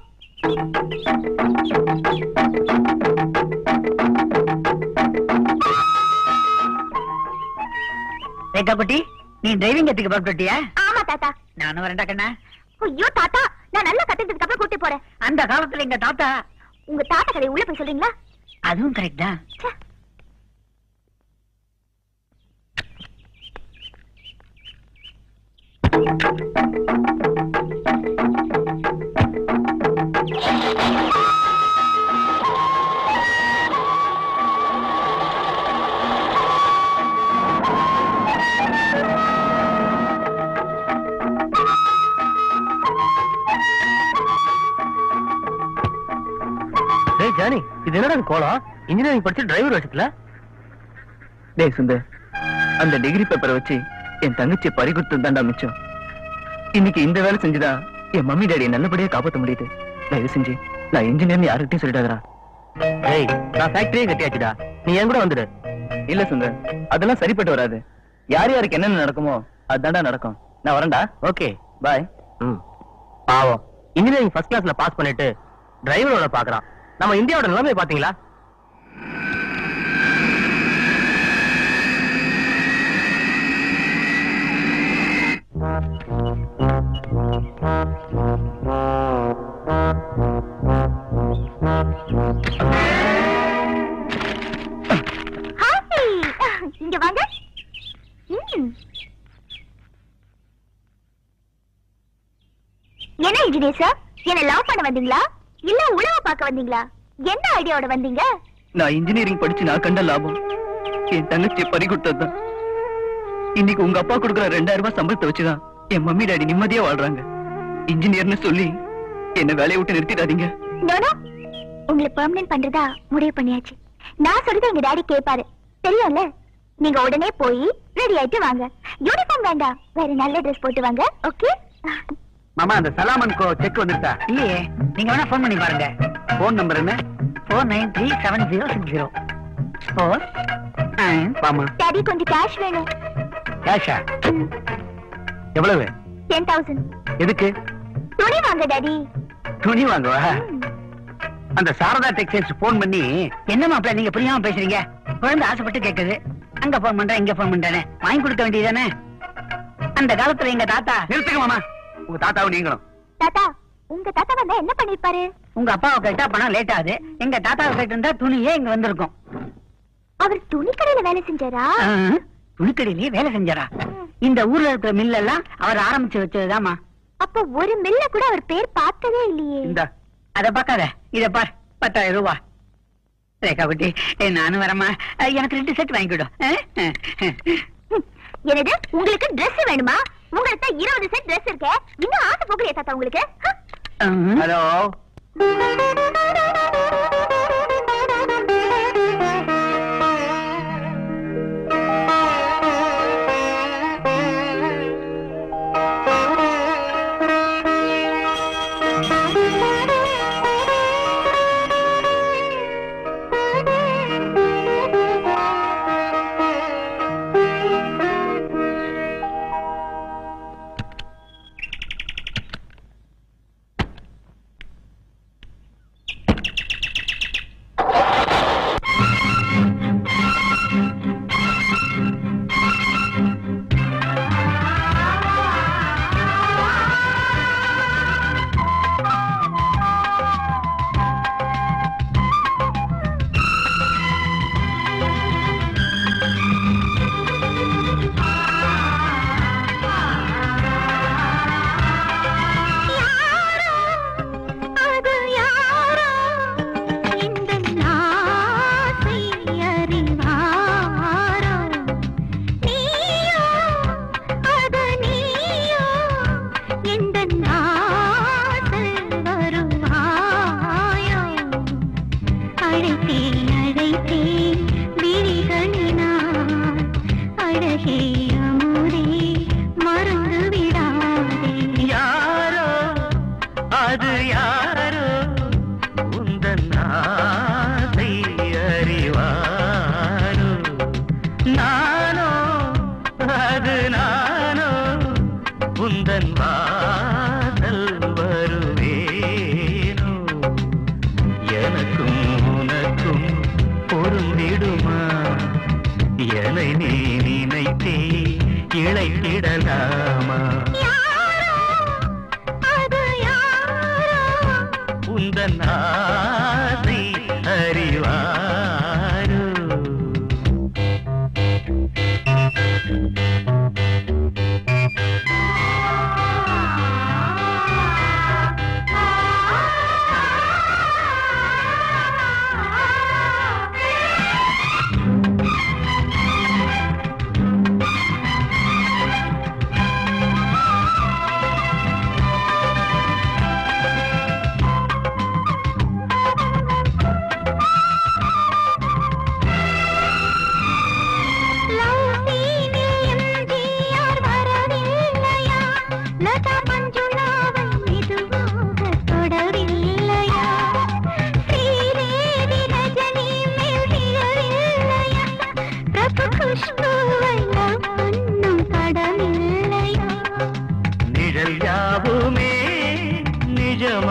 ரேகா குட்டி, நீ டிரைவிங் கத்துக்க புறப்பட்டியா? ஆமா தாத்தா. நானும் வரேன்டா கண்ணா. ஐயோ தாத்தா, நான் நல்லா கத்துக்கிட்டதுக்கு அப்புறம் கூட்டி போறேன். அந்த காலத்துல எங்க தாத்தா. உங்க தாத்தா கதை உள்ள போய் சொல்றீங்களா? அதுவும் கரெக்ட் தான். ஜானி, இது என்னடா கோலம்? இன்ஜினியரிங் படிச்சு டிரைவர் வச்சுக்கல? டேய் சுந்தர், அந்த டிகிரி பேப்பரை வச்சு என் தங்கச்சி பறி கொடுத்து தாண்டா மிச்சம். இன்னைக்கு இந்த வேலை செஞ்சுதான் என் மம்மி டாடியை நல்லபடியா காப்பாற்ற முடியுது. தயவு செஞ்சு நான் இன்ஜினியர் யாருக்கிட்டையும் சொல்லிடாதடா. ஏய், நான் ஃபேக்டரியே கட்டியாச்சுடா, நீ என் கூட வந்துடு. இல்ல சுந்தர், அதெல்லாம் சரிப்பட்டு வராது. யார் யாருக்கு என்னென்ன நடக்குமோ அதுதான்டா நடக்கும். நான் வரேன்டா. Okay, bye. ம். பாவம், இன்ஜினியரிங் ஃபர்ஸ்ட் கிளாஸ்ல பாஸ் பண்ணிட்டு டிரைவரோட பாக்குறான். நம்ம இந்தியாவோட நிலைமை பாத்தீங்களா? இங்க வாங்க. என்ன இன்ஜினியர் சார், என்ன லவ் பண்ண வந்தீங்களா இல்ல உழவு பார்க்க வந்தீங்களா? என்ன ஐடியாவோட வந்தீங்க? நான் இன்ஜினியரிங் படிச்சு நான் கண்ட லாபம் என் தங்கச்சி பறி கொடுத்ததுதான். இன்னைக்கு உங்க அப்பா கொடுக்குற ரெண்டாயிரம் ரூபாய் சம்பளத்தை வச்சுதான் என் மம்மி டாடி நிம்மதியா வாழ்றாங்க. இன்ஜினியர்னு சொல்லி என்ன வேலையை விட்டு நிறுத்திடாதீங்க. உங்களை பெர்மனன்ட் பண்றதா முடிவு பண்ணியாச்சு. நான் சொல்றது எங்க டாடி கேட்பாரு, தெரியும்ல? நீங்க உடனே போய் ரெடி ஆயிட்டு வாங்க. யூனிஃபார்ம் வேண்டாம், வேற நல்ல ட்ரெஸ் போட்டு வாங்க. ஓகே மாமா, அந்த சலாமன்கோ செக் வந்துட்டா? இல்லையே, நீங்க வேணா போன் பண்ணி பாருங்க. போன் நம்பர் என்ன? Four nine three seven zero six zero four. மாமா, டாடி கொஞ்சம் கேஷ் வேணும். கேஷா? எவ்வளவு? Ten thousand. எதுக்கு? துணி வாங்க டாடி. துணி வாங்குவா? அந்த சாரதா டெக்ஸ்டைல்ஸ் போன் பண்ணி, என்ன மாப்பிள்ள நீங்க புரியாம பேசுறீங்க? குழந்தை ஆசைப்பட்டு கேக்குது, அங்க போன் பண்றேன் இங்க போன் பண்றேன்னு வாங்கி கொடுக்க வேண்டியதானே? அந்த காலத்துல எங்க தாத்தா. நிறுத்துங்க மாமா, உங்க தாத்தாவும் நீங்களும். தாத்தா, உங்க தாத்தா வந்தா என்ன பண்ணிருப்பாரு? உங்க அப்பாவை கேட்டா பணம் லேட் ஆகுது, எங்க தாத்தாவை கேட்டு இருந்தா துணியே இங்க வந்திருக்கும். அவர் துணி கடையில வேலை செஞ்சாரா? துணிக்கடையிலேயே வேலை செஞ்சாரா? இந்த ஊர்ல இருக்கிற மில் எல்லாம் அவர் ஆரம்பிச்சு வச்சதுதாமா. அப்ப ஒரு மில்ல கூட அவர் பேர் பார்த்ததே இல்லையே. இந்த அத பாக்காத, இத பார், பத்தாயிரம் ரூபா. ரேகா குட்டி, நானும் வரமா, எனக்கு ரெண்டு செட் வாங்கிவிடும். என்னது, உங்களுக்கு டிரெஸ் வேணுமா? உங்களுக்கு இருபது செட் டிரெஸ் இருக்கு, இன்னும் ஆசை போகலையா தாத்தா உங்களுக்கு? ஹலோ,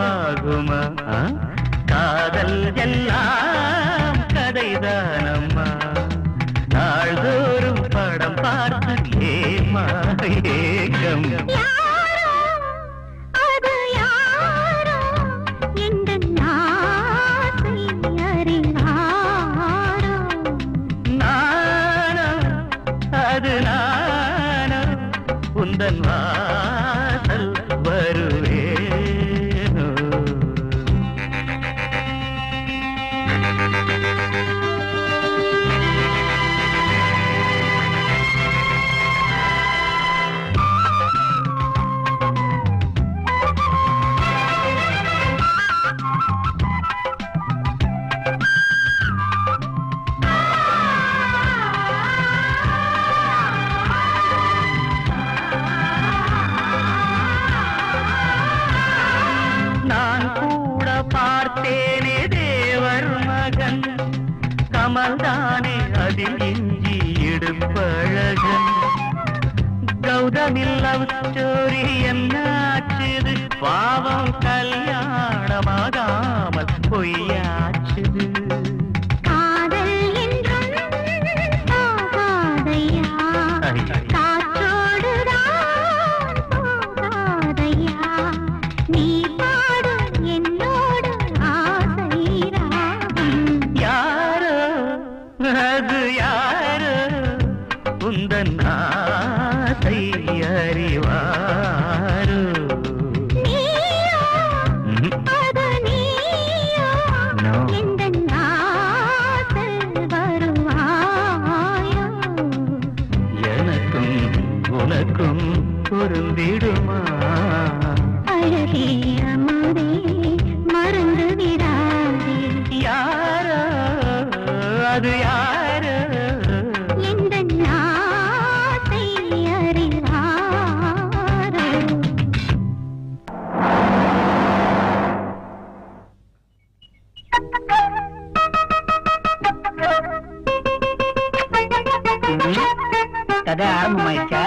நிஜமாகுமா காதல் எல்லாம் கதைதானம்மா நாள்தோறும் படம் பார்த்து ஏமா ஏகம் அது நானோ உந்தன் வாசல் வருவேனோ பார்த்தேனே தேவர் மகன் கமல்தானே அதில் இஞ்சி இடுப்பழகன் கௌதமில் லவ் ஸ்டோரி என்னாச்சுது பாவம் கல்யாணமாகாமல் பொய்யாச்சுது காதல் என்றும் போகாதையா காற்றோடுதான் போகாதையா நீ பாடு என்னோடு ஆசைரா யாரோ அது யாரோ உந்தன் ஆசை அறிவாரோ நீயோ அது நீயோ எந்தன் ஆசல் வருவாயோ எனக்கும் உனக்கும் பொருந்திடுமா அழகே அமுதே மறந்து விடாதே யாரோ அது யாரோ எந்தன் ஆசை அறிவாரோ கதை ஆரம்பமாயிடுச்சா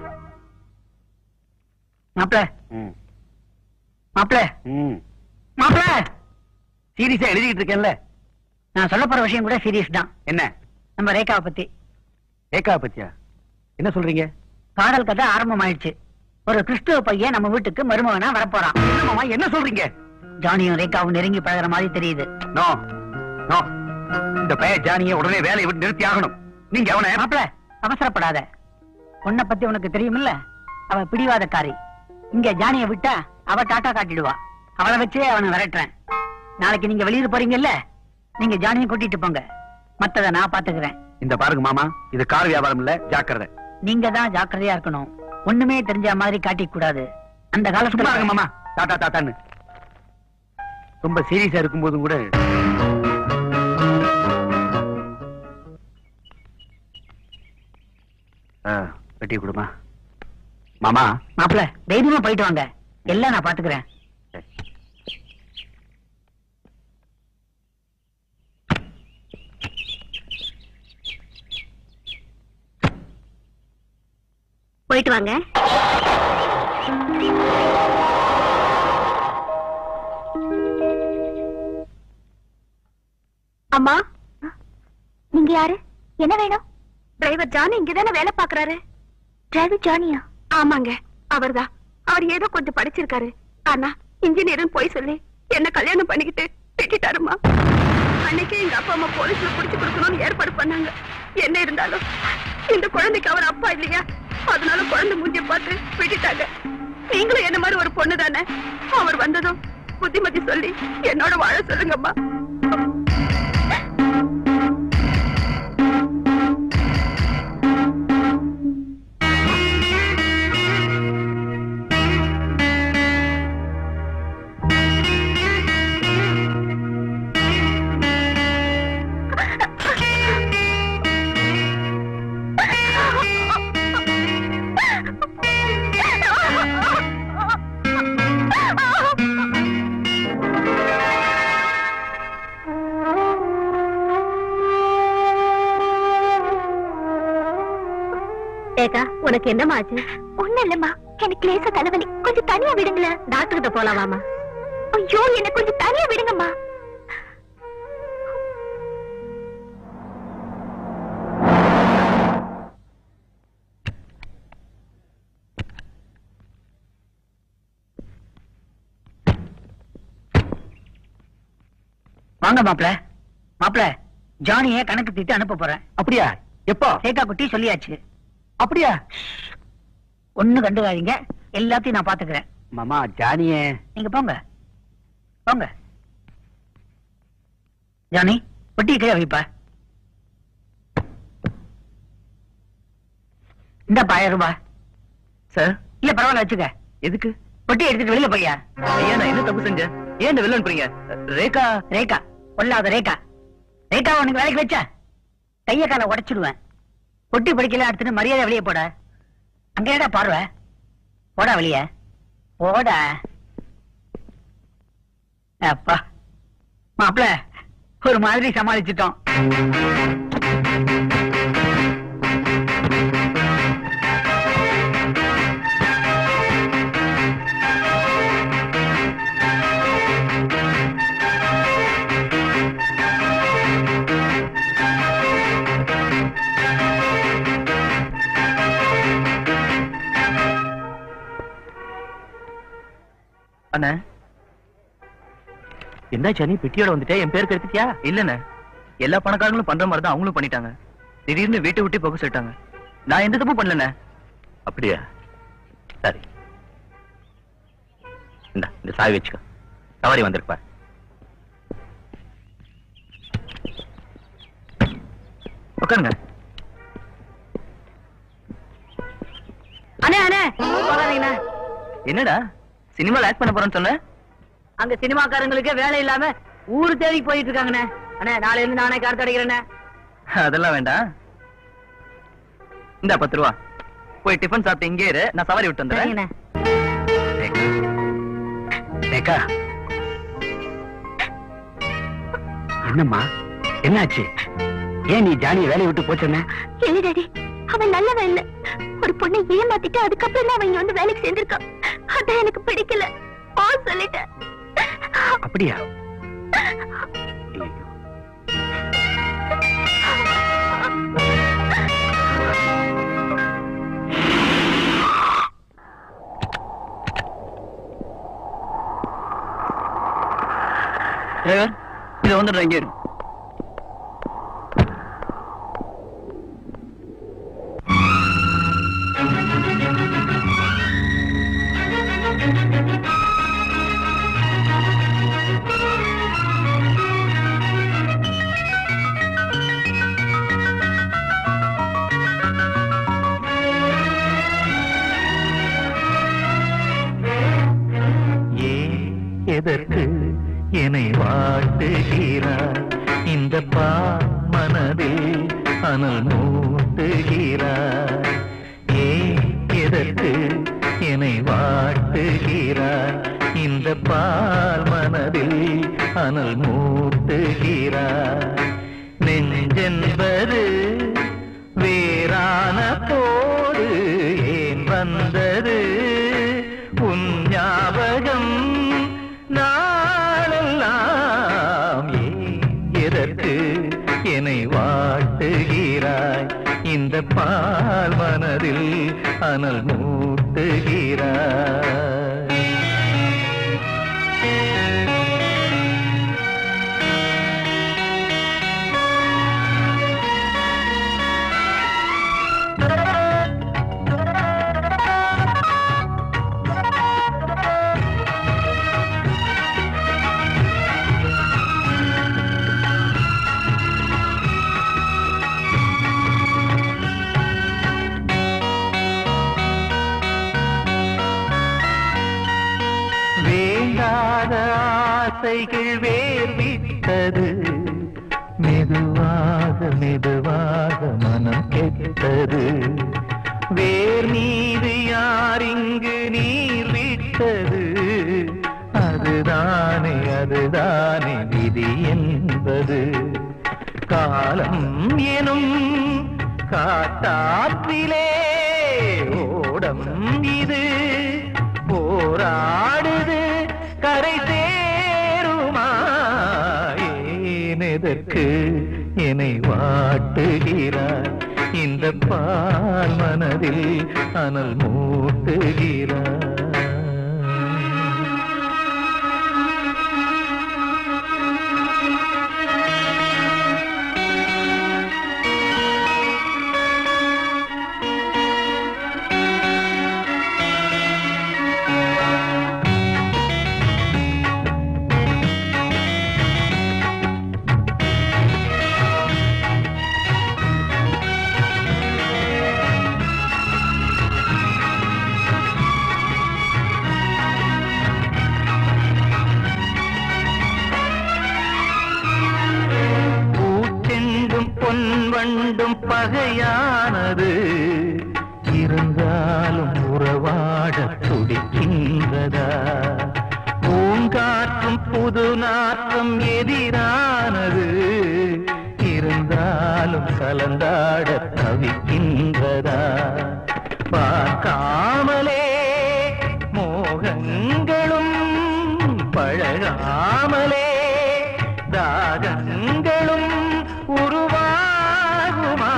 மாப்பிள மாப்பிள மாப்பிள சீரியஸா எழுதிட்டு இருக்கேன்ல நான் சொல்ல போற விஷயம் கூட சீரியஸ் தான் என்ன நம்ம ரேகாவை பத்தி ஏக்கா பத்தியா என்ன சொல்றீங்க காதல் கதை ஆரம்பமாயிடுச்சு ஒரு கிறிஸ்துவ பையன் நம்ம வீட்டுக்கு மருமகனா வரப்போறான் மாமா என்ன சொல்றீங்க ஜானியும் ரேகாவும் நெருங்கி பழகுற மாதிரி தெரியுது நோ நோ இந்த பையன் ஜானியை உடனே வேலையை விட்டு நிறுத்தி ஆகணும் நீங்க அவனை மாப்பிள அவசரப்படாத உன்னை பத்தி உனக்கு தெரியுமில்ல அவ பிடிவாதக்காரி இங்க ஜானியை விட்டா அவ டாட்டா காட்டிடுவா அவளை வச்சே அவனை விரட்டுறேன் நாளைக்கு நீங்க வெளியூர் போறீங்கல்ல நீங்க ஜானியை கூட்டிட்டு போங்க மத்தத நான் பாத்துக்கிறேன் இந்த பாருங்க மாமா இது கார் வியாபாரம் இல்ல ஜாக்கிரதை நீங்க தான் ஜாக்கிரதையா இருக்கணும் ஒண்ணுமே தெரிஞ்ச மாதிரி காட்டிக்க கூடாது அந்த சும்மா இருங்க காலத்துல மாமா டாட்டா டாட்டான்னு ரொம்ப சீரியஸா இருக்கும் போதும் கூட வெட்டி கொடுமா மாமா மாப்பிள தைரியமா போயிட்டு வாங்க எல்லாம் நான் பாத்துக்கிறேன் போயிட்டு வாங்க அம்மா நீங்க யாரு என்ன வேணும் டிரைவர் ஜானி இங்கதானே வேலை பாக்குறாரு டிரைவர் ஜானியா ஆமாங்க அவர்தான் அவர் ஏதோ கொஞ்சம் படிச்சிருக்காரு ஆனா இன்ஜினியர்னு போய் சொல்லி என்ன கல்யாணம் பண்ணிக்கிட்டு வெட்டிட்டாருமா அன்னைக்கு எங்க அப்பா அம்மா போலீஸ்ல புடிச்சு கொடுக்கணும்னு ஏற்பாடு பண்ணாங்க என்ன இருந்தாலும் இந்த குழந்தைக்கு அவர் அப்பா இல்லையா அதனால குழந்தை மூஞ்சிய பார்த்து விட்டுட்டாங்க நீங்களும் என்ன மாதிரி ஒரு பொண்ணு தானே அவர் வந்ததும் புத்திமதி சொல்லி என்னோட வாழ சொல்லுங்கம்மா உனக்கு என்னமா ஆச்சு? ஒண்ணு இல்லம்மா, எனக்கு லேசா தலைவலி, கொஞ்சம் தனியா விடுங்களேன். டாக்டர் கிட்ட போலாமாமா? ஐயோ என்ன கொஞ்சம் தனியா விடுங்கம்மா. வாங்க மாப்பிள. மாப்பிள, ஜானிய கணக்கு தீட்டு அனுப்ப போறேன். அப்படியா? எப்போ? சேகா குட்டி சொல்லியாச்சு. அப்படியா? ஒண்ணு கண்டுக்காதீங்க, எல்லாத்தையும் நான் பாத்துக்கிறேன். மாமா, ஜானியே நீங்க போங்க போங்க. ஜானி, பொட்டியை கீழே வைப்பா. இந்த ஆயிரம் ரூபாய் சார். இல்ல பரவாயில்ல, வச்சுக்க. எதுக்கு? பொட்டி எடுத்துட்டு வெளியில போய்யா. ஐயா, நான் என்ன தப்பு செஞ்சேன்? ஏன் இந்த வெளில அனுப்புறீங்க? ரேகா ரேகா கொல்லாத ரேகா. ரேகா உனக்கு வேலைக்கு வச்சா கைய காலை உடைச்சிடுவேன். பொட்டி படிக்கலாம் எடுத்துட்டு மரியாதை வெளியே போட. அங்க ஏடா பார்வை? போடா வெளிய போடா. அப்பா மாப்பிள, ஒரு மாதிரி சமாளிச்சிட்டோம். அண்ணா, என்ன ஜானி, பெட்டியோட வந்துட்டே என் பேருக்கு எடுத்துட்டியா? இல்லண்ணே, எல்லா பணக்காரங்களும் பண்ற மாதிரி தான் அவங்களும் பண்ணிட்டாங்க. திடீர்னு வீட்டை விட்டு போக சொல்லிட்டாங்க. நான் எந்த தப்பும் பண்ணலண்ணே. அப்படியா? சரி, இந்த இந்த சாவி வச்சுக்க. சவாரி வந்திருப்பா. உட்காருங்க. அண்ணே அண்ணே போகாதீங்கண்ணே. என்னடா சினிமால ஆக்ட் பண்ண போறேன்னு சொன்ன? அங்க சினிமாக்காரங்களுக்கே வேலை இல்லாம ஊரு தேடி போயிட்டு இருக்காங்கண்ணே. அண்ணே, நாளைல இருந்து நானே கார் தடைக்கிறேண்ணே. அதெல்லாம் வேண்டாம். இந்த பத்து ரூபா போய் டிஃபன் சாப்பிட்டு இங்கே இரு, நான் சவாரி விட்டு வந்துடுறேன். ரேகா, என்னம்மா, என்னாச்சு? ஏன் நீ ஜானியை வேலையை விட்டு போச்சேன்ன? இல்ல டாடி, அவன் நல்லவன் இல்ல. ஒரு பொண்ணை ஏமாத்திட்டு அதுக்கப்புறம் தான் அவன் இங்க வந்து வேலைக்கு சேர்ந்திருக்கான். அதான் எனக்கு பிடிக்கல. போ சொல்லிட்டேன். அப்படியா? டிரைவர், இதை வந்துடுறேன், இங்கே இரு. எதற்கு என்னை வாட்டுகிறாய்? இந்த பா மனதில் அனல் மூட்டுகிறாய். ஏ எதற்கு என்னை வாட்டுகிறாய்? இந்த பால் மனதில் அனல் மூட்டுகிறாய். நெஞ்சென்பது வேறான போது ஏன் வந்தது உன் ஞாபகம் நாளெல்லாம்? எதற்கு என்னை வாட்டுகிறாய்? இந்த பால் மனதில் அனல் மூட்டுகிறாய். ஆசைகள் வேர்விட்டது, மெதுவாக மெதுவாக மனம் கெட்டது. வேர் மீது யார் இங்கு நீர் விட்டது? அதுதானே அதுதானே விதி என்பது. காலம் எனும் காட்டாற்றிலே ஓடம் இது போராடுது கரை எதற்கு என்னை வாட்டுகிறாய் இந்த பால் மனதில் அனல் மூட்டுகிறாய் பொன்வண்டும் பகையானது இருந்தாலும் உறவாட துடிக்கின்றதா பூங்காற்றும் புது நாற்றம் எதிரானது இருந்தாலும் கலந்தாட தவிக்கின்றதா பார்க்காமலே மோகங்களும் பழகாமலே தாகங்களும் உருவாகுமா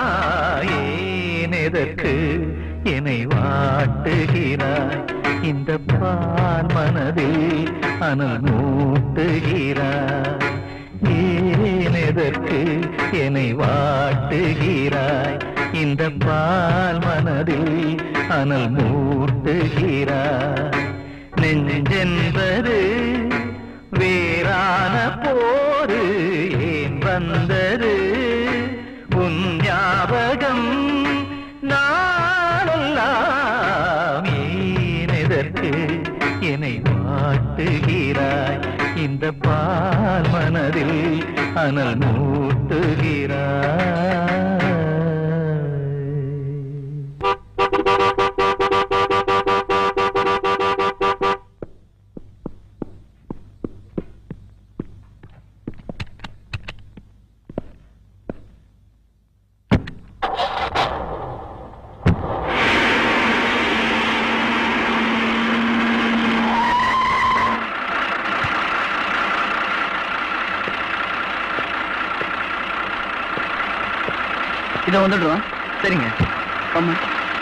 ஏனெதற்கு என்னை வாட்டுகிறாய் இந்த பால் மனதில் அனல் மூட்டுகிறாய் ஏனெதற்கு என்னை வாட்டுகிறாய் இந்த பால் மனதில் அனல் மூட்டுகிறாய் நெஞ்சென்பது வேறான போது ஏன் வந்தது உன் ஞாபகம் நாளெல்லாம் ஏனெதற்கு என்னை வாட்டுகிறாய் இந்த பால் மனதில் அனல் மூட்டுகிறாய் இதை வந்துடுவோம். சரிங்க. ஆமா.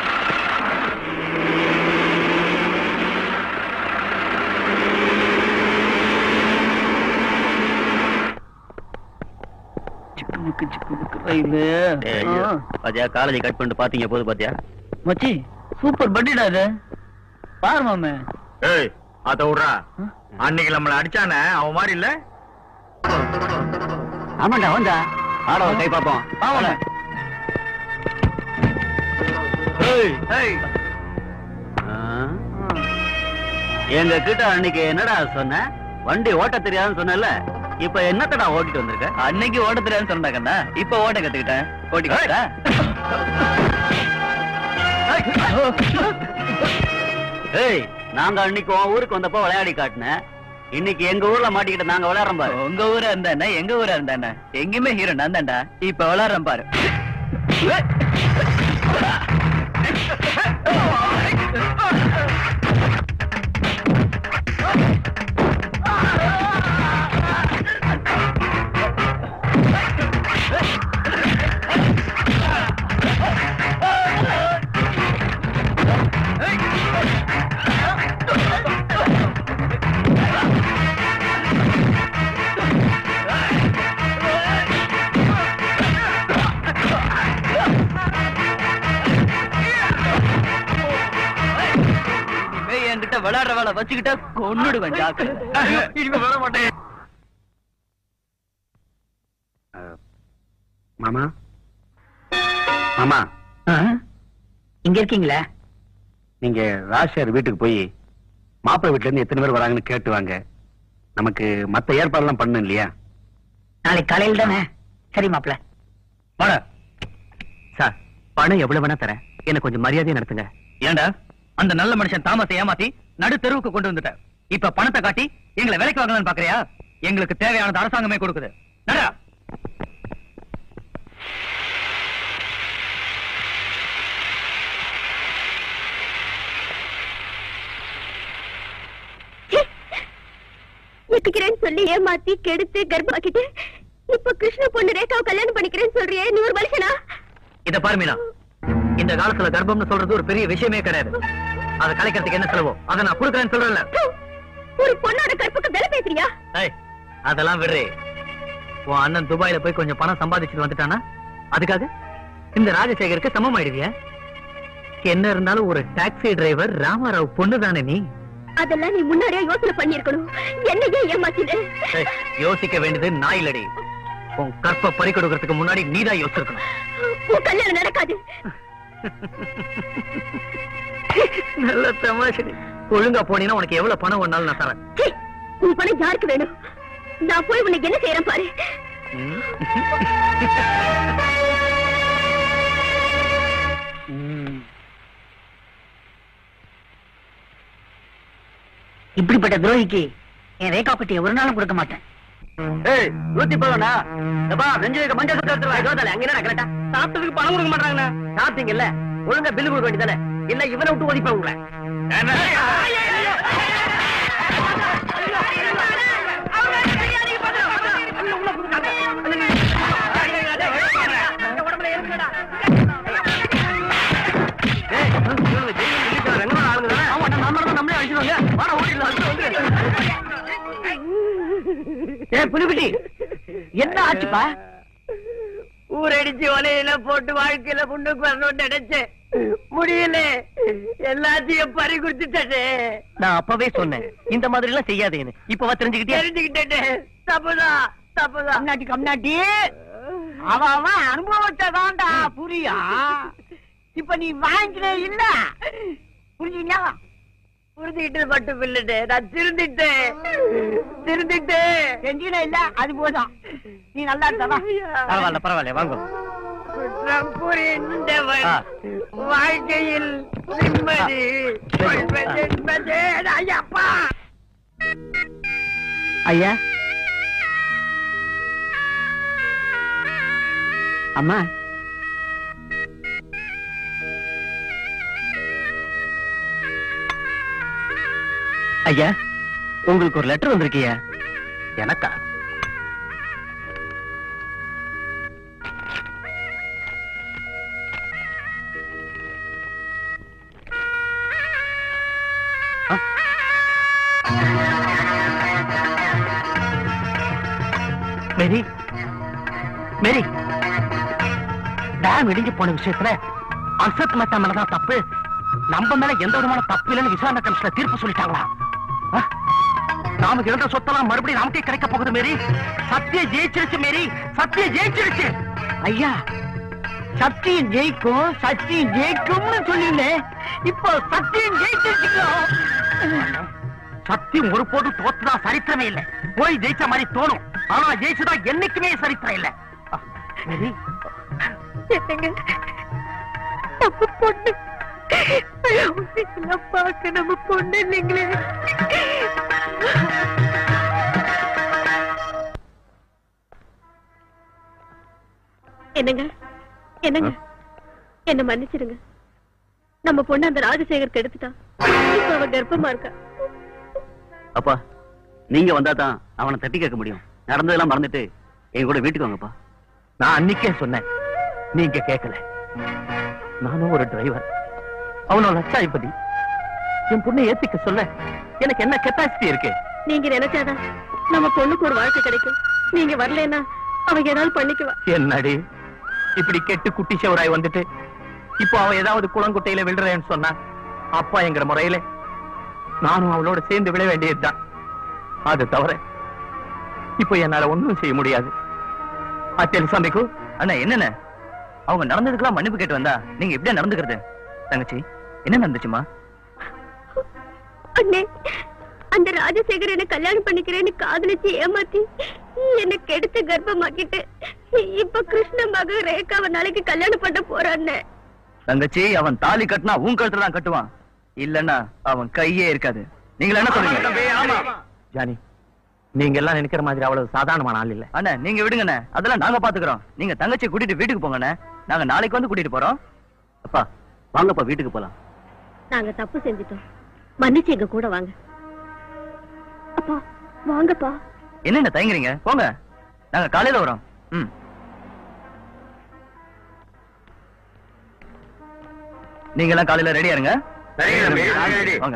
பாத்தியா காலேஜ் கட் பண்ணிட்டு பாத்தீங்க போது பாத்தியா மச்சி சூப்பர் பட்டிடா இது பாரு மாமே. ஏய் அத விடுறா அன்னைக்கு நம்மள அடிச்சானே அவன் மாதிரி இல்ல. ஆமாண்டா வந்தா ஆடவ கை பாப்போம். பாவல எங்க கிட்ட அன்னைக்கு என்னடா சொன்ன வண்டி ஓட்ட தெரியாதுன்னு சொன்னல இப்ப என்னத்தடா ஓட்டிட்டு வந்திருக்க? அன்னைக்கு ஓட்ட தெரியாதுன்னு சொன்னாக்கண்ணா இப்ப ஓட்ட கத்துக்கிட்டேன். ஓட்டிக்கிட்டா ஏய் நாங்க அன்னைக்கு உன் ஊருக்கு வந்தப்போ விளையாடி காட்டினேன். இன்னைக்கு எங்க ஊர்ல மாட்டிக்கிட்ட நாங்க விளையாடுறோம் பாரு. உங்க ஊரா இருந்தா எங்க ஊரா இருந்தா எங்கேயுமே ஹீரோ நான் தான்டா. இப்ப விளையாடுறோம் பாரு. விளையாடுற வேலை வச்சுக்கிட்ட கொன்னுடுவேன். வர மாட்டேன். மாமா மாமா இங்க இருக்கீங்களா? நீங்க ராஜ்ஷேர் வீட்டுக்கு போய் மாப்பிள்ளை வீட்டுல இருந்து எத்தனை பேர் வராங்கன்னு கேட்டு வாங்க. நமக்கு மத்த ஏற்பாடுலாம் பண்ணணும் இல்லையா? நாளைக்கு காலையில் தானே. சரி மாப்பிள்ள. வாடா சார், பணம் எவ்வளவு வேணா தரேன், எனக்கு கொஞ்சம் மரியாதையை நடத்துங்க. ஏண்டா அந்த நல்ல மனுஷன் தாமத்தை ஏமாத்தி நடு தெருவுக்கு கொண்டு வந்துட்ட. இப்ப பணத்தை காட்டி எங்களை விலைக்கு வாங்கலாம்னு பாக்குறியா? எங்களுக்கு தேவையானது அரசாங்கமே கொடுக்குது. நடா. எட்டுக்கிறேன்னு சொல்லி ஏமாத்தி கெடுத்து கர்ப்பமாக்கிட்டு இப்ப கிருஷ்ண பொண்ணு ரேகாவை கல்யாணம் பண்ணிக்கிறேன்னு சொல்றியே, நீ ஒரு மனுஷனா? இத பாரு மீனா, இந்த காலத்துல கர்ப்பம்னு சொல்றது ஒரு பெரிய விஷயமே கிடையாது. அதை கலைக்கிறதுக்கு என்ன செலவோ அதை நான் கொடுக்கறேன்னு சொல்றேன்ல. ஒரு பொண்ணோட கற்புக்கு விலை பேசுறியா? அதெல்லாம் விடுறே. உன் அண்ணன் துபாயில போய் கொஞ்சம் பணம் சம்பாதிச்சுட்டு வந்துட்டானா அதுக்காக இந்த ராஜசேகருக்கு சமம் ஆயிடுவியா? என்ன இருந்தாலும் ஒரு டாக்ஸி டிரைவர் ராமாராவ் பொண்ணு தானே நீ. அதெல்லாம் நீ முன்னாடியே யோசனை பண்ணிருக்கணும். என்னையே ஏமாத்தினே. யோசிக்க வேண்டியது நான் இல்லடி. உன் கற்ப பறி கொடுக்கறதுக்கு முன்னாடி நீதான் யோசிச்சிருக்கணும். உன் கல்யாணம் நடக்காது. நல்ல தமாஷடி. ஒழுங்கா போனீங்கன்னா உனக்கு எவ்வளவு பணம் வேணாலும் நான் தரேன். உன் பணம் யாருக்கு வேணும்? நான் போய் உனக்கு என்ன செய்யறேன் பாரு. இப்படிப்பட்ட துரோகிக்கு என் ரேகா பட்டியை ஒரு நாளும் கொடுக்க மாட்டேன். நூத்தி போனா நெஞ்சு வைக்க மஞ்சள் அங்க என்ன கரெக்டா சாப்பிட்டதுக்கு பணம் கொடுக்க மாட்டாங்கண்ணா. சாப்பிட்டீங்கல்ல, ஒழுங்கா பில்லு கொடுக்க வேண்டியதானே. இல்ல இவனை விட்டு ஒதிப்பேன் உங்களை. புலிபிட்டி என்ன ஆச்சுப்பா? ஊரடிச்சு ஒலையில போட்டு வாழ்க்கையில முன்னுக்கு வரணும்னு நினைச்சேன், முடியல. எல்லாத்தையும் பறி குடுத்துட்டே. நான் அப்பவே சொன்னேன் இந்த மாதிரி எல்லாம் செய்யாதேன்னு. இப்ப தெரிஞ்சுக்கிட்டே தெரிஞ்சுக்கிட்டேன். தப்புதான் தப்புதான். கம்னாட்டி கம்னாட்டி அவ அவன் அனுபவத்தைதான்டா புரியா. இப்ப நீ வாங்கினே இல்ல, புரிஞ்சுக்கிட்டா? புரிஞ்சுக்கிட்டு மட்டும் இல்லட்டு, நான் திருந்திட்டேன் திருந்திட்டேன். செஞ்சினே இல்ல, அது போதும். நீ நல்லா இருக்கா? பரவாயில்ல பரவாயில்ல வாங்க. குற்றம் புரிந்தவன் வாழ்க்கையில் நிம்மதி என்பது ஐயப்பா. ஐயா அம்மா, ஐயா உங்களுக்கு ஒரு லெட்டர் வந்திருக்கியா? எனக்கா? மேரி மேரி, டேம் இடிஞ்சு போன விஷயத்துல அசத் மெத்தா மேலதான் தப்பு, நம்ம மேல எந்த விதமான தப்பு இல்லைன்னு விசாரணை கமிஷன்ல தீர்ப்பு சொல்லிட்டாங்களா? நாம இழந்த சொத்தெல்லாம் மறுபடியும் நமக்கே கிடைக்க போகுது மேரி. சத்தியம் ஜெயிச்சிருச்சு மேரி, சத்தியம் ஜெயிச்சிருச்சு. ஐயா சத்தியம் ஜெயிக்கும் சத்தியம் ஜெயிக்கும்னு சொல்லிருந்தேன். இப்போ சத்தியம் ஜெயிச்சிருச்சுக்கோ. சத்தியம் ஒரு போது தோத்துதான் சரித்திரமே இல்லை. போய் ஜெயிச்ச மாதிரி தோணும், ஆனா ஜெயிச்சுதான் என்னைக்குமே சரித்திரம் இல்லை. மேரி தப்பு பொண்ணு பார்க்க நம்ம பொண்ணு இல்லைங்களே. என்னங்க என்னங்க என்ன மன்னிச்சிருங்க. நம்ம பொண்ணு அந்த ராஜசேகருக்கு எடுத்துட்டா. இப்ப அவ கர்ப்பமா இருக்கா. அப்பா நீங்க வந்தாதான் அவனை தட்டி கேட்க முடியும். நடந்ததெல்லாம் மறந்துட்டு எங்க கூட வீட்டுக்கு வாங்கப்பா. நான் அன்னைக்கே சொன்னேன், நீங்க கேட்கல. நானும் ஒரு டிரைவர், அவனோட லட்சாதிபதி. என் பொண்ணை ஏத்திக்க சொல்ல எனக்கு என்ன கெப்பாசிட்டி இருக்கு? நீங்க நினைச்சாதான் நம்ம பொண்ணுக்கு ஒரு வாழ்க்கை கிடைக்கும். நீங்க வரலன்னா அவங்க ஏதாவது பண்ணிக்குவா. என்னடி இப்படி கெட்டு குட்டி செவராய் வந்துட்டு இப்போ அவ ஏதாவது குளங்குட்டையில விழுறேன்னு சொன்னா அப்பா என்கிற முறையில நானும் அவளோட சேர்ந்து விழ வேண்டியதுதான். அது தவிர இப்போ என்னால ஒண்ணும் செய்ய முடியாது. அச்சல் சமைக்கு அண்ணா என்னென்ன அவங்க நடந்ததுக்கெல்லாம் மன்னிப்பு கேட்டு வந்தா நீங்க எப்படியா நடந்துக்கிறது? தங்கச்சி என்ன நடந்துச்சுமா? அண்ணே, அந்த ராஜசேகர் என்ன கல்யாணம் பண்ணிக்கிறேன்னு காதலிச்சு ஏமாத்தி என்ன கெடுத்து கர்ப்பமாக்கிட்டு இப்ப கிருஷ்ண மக ரேகாவை நாளைக்கு கல்யாணம் பண்ண போறான்னு. தங்கச்சி அவன் தாலி கட்டினா உன் கழுத்துல தான் கட்டுவான், இல்லன்னா அவன் கையே இருக்காது. நீங்க என்ன சொல்றீங்க? ஜானி நீங்க எல்லாம் நினைக்கிற மாதிரி அவ்வளவு சாதாரணமான ஆள் இல்ல. அண்ணா நீங்க விடுங்கண்ணே, அதெல்லாம் நாங்க பாத்துக்கிறோம். நீங்க தங்கச்சியை கூட்டிட்டு வீட்டுக்கு போங்கண்ணே, நாங்க நாளைக்கு வந்து கூட்டிட்டு போறோம். அப்பா வாங்கப்பா வீட்டுக்கு போலாம். நாங்க தப்பு செஞ்சிட்டோம், மன்னிச்சு எங்க கூட வாங்க. அப்பா வாங்கப்பா. என்னென்ன தயங்குறீங்க? போங்க. நாங்க காலையில வரோம். ம். நீங்க எல்லாம் காலையில ரெடியா இருங்க. வாங்க.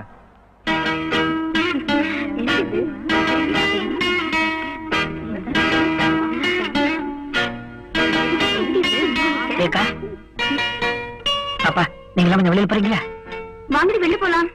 பாப்பா நீங்க கொஞ்சம் வெளியில போறீங்களா? வாங்கி வெளில போலாம்.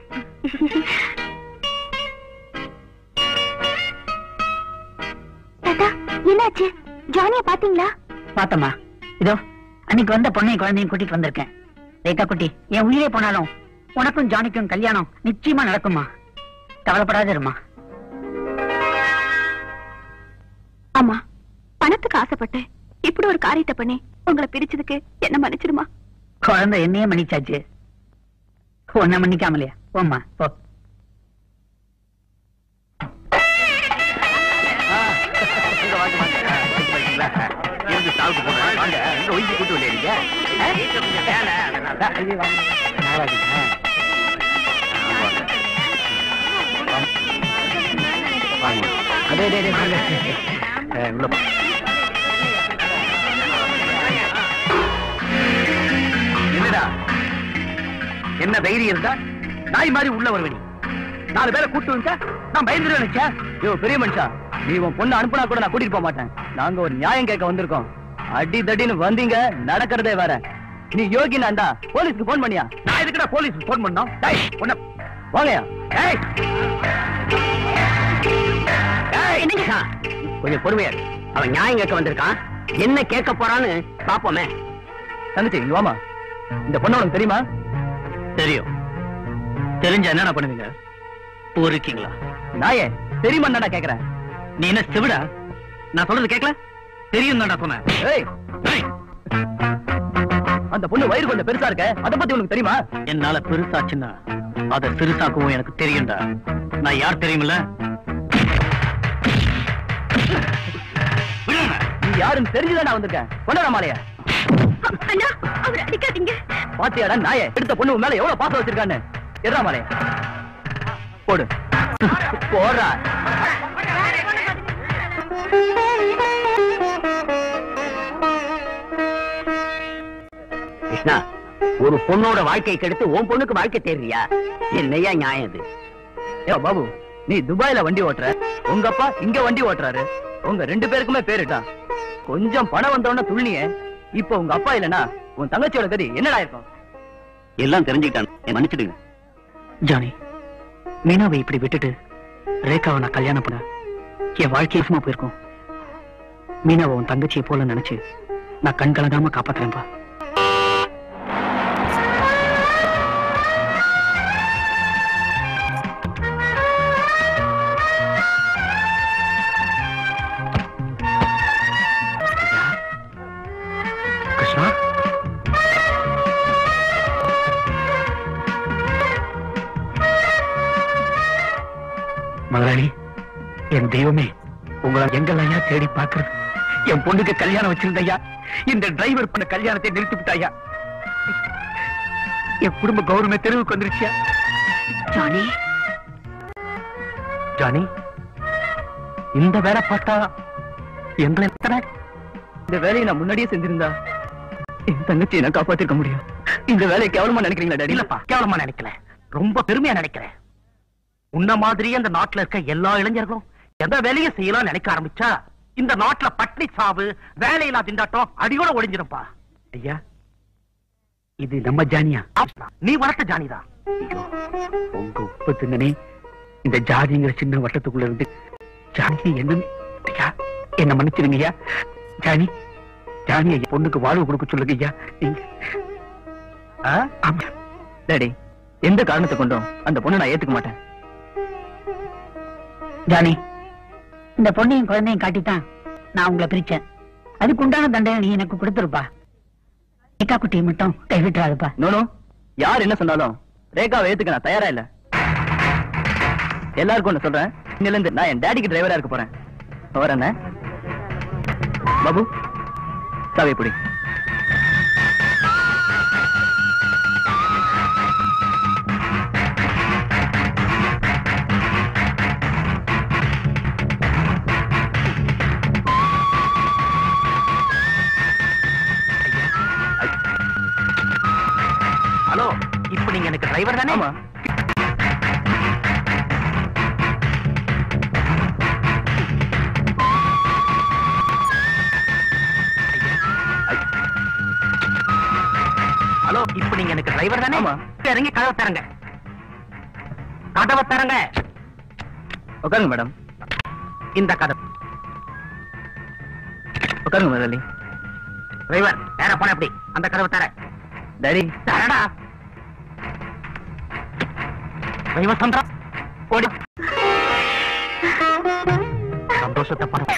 தாத்தா என்னாச்சு? ஜானிய பாத்தீங்களா? பாத்தம்மா. இதோ அன்னைக்கு வந்த பொண்ணையும் குழந்தையும் கூட்டிட்டு வந்திருக்கேன். ரேகா குட்டி, என் உயிரே போனாலும் உனக்கும் ஜானிக்கும் கல்யாணம் நிச்சயமா நடக்குமா. கவலைப்படாத இருமா. ஆமா, பணத்துக்கு ஆசைப்பட்டு இப்படி ஒரு காரியத்தை பண்ணி உங்களை பிரிச்சதுக்கு என்ன மன்னிச்சிடுமா? குழந்தை என்னையே மன்னிச்சாச்சு, ஒன்ன மன்னிக்காமலையா? போம்மா போ. இருந்து சாப்பிட்டு போறேன். வாங்க, இங்க ஒய்ஞ்சி கூட்டு விளையாடுங்க. வேலை அதே என்னடா என்ன தைரியம் இருந்தா நாய் மாதிரி உள்ள வருவனி. நாலு பேரை கூட்டு வந்தா நான் பயந்துருவேன் நினைச்சா. யோ பெரிய மனுஷா, நீ உன் பொண்ணு அனுப்புனா கூட நான் கூட்டிட்டு போக மாட்டேன். நாங்க ஒரு நியாயம் கேட்க வந்திருக்கோம். அடி தடின்னு வந்தீங்க, நடக்கிறதே வேற. நீ யோகினாண்டா போலீஸ்க்கு போன் பண்ணியா? நான் எதுக்குடா போலீஸ்க்கு போன் பண்ணோம்? டேய் உன்ன வாங்கயா. டேய் டேய் என்னங்க கொஞ்சம் பொறுமையா இரு. அவன் நியாயம் கேட்க வந்திருக்கான். என்ன கேட்க போறான்னு பாப்போமே. தங்கச்சி இங்க வாமா. இந்த பொண்ணு உனக்கு தெரியுமா? தெரியும். தெரிஞ்சா என்னடா பண்ணுவீங்க? போறீங்களா? நாயே தெரியுமா தான்டா கேக்குறேன். நீ என்ன செவிடா? நான் சொல்றது கேட்கல? தெரியும் தான்டா சொன்னேன். ஏய் ஏய், அந்த பொண்ணு வயிறு கொஞ்சம் பெருசா இருக்க, அத பத்தி உனக்கு தெரியுமா? என்னால பெருசாச்சுன்னா அத சிறுசாக்கவும் எனக்கு தெரியும்டா. நான் யார் தெரியுமில்ல? நீ யாருன்னு தெரிஞ்சுதான்டா வந்திருக்கேன். கொண்டாட மாலையா? அண்ணா, அவர் அடிக்காதீங்க. பாத்தியாடா நாயே, எடுத்த பொண்ணு உன் மேல எவ்வளவு பாசம் வச்சிருக்கான்னு. எறா மாலையா போடு. போடுறா. கிருஷ்ணா, ஒரு பொண்ணோட வாழ்க்கை கெடுத்து உன் பொண்ணுக்கு வாழ்க்கை தேடுறியா? என்னையா நியாயம் இது? ஏ பாபு, நீ துபாயில வண்டி ஓட்டுற, உங்க அப்பா இங்க வண்டி ஓட்டுறாரு. உங்க ரெண்டு பேருக்குமே பேருட்டா. கொஞ்சம் பணம் வந்தவன துள்ளிய. இப்ப உங்க அப்பா இல்லனா உன் தங்கச்சியோட கதி என்னடா இருக்கும்? எல்லாம் தெரிஞ்சுக்கிட்டான். மன்னிச்சிடுங்க. ஜானி, மீனாவை இப்படி விட்டுட்டு ரேகாவை நான் கல்யாணம் பண்ண என் வாழ்க்கையை சும்மா போயிருக்கும். மீனாவை உன் தங்கச்சியை போல நினைச்சு நான் கண் கலங்காம காப்பாத்துறேன்பா. கிருஷ்ணா, மகாராணி, என் தெய்வமே, உங்களை எங்கெல்லாம் தேடி பார்க்கிறது. என் பொண்ணுக்கு கல்யாணம் வச்சிருந்தையா, இந்த டிரைவர் பண்ண கல்யாணத்தை நிறுத்தி விட்டாயா? என் குடும்ப கௌரவமே தெருவுக்கு வந்துருச்சியா? ஜானி, ஜானி, இந்த வேலை பார்த்தா எங்களை எத்தனை இந்த வேலையை நான் முன்னாடியே செஞ்சிருந்தா என் தங்கச்சியை நான் காப்பாத்திருக்க முடியும். இந்த வேலையை கேவலமா நினைக்கிறீங்களா டாடி? இல்லப்பா, கேவலமா நினைக்கல, ரொம்ப பெருமையா நினைக்கிறேன். உன்ன மாதிரியே அந்த நாட்டுல இருக்க எல்லா இளைஞர்களும் எந்த வேலையை செய்யலாம் நினைக்க ஆரம்பிச்சா இந்த நாட்டுல பட்னி சாவு, வேலையில்லா திண்டாட்டம் அடியோட ஒழிஞ்சிருப்பா. ஐயா, இது நம்ம ஜானியா? நீ வளர்த்த ஜானிதான். உங்க உப்பு தின்னனே இந்த ஜாதிங்கிற சின்ன வட்டத்துக்குள்ள இருந்து ஜானி என்ன என்ன மன்னிச்சிருங்க ஐயா. ஜானி, ஜானி ஐயா பொண்ணுக்கு வாழ்வு கொடுக்க சொல்லுங்க ஐயா. ஆமா டாடி, எந்த காரணத்தை கொண்டும் அந்த பொண்ணை நான் ஏத்துக்க மாட்டேன். ஜானி, இந்த பொண்ணையும் குழந்தையும் காட்டித்தான் நான் உங்களை பிரிச்சேன். அதுக்கு உண்டான தண்டனை நீ எனக்கு கொடுத்துருப்பா. ரேகா குட்டியை மட்டும் கைவிட்டுறாதுப்பா. நோனோ, யார் என்ன சொன்னாலும் ரேகாவை ஏத்துக்க நான் தயாரா இல்ல. எல்லாருக்கும் ஒண்ணு சொல்றேன், இன்னில இருந்து நான் என் டாடிக்கு டிரைவரா இருக்க போறேன். வரேன் பாபு, சாவி பிடி. எனக்கு டிரைவர் தானே? ஆமா. ஹலோ, இப்ப நீங்க எனக்கு டிரைவர் தானே? ஆமா. இறங்கி கதவை தரங்க, கதவை தரங்க. உட்காருங்க மேடம். இந்த கதவு. உட்காருங்க முதலாளி. டிரைவர் நேரா போன எப்படி? அந்த கதவை தர. டாடி. தரடா. டிரைவர் சந்திரா ஓடி. சந்தோஷத்தை பாருங்க.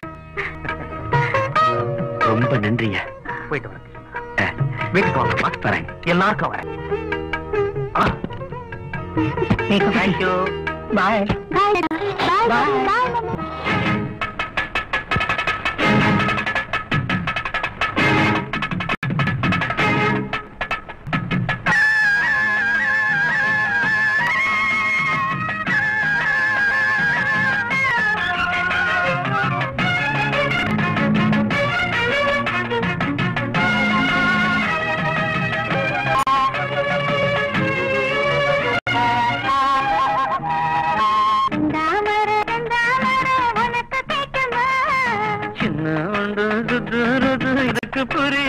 ரொம்ப நன்றிங்க. போயிட்டு வரேன். வீட்டுக்கு வாங்க. வரேன். எல்லாருக்கும் வரேன். Thank you. Bye. Bye bye bye. இதுக்கு புரிய